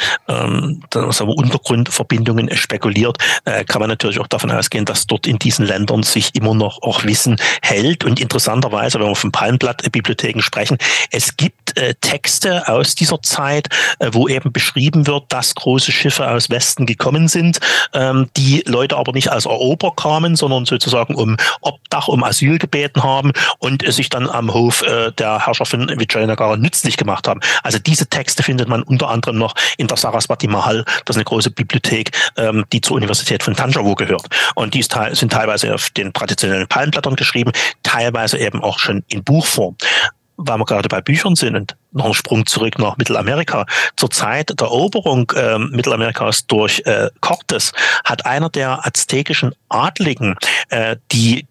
Speaker 2: Untergrundverbindungen spekuliert, kann man natürlich auch davon ausgehen, dass dort in diesen Ländern sich immer noch auch Wissen hält. Und interessanterweise, wenn wir von Palmblatt-Bibliotheken sprechen, es gibt Texte aus dieser Zeit, wo eben beschrieben wird, dass große Schiffe aus Westen gekommen sind, die Leute aber nicht als Eroberer kamen, sondern sozusagen um Obdach, um Asyl gebeten haben und sich dann am Hof der Herrscher von Vijayanagara nützlich gemacht haben. Also diese Texte findet man unter anderem noch in der Saraswati Mahal, das ist eine große Bibliothek, die zur Universität von Tanjavur gehört. Und die sind teilweise auf den traditionellen Palmblättern geschrieben, teilweise eben auch schon in Buchform. Weil wir gerade bei Büchern sind und noch einen Sprung zurück nach Mittelamerika. Zur Zeit der Eroberung Mittelamerikas durch Cortes hat einer der aztekischen Adligen die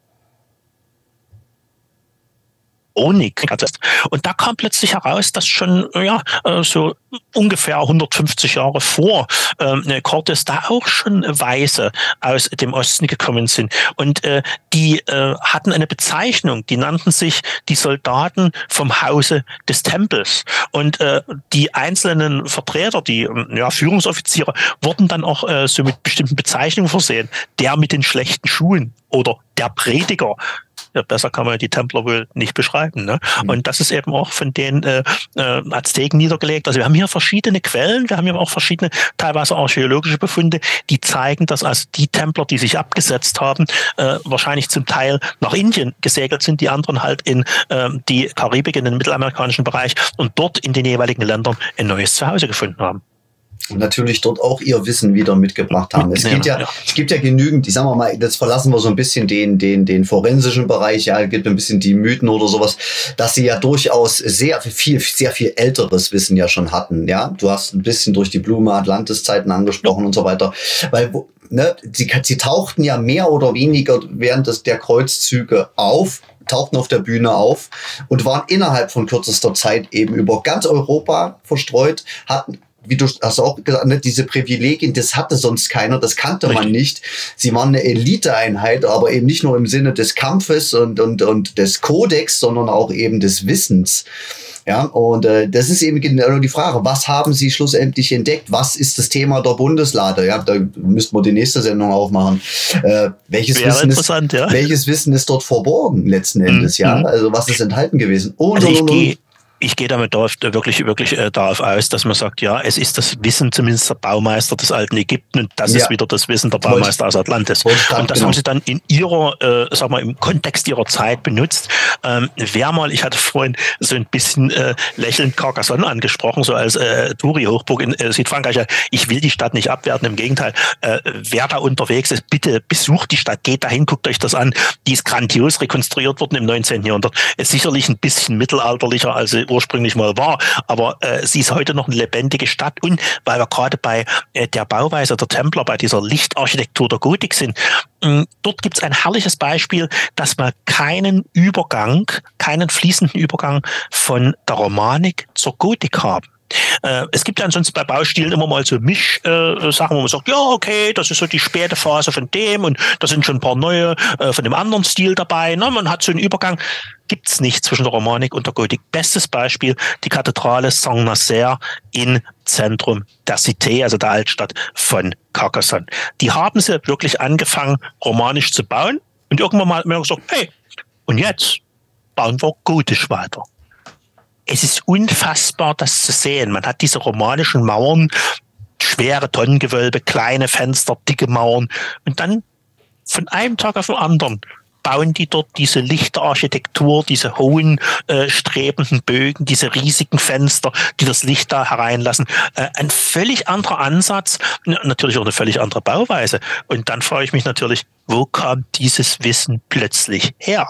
Speaker 2: und da kam plötzlich heraus, dass schon so ungefähr 150 Jahre vor Cortes da auch schon Weiße aus dem Osten gekommen sind. Und die hatten eine Bezeichnung, die nannten sich die Soldaten vom Hause des Tempels. Und die einzelnen Vertreter, die Führungsoffiziere, wurden dann auch so mit bestimmten Bezeichnungen versehen. Der mit den schlechten Schuhen oder der Prediger. Ja, besser kann man die Templer wohl nicht beschreiben. Ne? Und das ist eben auch von den Azteken niedergelegt. Also wir haben hier verschiedene Quellen, wir haben hier auch verschiedene, teilweise archäologische Befunde, die zeigen, dass also die Templer, die sich abgesetzt haben, wahrscheinlich zum Teil nach Indien gesegelt sind, die anderen halt in die Karibik, in den mittelamerikanischen Bereich, und dort in den jeweiligen Ländern ein neues Zuhause gefunden haben.
Speaker 1: Und natürlich dort auch ihr Wissen wieder mitgebracht haben. Es gibt ja genügend, ich sag mal, jetzt verlassen wir so ein bisschen den forensischen Bereich, ja, es gibt ein bisschen die Mythen oder sowas, dass sie ja durchaus sehr viel älteres Wissen ja schon hatten, ja. Du hast ein bisschen durch die Blume Atlantis-Zeiten angesprochen und so weiter, weil, sie tauchten ja mehr oder weniger während der Kreuzzüge tauchten auf der Bühne auf und waren innerhalb von kürzester Zeit eben über ganz Europa verstreut, hatten, wie du hast auch gesagt, diese Privilegien, das hatte sonst keiner, das kannte man nicht. Sie waren eine Eliteeinheit, aber eben nicht nur im Sinne des Kampfes und des Kodex, sondern auch eben des Wissens. Ja, und das ist eben genau die Frage, was haben Sie schlussendlich entdeckt? Was ist das Thema der Bundeslade? Ja, da müssten wir die nächste Sendung aufmachen. Welches Wissen ist dort verborgen letzten Endes? Ja, also was ist enthalten gewesen?
Speaker 2: Ich gehe damit wirklich darauf aus, dass man sagt, ja, es ist das Wissen zumindest der Baumeister des alten Ägypten und das ist wieder das Wissen der Baumeister aus Atlantis. Und das haben sie dann in ihrer, sag mal, im Kontext ihrer Zeit benutzt. Ich hatte vorhin so ein bisschen lächelnd Carcassonne angesprochen, so als Touri-Hochburg in Südfrankreich. Ich will die Stadt nicht abwerten, im Gegenteil. Wer da unterwegs ist, bitte besucht die Stadt, geht dahin, guckt euch das an. Die ist grandios rekonstruiert worden im 19. Jahrhundert. Ist sicherlich ein bisschen mittelalterlicher, als sie ursprünglich mal war, aber sie ist heute noch eine lebendige Stadt und weil wir gerade bei der Bauweise der Templer, bei dieser Lichtarchitektur der Gotik sind, dort gibt es ein herrliches Beispiel, dass wir keinen fließenden Übergang von der Romanik zur Gotik haben. Es gibt ja ansonsten bei Baustilen immer mal so Misch-Sachen, wo man sagt, ja, okay, das ist so die späte Phase von dem und da sind schon ein paar neue von dem anderen Stil dabei. Ne? Man hat so einen Übergang. Gibt's nicht zwischen der Romanik und der Gotik. Bestes Beispiel, die Kathedrale Saint-Nazaire im Zentrum der Cité, also der Altstadt von Carcassonne. Die haben sie wirklich angefangen, romanisch zu bauen und irgendwann mal hat man gesagt, hey, und jetzt bauen wir gotisch weiter. Es ist unfassbar, das zu sehen. Man hat diese romanischen Mauern, schwere Tonnengewölbe, kleine Fenster, dicke Mauern und dann von einem Tag auf den anderen bauen die dort diese Lichterarchitektur, diese hohen, strebenden Bögen, diese riesigen Fenster, die das Licht da hereinlassen. Ein völlig anderer Ansatz, natürlich auch eine völlig andere Bauweise. Und dann frage ich mich natürlich, wo kam dieses Wissen plötzlich her?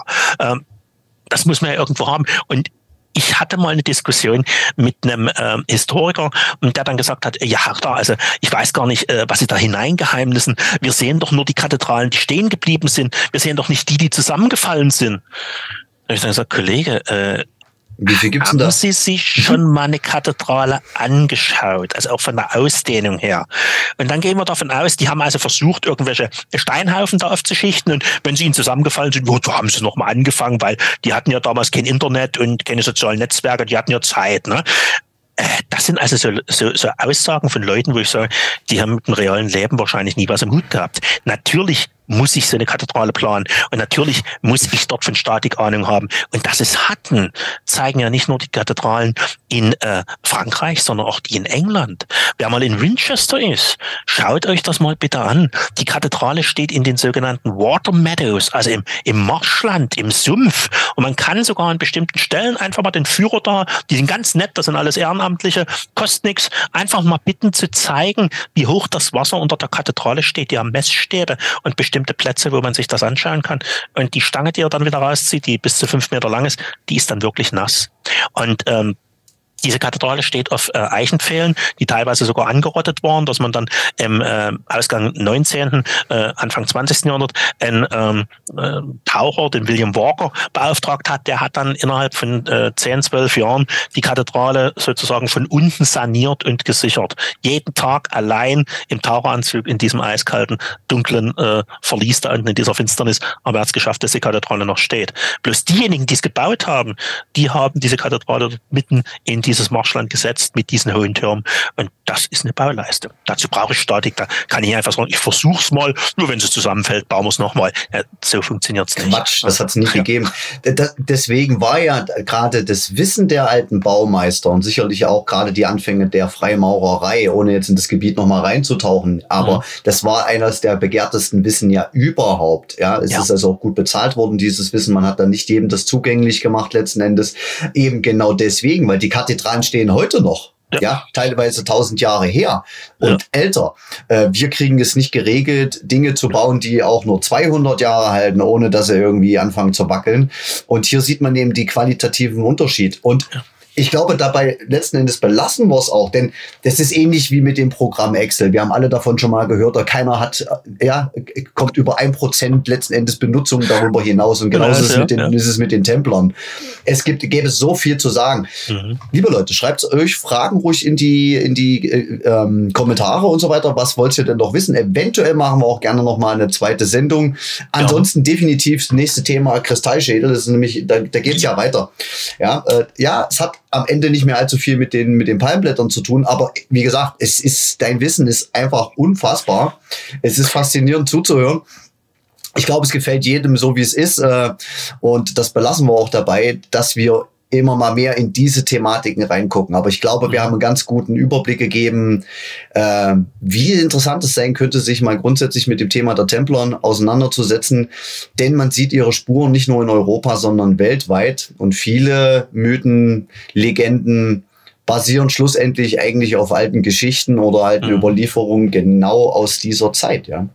Speaker 2: Das muss man ja irgendwo haben. Und ich hatte mal eine Diskussion mit einem Historiker, der dann gesagt hat, ja, also ich weiß gar nicht, was Sie da hineingeheimnissen. Wir sehen doch nur die Kathedralen, die stehen geblieben sind. Wir sehen doch nicht die zusammengefallen sind. Und ich dann gesagt, Kollege,
Speaker 1: wie viel gibt's denn da?
Speaker 2: Haben Sie sich schon mal eine Kathedrale angeschaut, also auch von der Ausdehnung her? Und dann gehen wir davon aus, die haben also versucht, irgendwelche Steinhaufen da aufzuschichten und wenn sie ihnen zusammengefallen sind, wo haben sie noch mal angefangen, weil die hatten ja damals kein Internet und keine sozialen Netzwerke, die hatten ja Zeit, ne? Das sind also so Aussagen von Leuten, wo ich sage, die haben mit dem realen Leben wahrscheinlich nie was im Hut gehabt. Natürlich muss ich so eine Kathedrale planen und natürlich muss ich dort von Statik Ahnung haben. Und dass es hatten, zeigen ja nicht nur die Kathedralen in Frankreich, sondern auch die in England. Wer mal in Winchester ist, schaut euch das mal bitte an. Die Kathedrale steht in den sogenannten Water Meadows, also im Marschland, im Sumpf. Und man kann sogar an bestimmten Stellen einfach mal den Führer da, die sind ganz nett, das sind alles Ehrenamtliche, kostet nichts, einfach mal bitten zu zeigen, wie hoch das Wasser unter der Kathedrale steht. Die haben Messstäbe und bestimmte Plätze, wo man sich das anschauen kann. Und die Stange, die er dann wieder rauszieht, die bis zu 5 Meter lang ist, die ist dann wirklich nass. Und diese Kathedrale steht auf Eichenpfählen, die teilweise sogar angerottet waren, dass man dann im Ausgang 19., Anfang 20. Jahrhundert einen Taucher, den William Walker, beauftragt hat. Der hat dann innerhalb von 10, 12 Jahren die Kathedrale sozusagen von unten saniert und gesichert. Jeden Tag allein im Taucheranzug in diesem eiskalten, dunklen Verlies da unten in dieser Finsternis. Aber er hat es geschafft, dass die Kathedrale noch steht. Bloß diejenigen, die es gebaut haben, die haben diese Kathedrale mitten in dieses Marschland gesetzt mit diesen hohen Türmen. Und das ist eine Bauleistung. Dazu brauche ich Statik. Da kann ich einfach sagen, ich versuch's mal. Nur wenn es zusammenfällt, bauen wir es nochmal. Ja, so funktioniert's nicht.
Speaker 1: Quatsch, das hat's nicht gegeben. Deswegen war ja gerade das Wissen der alten Baumeister und sicherlich auch gerade die Anfänge der Freimaurerei, ohne jetzt in das Gebiet nochmal reinzutauchen. Aber das war eines der begehrtesten Wissen ja überhaupt. Ja, es ist also auch gut bezahlt worden, dieses Wissen. Man hat dann nicht jedem das zugänglich gemacht letzten Endes. Eben genau deswegen, weil die Kathedralen stehen heute noch. Ja, teilweise 1000 Jahre her und älter. Wir kriegen es nicht geregelt, Dinge zu bauen, die auch nur 200 Jahre halten, ohne dass sie irgendwie anfangen zu wackeln. Und hier sieht man eben die qualitativen Unterschied. Und ich glaube, dabei letzten Endes belassen wir es auch, denn das ist ähnlich wie mit dem Programm Excel. Wir haben alle davon schon mal gehört, keiner hat, kommt über 1% letzten Endes Benutzung darüber hinaus und genauso ist es mit den Templern. Gäbe es so viel zu sagen. Liebe Leute, schreibt euch Fragen ruhig in die Kommentare und so weiter. Was wollt ihr denn noch wissen? Eventuell machen wir auch gerne noch mal eine zweite Sendung. Ansonsten definitiv das nächste Thema Kristallschädel. Das ist nämlich, da geht es ja weiter. Es hat am Ende nicht mehr allzu viel mit den Palmblättern zu tun. Aber wie gesagt, dein Wissen ist einfach unfassbar. Es ist faszinierend zuzuhören. Ich glaube, es gefällt jedem so, wie es ist. Und das belassen wir auch dabei, dass wir immer mal mehr in diese Thematiken reingucken. Aber ich glaube, wir haben einen ganz guten Überblick gegeben, wie interessant es sein könnte, sich mal grundsätzlich mit dem Thema der Templern auseinanderzusetzen. Denn man sieht ihre Spuren nicht nur in Europa, sondern weltweit. Und viele Mythen, Legenden basieren schlussendlich eigentlich auf alten Geschichten oder alten Überlieferungen genau aus dieser Zeit, ja.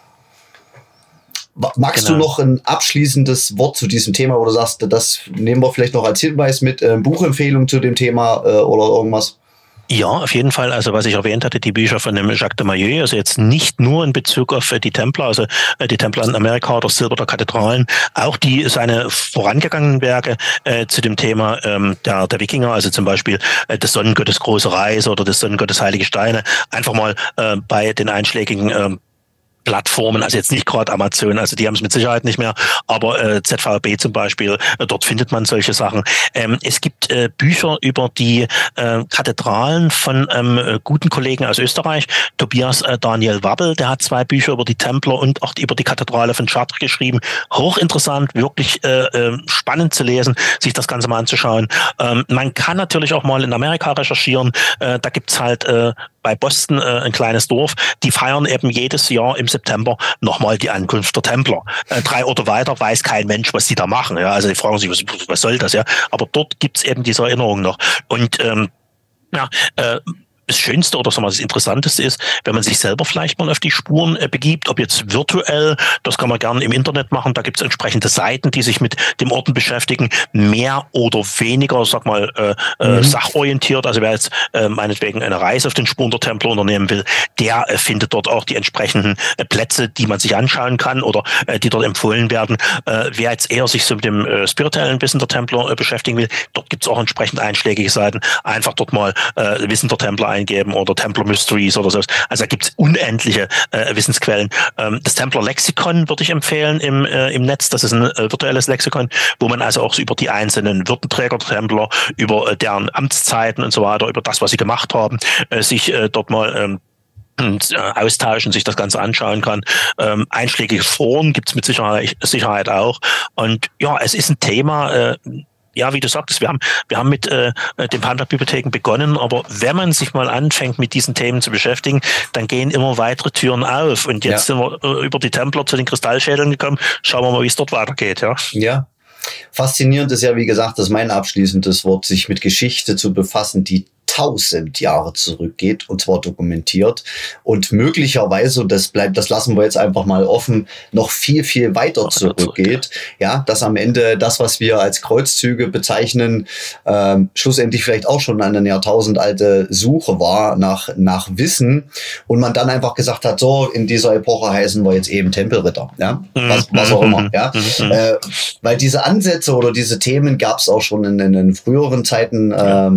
Speaker 1: Magst du noch ein abschließendes Wort zu diesem Thema, oder sagst, das nehmen wir vielleicht noch als Hinweis mit, Buchempfehlung zu dem Thema oder irgendwas?
Speaker 2: Ja, auf jeden Fall. Also was ich erwähnt hatte, die Bücher von dem Jacques de Maillet, also jetzt nicht nur in Bezug auf die Templer, also die Templer in Amerika oder Silber der Kathedralen, auch seine vorangegangenen Werke zu dem Thema der Wikinger, also zum Beispiel des Sonnengottes Große Reise oder des Sonnengottes Heilige Steine, einfach mal bei den einschlägigen Plattformen, also jetzt nicht gerade Amazon, also die haben es mit Sicherheit nicht mehr, aber ZVB zum Beispiel, dort findet man solche Sachen. Es gibt Bücher über die Kathedralen von guten Kollegen aus Österreich, Tobias Daniel Wabbel, der hat 2 Bücher über die Templer und auch über die Kathedrale von Chartres geschrieben. Hochinteressant, wirklich spannend zu lesen, sich das Ganze mal anzuschauen. Man kann natürlich auch mal in Amerika recherchieren, da gibt's halt bei Boston ein kleines Dorf, die feiern eben jedes Jahr im September nochmal die Ankunft der Templer. 3 Orte weiter weiß kein Mensch, was die da machen. Ja? Also die fragen sich, was soll das? Ja? Aber dort gibt's eben diese Erinnerung noch. Und das Schönste oder sagen wir, das Interessanteste ist, wenn man sich selber vielleicht mal auf die Spuren begibt, ob jetzt virtuell, das kann man gerne im Internet machen, da gibt es entsprechende Seiten, die sich mit dem Orten beschäftigen, mehr oder weniger, sag mal, sachorientiert, also wer jetzt meinetwegen eine Reise auf den Spuren der Templer unternehmen will, der findet dort auch die entsprechenden Plätze, die man sich anschauen kann oder die dort empfohlen werden. Wer jetzt eher sich so mit dem spirituellen Wissen der Templer beschäftigen will, dort gibt es auch entsprechend einschlägige Seiten, einfach dort mal Wissen der Templer eingeben oder Templar Mysteries oder so. Also da gibt es unendliche Wissensquellen. Das Templar Lexikon würde ich empfehlen im Netz. Das ist ein virtuelles Lexikon, wo man also auch so über die einzelnen Würdenträger der Templer, über deren Amtszeiten und so weiter, über das, was sie gemacht haben, sich dort mal austauschen, sich das Ganze anschauen kann. Einschlägige Foren gibt es mit Sicherheit auch. Und ja, es ist ein Thema, ja, wie du sagtest, wir haben mit den Palmblatt-Bibliotheken begonnen, aber wenn man sich mal anfängt, mit diesen Themen zu beschäftigen, dann gehen immer weitere Türen auf. Und jetzt sind wir über die Templer zu den Kristallschädeln gekommen. Schauen wir mal, wie es dort weitergeht. Ja.
Speaker 1: Faszinierend ist ja, wie gesagt, das ist mein abschließendes Wort, sich mit Geschichte zu befassen, die 1000 Jahre zurückgeht, und zwar dokumentiert, und möglicherweise, und das lassen wir jetzt einfach mal offen, noch viel, viel weiter zurückgeht. Ja, dass am Ende das, was wir als Kreuzzüge bezeichnen, schlussendlich vielleicht auch schon eine jahrtausendalte Suche war nach Wissen, und man dann einfach gesagt hat, so, in dieser Epoche heißen wir jetzt eben Tempelritter, ja, was auch immer, ja, weil diese Ansätze oder diese Themen gab es auch schon in den früheren Zeiten,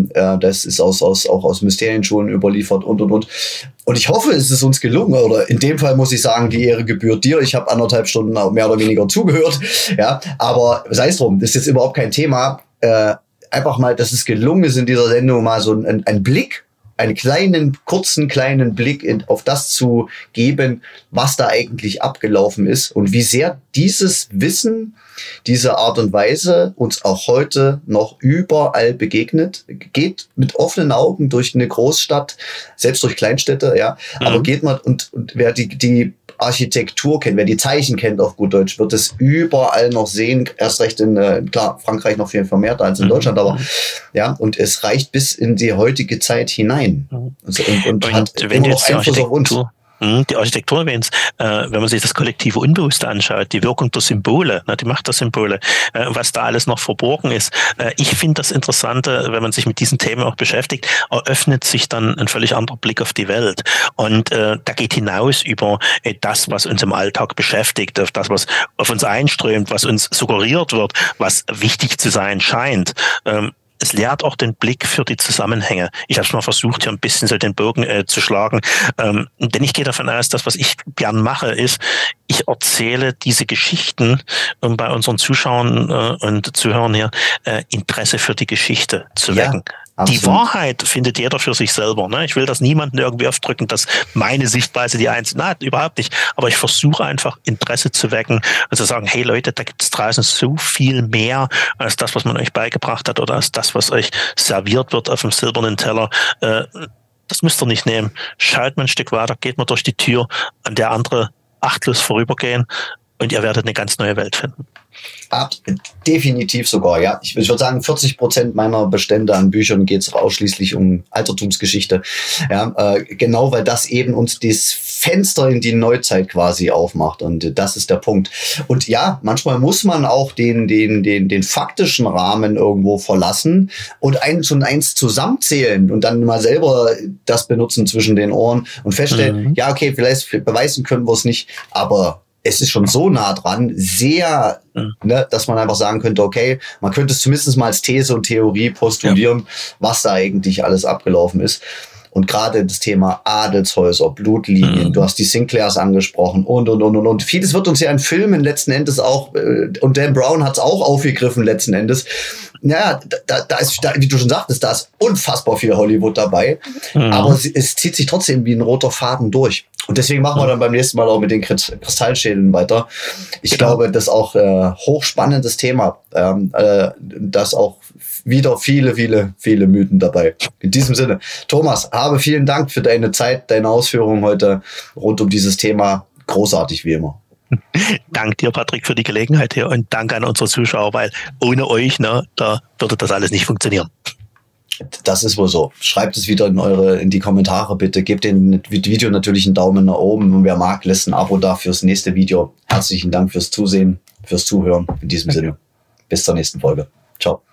Speaker 1: das ist auch aus Mysterienschulen überliefert und. Und ich hoffe, es ist uns gelungen, oder in dem Fall muss ich sagen, die Ehre gebührt dir. Ich habe 1,5 Stunden mehr oder weniger zugehört, ja, aber sei es drum, das ist jetzt überhaupt kein Thema. Einfach mal, dass es gelungen ist, in dieser Sendung mal so ein Blick, einen kurzen, kleinen Blick auf das zu geben, was da eigentlich abgelaufen ist und wie sehr dieses Wissen, diese Art und Weise uns auch heute noch überall begegnet. Geht mit offenen Augen durch eine Großstadt, selbst durch Kleinstädte, ja. Aber geht man und wer die Architektur kennt, wer die Zeichen kennt auf gut Deutsch, wird es überall noch sehen. Erst recht klar, Frankreich noch viel vermehrt als in Deutschland, aber ja, und es reicht bis in die heutige Zeit hinein. Und hat immer noch Einfluss auf uns.
Speaker 2: Die Architektur erwähnt, wenn man sich das kollektive Unbewusste anschaut, die Wirkung der Symbole, die Macht der Symbole, was da alles noch verborgen ist. Ich finde das Interessante, wenn man sich mit diesen Themen auch beschäftigt, eröffnet sich dann ein völlig anderer Blick auf die Welt. Und da geht hinaus über das, was uns im Alltag beschäftigt, auf das, was auf uns einströmt, was uns suggeriert wird, was wichtig zu sein scheint. es lehrt auch den Blick für die Zusammenhänge. Ich habe es mal versucht, hier ein bisschen so den Bogen zu schlagen. Denn ich gehe davon aus, dass was ich gern mache, ist, ich erzähle diese Geschichten, um bei unseren Zuschauern und Zuhörern hier Interesse für die Geschichte zu wecken. Absolut. Die Wahrheit findet jeder für sich selber. Ne? Ich will das niemandem irgendwie aufdrücken, dass meine Sichtweise die einzige. Nein, überhaupt nicht. Aber ich versuche einfach Interesse zu wecken und zu sagen, hey Leute, da gibt es draußen so viel mehr als das, was man euch beigebracht hat oder als das, was euch serviert wird auf dem silbernen Teller. Das müsst ihr nicht nehmen. Schaut mal ein Stück weiter, geht mal durch die Tür, an der andere achtlos vorübergehen und ihr werdet eine ganz neue Welt finden.
Speaker 1: Definitiv sogar, ja. Ich würde sagen, 40% meiner Bestände an Büchern geht es ausschließlich um Altertumsgeschichte. Ja, genau, weil das eben uns das Fenster in die Neuzeit quasi aufmacht. Und das ist der Punkt. Und ja, manchmal muss man auch den faktischen Rahmen irgendwo verlassen und eins und eins zusammenzählen und dann mal selber das benutzen zwischen den Ohren und feststellen, ja, okay, vielleicht beweisen können wir es nicht, aber es ist schon so nah dran, sehr, ne, dass man einfach sagen könnte, okay, man könnte es zumindest mal als These und Theorie postulieren, was da eigentlich alles abgelaufen ist. Und gerade das Thema Adelshäuser, Blutlinien, du hast die Sinclairs angesprochen und. Vieles wird uns ja in Filmen letzten Endes auch, und Dan Brown hat es auch aufgegriffen letzten Endes. Ja, da ist, wie du schon sagtest, da ist unfassbar viel Hollywood dabei, aber es zieht sich trotzdem wie ein roter Faden durch. Und deswegen machen wir dann beim nächsten Mal auch mit den Kristallschädeln weiter. Ich glaube, das ist auch hochspannendes Thema. Das auch wieder viele Mythen dabei. In diesem Sinne, Thomas, habe vielen Dank für deine Zeit, deine Ausführungen heute rund um dieses Thema. Großartig wie immer.
Speaker 2: Dank dir, Patrick, für die Gelegenheit hier und danke an unsere Zuschauer, weil ohne euch, ne, da würde das alles nicht funktionieren.
Speaker 1: Das ist wohl so. Schreibt es wieder in die Kommentare bitte. Gebt dem Video natürlich einen Daumen nach oben und wer mag, lässt ein Abo da fürs nächste Video. Herzlichen Dank fürs Zusehen, fürs Zuhören. In diesem Sinne, bis zur nächsten Folge. Ciao.